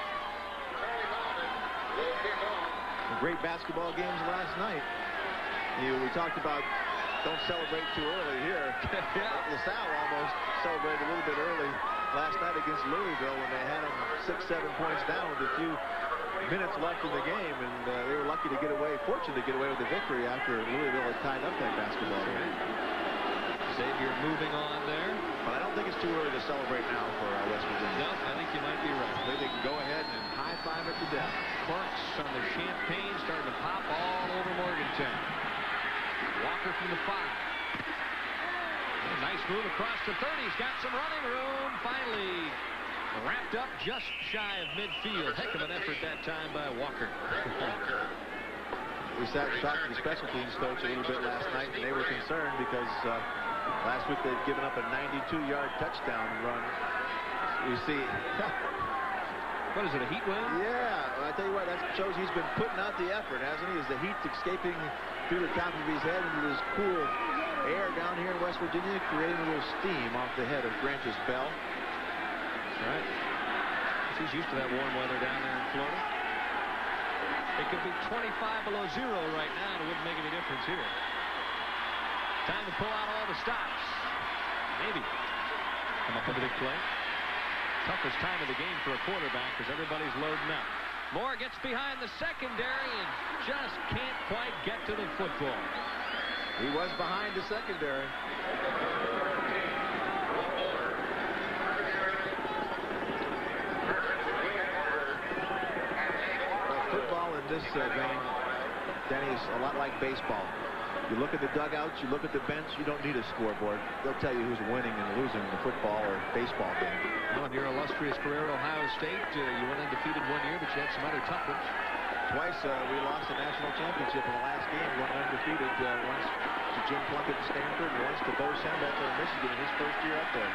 Great basketball games last night. We talked about don't celebrate too early here. LaSalle almost celebrated a little bit early last night against Louisville when they had them 6-7 points down with a few minutes left in the game, and they were lucky to get away, fortunate to get away with the victory after Louisville had tied up that basketball game. Xavier moving on there. But I don't think it's too early to celebrate now for West Virginia. No, I think you might be right. I think they can go ahead and high-five it to death. Corks on the champagne starting to pop all over Morgantown. Walker from the 5. Nice move across the 30. He's got some running room. Finally wrapped up just shy of midfield. Heck of an effort that time by Walker. We talked to the special teams coach a little bit last night, and they were concerned because last week they'd given up a 92-yard touchdown run. You see... What is it, a heat wave? Yeah, I tell you what, that shows he's been putting out the effort, hasn't he? As the heat escaping through the top of his head into this cool air down here in West Virginia, creating a little steam off the head of Grantis Bell. That's right. He's used to that warm weather down there in Florida. It could be 25 below zero right now, and it wouldn't make any difference here. Time to pull out all the stops. Maybe. Come up with a big play. Toughest time of the game for a quarterback because everybody's loading up. Moore gets behind the secondary and just can't quite get to the football. He was behind the secondary. Football in this vein, Danny, is a lot like baseball. You look at the dugouts, you look at the bench, you don't need a scoreboard. They'll tell you who's winning and losing in the football or baseball game. Well, in your illustrious career at Ohio State, you went undefeated one year, but you had some other tough ones. Twice we lost the national championship in the last game. We went undefeated once to Jim Plunkett at Stanford, and once to Bo Schembechler in Michigan in his first year up there.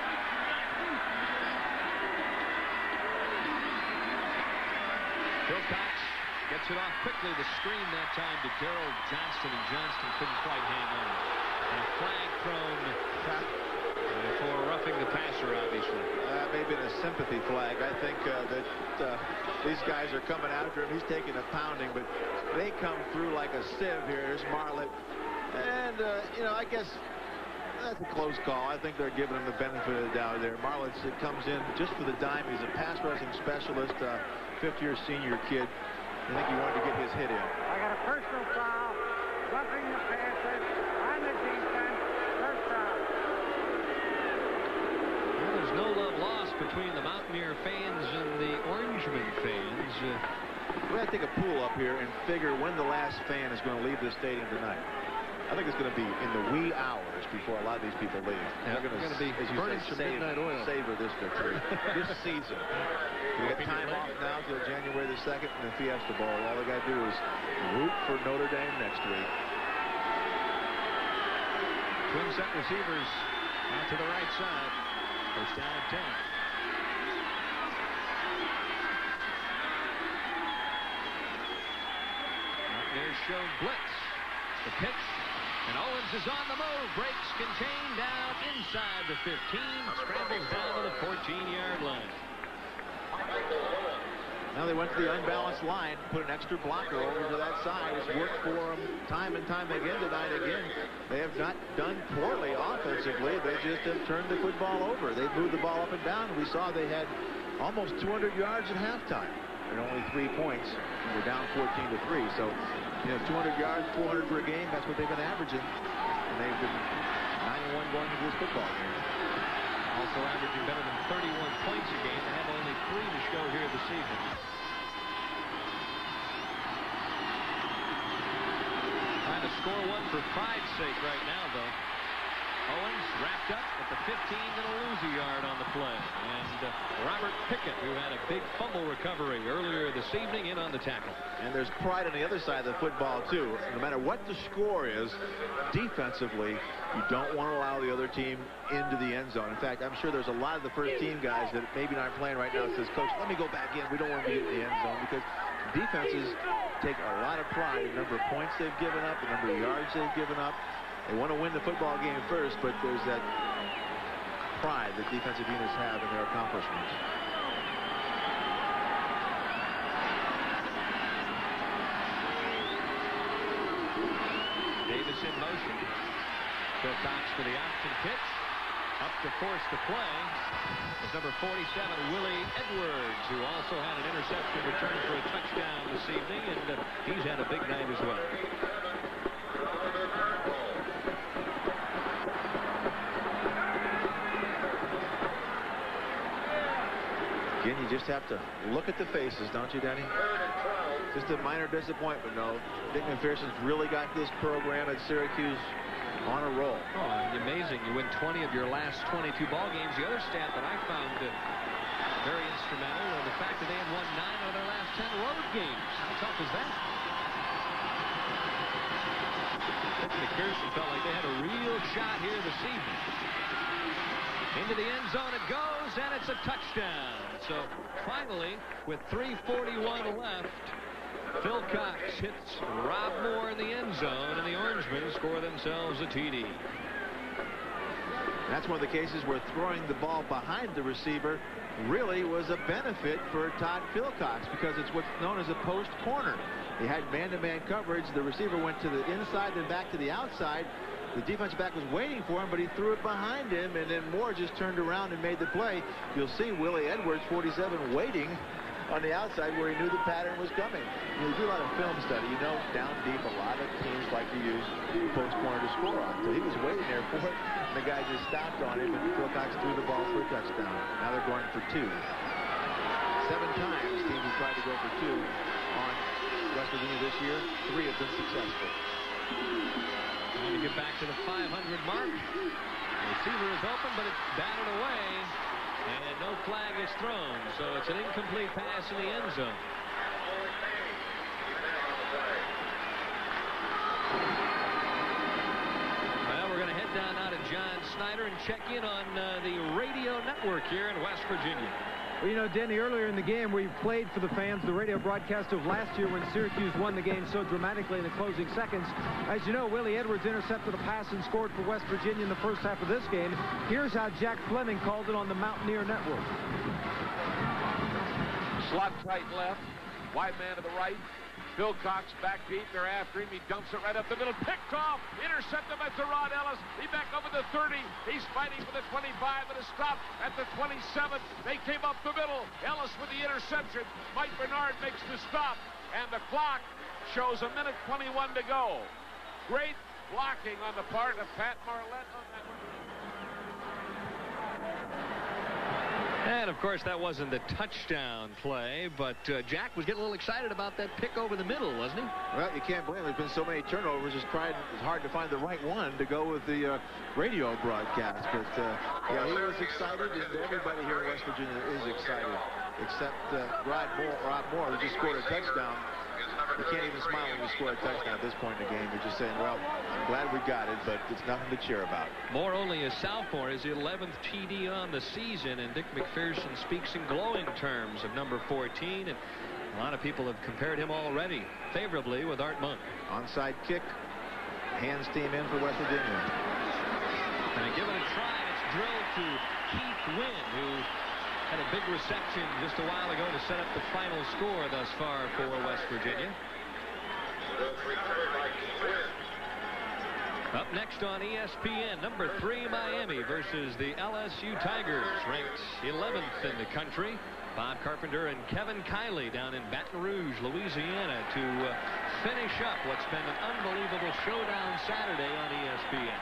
Wilcox gets it off quickly. The screen that time to Daryl Johnston, and Johnston couldn't quite hang on. And a flag thrown for roughing the passer, obviously. That may have been a sympathy flag. I think that these guys are coming after him. He's taking a pounding, but they come through like a sieve here. There's Marlett. And, you know, I guess that's a close call. I think they're giving him the benefit of the doubt there. Marlett comes in just for the dime. He's a pass rushing specialist, fifth-year senior kid. I think he wanted to get his hit in. I got a personal foul, roughing the passer on the defense, first down. Well, there's no love lost between the Mountaineer fans and the Orangemen fans. We're going to take a pool up here and figure when the last fan is going to leave the stadium tonight. I think it's going to be in the wee hours before a lot of these people leave. Yeah, they're going to be burning some midnight oil. Savor this victory, this season. We got time off now till January the 2nd in the Fiesta Bowl. All they got to do is root for Notre Dame next week. Twin set receivers out to the right side. First down and 10. Mountaineers showed blitz. The pitch. And Owens is on the move. Breaks contained down inside the 15. Scrambles down to the 14-yard line. Now they went to the unbalanced line, put an extra blocker over to that side. It's worked for them time and time again tonight. Again, they have not done poorly offensively. They just have turned the football over. They've moved the ball up and down. We saw they had almost 200 yards at halftime and only 3 points. And they're down 14-3. So, you know, 200 yards, 400 for a game. That's what they've been averaging. And they've been 9-1 going into this football game. Also averaging better than 31 points a game. They have only 3 to show here this evening. Trying to score one for pride's sake right now, though. Owens wrapped up at the 15, going to lose a yard on the play. And Robert Pickett, who had a big fumble recovery earlier this evening, in on the tackle. And there's pride on the other side of the football, too. No matter what the score is, defensively, you don't want to allow the other team into the end zone. In fact, I'm sure there's a lot of the first-team guys that maybe aren't playing right now that says, Coach, let me go back in. We don't want to be in the end zone, because defenses take a lot of pride in the number of points they've given up, the number of yards they've given up. They want to win the football game first, but there's that pride that defensive units have in their accomplishments. Davis in motion. Wilcox for the option pitch. Up to force the play is number 47, Willie Edwards, who also had an interception return for a touchdown this evening, and he's had a big night as well. Again, you just have to look at the faces, don't you, Danny? Just a minor disappointment, no. Dick McPherson's really got this program at Syracuse on a roll. Oh, amazing. You win 20 of your last 22 ball games. The other stat that I found very instrumental was the fact that they have won 9 of their last 10 road games. How tough is that? McPherson felt like they had a real shot here this evening. Into the end zone it goes, and it's a touchdown. So finally, with 3:41 left, Phil Cox hits Rob Moore in the end zone, and the Orangemen score themselves a TD. That's one of the cases where throwing the ball behind the receiver really was a benefit for Todd Philcox, because it's what's known as a post corner. He had man-to-man coverage. The receiver went to the inside, then back to the outside. The defensive back was waiting for him, but he threw it behind him, and then Moore just turned around and made the play. You'll see Willie Edwards, 47, waiting on the outside where he knew the pattern was coming. You do a lot of film study. You know, down deep, a lot of teams like to use post corner to score on. So he was waiting there for it, and the guy just stopped on him, and Philcox threw the ball for a touchdown. Now they're going for 2. 7 times teams have tried to go for 2 on West Virginia this year. 3 have been successful. Trying to get back to the 500 mark. The receiver is open, but it's batted away, and no flag is thrown. So it's an incomplete pass in the end zone. Well, we're going to head down now to John Snyder and check in on the radio network here in West Virginia. Well, you know, Denny, earlier in the game, we played for the fans the radio broadcast of last year when Syracuse won the game so dramatically in the closing seconds. As you know, Willie Edwards intercepted a pass and scored for West Virginia in the first half of this game. Here's how Jack Fleming called it on the Mountaineer Network. Slot tight left, wide man to the right. Philcox back deep. They're after him. He dumps it right up the middle. Picked off. Intercepted by Terod Ellis. He back over the 30. He's fighting for the 25 and a stop at the 27. They came up the middle. Ellis with the interception. Mike Bernard makes the stop. And the clock shows 1:21 to go. Great blocking on the part of Pat Marlette on that one. And, of course, that wasn't the touchdown play, but Jack was getting a little excited about that pick over the middle, wasn't he? Well, you can't blame him. There's been so many turnovers. It's hard to find the right one to go with the radio broadcast. But, yeah, he was excited, and everybody here in West Virginia is excited, except Rob Moore, who just scored a touchdown. You can't even smile when you score a touchdown at this point in the game. You're just saying, well, I'm glad we got it, but it's nothing to cheer about. Moore, only a sophomore, is the 11th TD on the season, and Dick McPherson speaks in glowing terms of number 14, and a lot of people have compared him already favorably with Art Monk. Onside kick, hands team in for West Virginia. And give it a try. It's drilled to Keith Wynn, who had a big reception just a while ago to set up the final score thus far for West Virginia. Up next on ESPN, number 3 Miami versus the LSU Tigers, ranked 11th in the country. Bob Carpenter and Kevin Kiley down in Baton Rouge, Louisiana, to finish up what's been an unbelievable showdown Saturday on ESPN.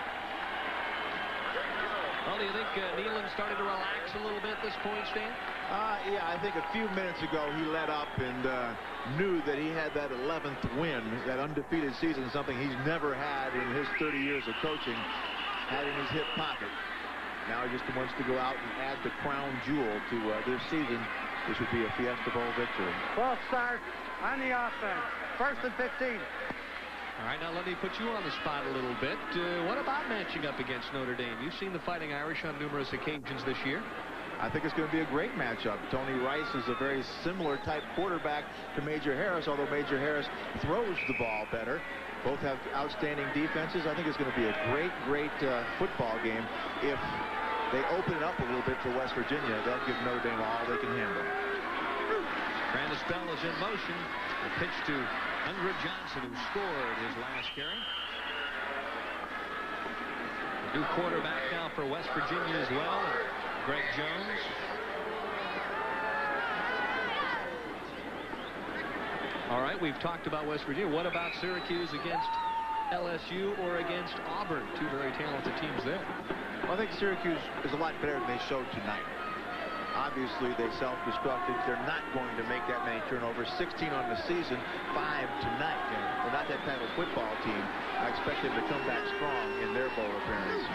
Well, do you think Neyland started to relax a little bit at this point, Stan? Yeah, I think a few minutes ago he let up and knew that he had that 11th win, that undefeated season, something he's never had in his 30 years of coaching, had in his hip pocket. Now he just wants to go out and add the crown jewel to this season, which would be a Fiesta Bowl victory. 12 start on the offense. 1st and 15. All right, now let me put you on the spot a little bit. What about matching up against Notre Dame? You've seen the Fighting Irish on numerous occasions this year. I think it's going to be a great matchup. Tony Rice is a very similar type quarterback to Major Harris, although Major Harris throws the ball better. Both have outstanding defenses. I think it's going to be a great football game. If they open it up a little bit for West Virginia, they'll give Notre Dame all they can handle. Brandis Bell is in motion. A pitch to Andrew Johnson, who scored his last carry. The new quarterback now for West Virginia as well, Greg Jones. All right, we've talked about West Virginia. What about Syracuse against LSU or against Auburn? Two very talented teams there. Well, I think Syracuse is a lot better than they showed tonight. Obviously, they self-destructed. They're not going to make that many turnovers. 16 on the season, 5 tonight. And they're not that kind of football team. I expect them to come back strong in their bowl appearance.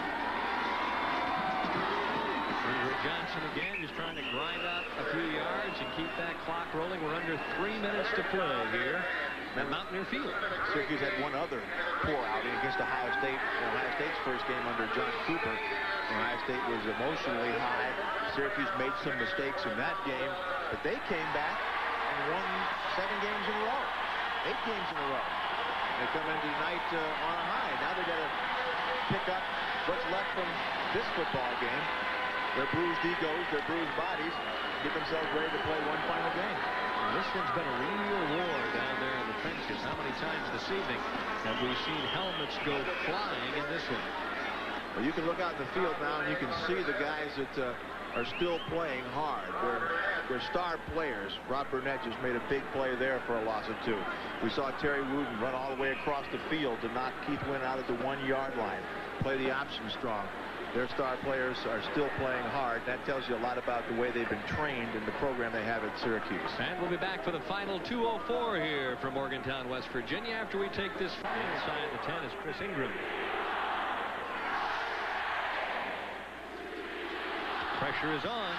Andrew Johnson again, just trying to grind out a few yards and keep that clock rolling. We're under 3 minutes to play here at Mountaineer Field. Syracuse had one other poor outing against against Ohio State. Ohio State's first game under John Cooper. Ohio State was emotionally high. Syracuse made some mistakes in that game, but they came back and won 7 games in a row, 8 games in a row. They come into tonight on a high. Now they got to pick up what's left from this football game. Their bruised egos, their bruised bodies, get themselves ready to play one final game. Well, this one's been a real war down there in the trenches. How many times this evening have we seen helmets go flying in this one? Well, you can look out in the field now and you can see the guys that are still playing hard. They're star players. Rob Burnett just made a big play there for a loss of 2. We saw Terry Wooten run all the way across the field to knock Keith Wynn out at the 1-yard line. Play the option strong. Their star players are still playing hard. That tells you a lot about the way they've been trained in the program they have at Syracuse. And we'll be back for the final 2:04 here from Morgantown, West Virginia, after we take this inside the 10 is Chris Ingram. Pressure is on.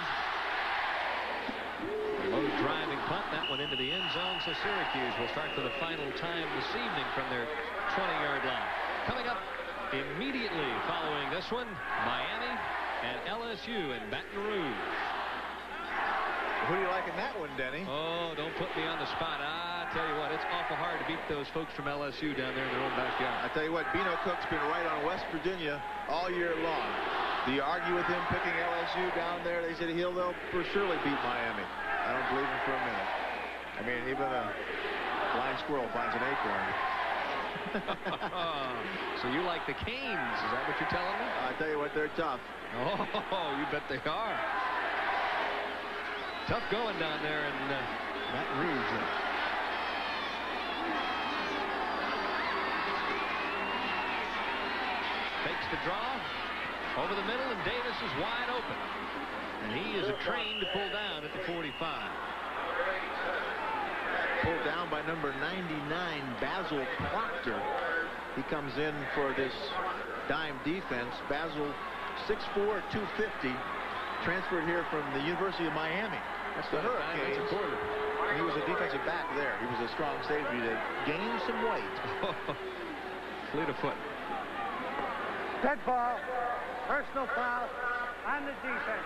Low driving punt, that one into the end zone, so Syracuse will start for the final time this evening from their 20-yard line. Coming up immediately following this one, Miami and LSU in Baton Rouge. Who do you like in that one, Denny? Oh, don't put me on the spot. I tell you what, it's awful hard to beat those folks from LSU down there in their own backyard. I tell you what, Bino Cook's been right on West Virginia all year long. Do you argue with him picking LSU down there? They said they'll for surely beat Miami. I don't believe him for a minute. I mean, even a blind squirrel finds an acorn. So you like the Canes, is that what you're telling me? I tell you what, they're tough. Oh, you bet they are. Tough going down there in Baton Rouge. Takes the draw over the middle, and Davis is wide open. And he is a train to pull down at the 45. Pulled down by number 99, Basil Proctor. He comes in for this dime defense. Basil, 6'4", 250. Transferred here from the University of Miami. That's the Hurricanes. That's a quarter. He was a defensive back there. He was a strong safety that gained some weight. Fleet of foot. Dead ball. Personal foul on the defense.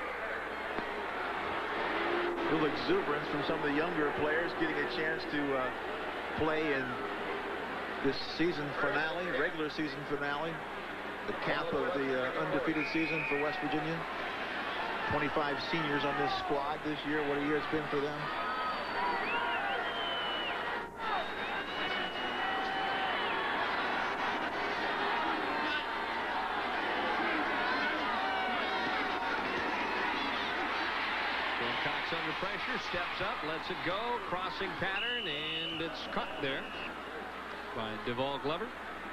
A little exuberance from some of the younger players getting a chance to play in this season finale, regular season finale, the cap of the undefeated season for West Virginia. 25 seniors on this squad this year. What a year it's been for them. Wilcox under pressure, steps up, lets it go, crossing pattern, and it's caught there by Devall Glover.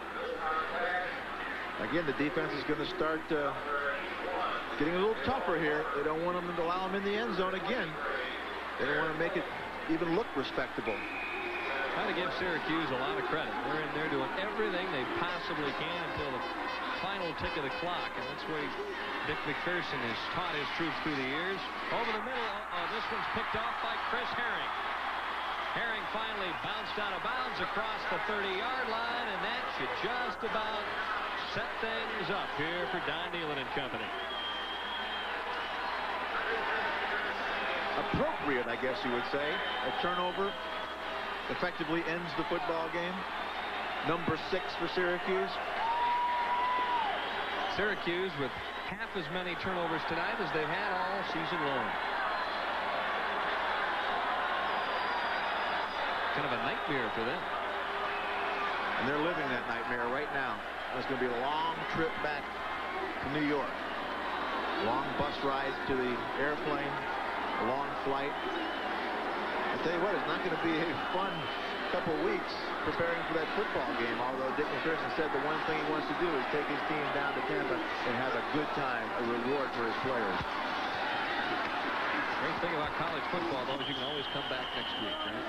Again, the defense is going to start getting a little tougher here. They don't want them to allow them in the end zone again. They don't want to make it even look respectable. Got to give Syracuse a lot of credit. They're in there doing everything they possibly can until the final tick of the clock, and that's where Dick McPherson has taught his troops through the years. Over the middle, this one's picked off by Chris Herring. Herring finally bounced out of bounds across the 30-yard line, and that should just about set things up here for Don Nehlen and company. Appropriate, I guess you would say. A turnover effectively ends the football game. Number 6 for Syracuse. Syracuse with half as many turnovers tonight as they've had all season long. Kind of a nightmare for them. And they're living that nightmare right now. It's going to be a long trip back to New York. Long bus ride to the airplane. A long flight. I tell you what, it's not going to be a fun couple weeks preparing for that football game, although Dick McPherson said the one thing he wants to do is take his team down to Tampa and have a good time, a reward for his players. Great thing about college football, though, is you can always come back next week, right?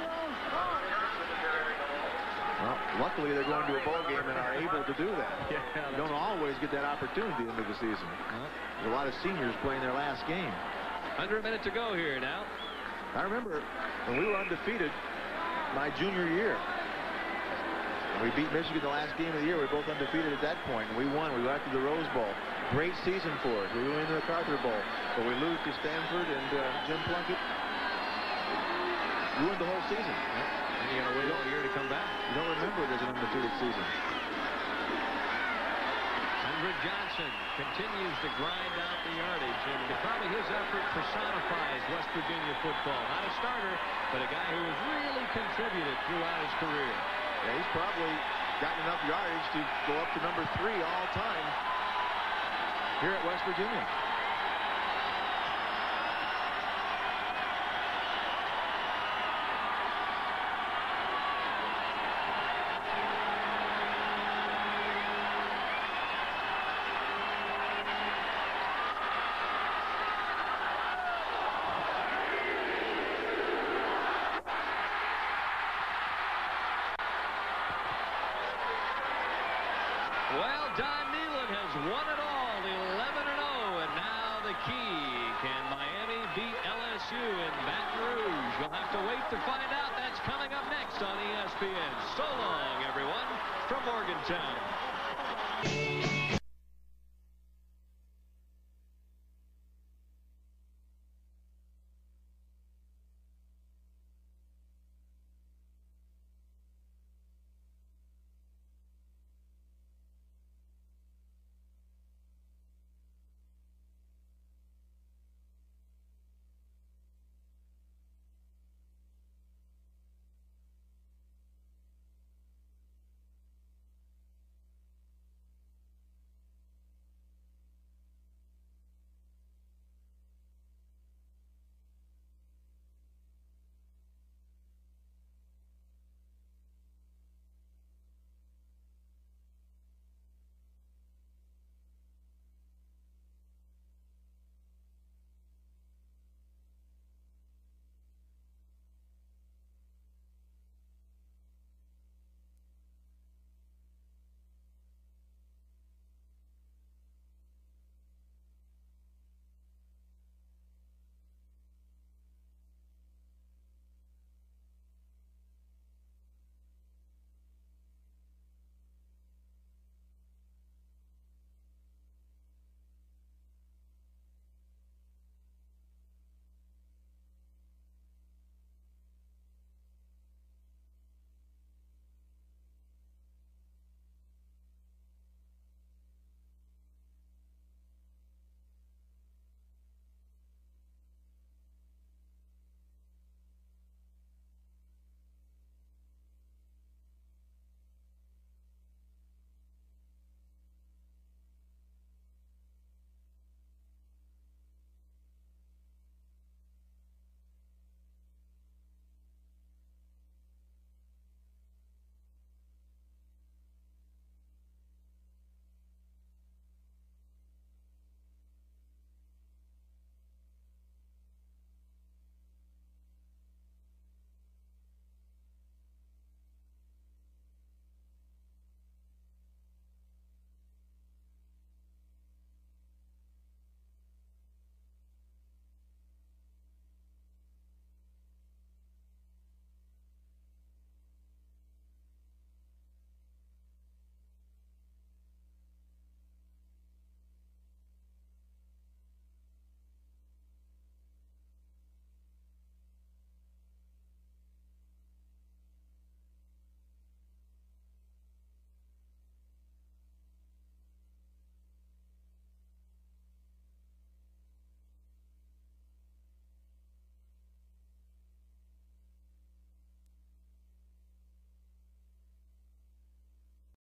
Well, luckily they're going to a bowl game and are able to do that. Yeah, you don't always get that opportunity into the season. There's a lot of seniors playing their last game. Under a minute to go here now. I remember when we were undefeated my junior year. We beat Michigan the last game of the year. We were both undefeated at that point, and we won. We got to the Rose Bowl. Great season for us. We went into the MacArthur Bowl, but we lose to Stanford, and Jim Plunkett ruined the whole season. And you got to wait all year to come back. You don't remember it as an undefeated season. Andrew Johnson continues to grind out the yardage, and probably his effort personifies West Virginia football. Not a starter, but a guy who has really contributed throughout his career. Yeah, he's probably gotten enough yardage to go up to number 3 all time here at West Virginia. Well, Don Nehlen has won it all, 11-0, and now the key. Can Miami beat LSU in Baton Rouge? You'll have to wait to find out. That's coming up next on ESPN. So long, everyone, from Morgantown.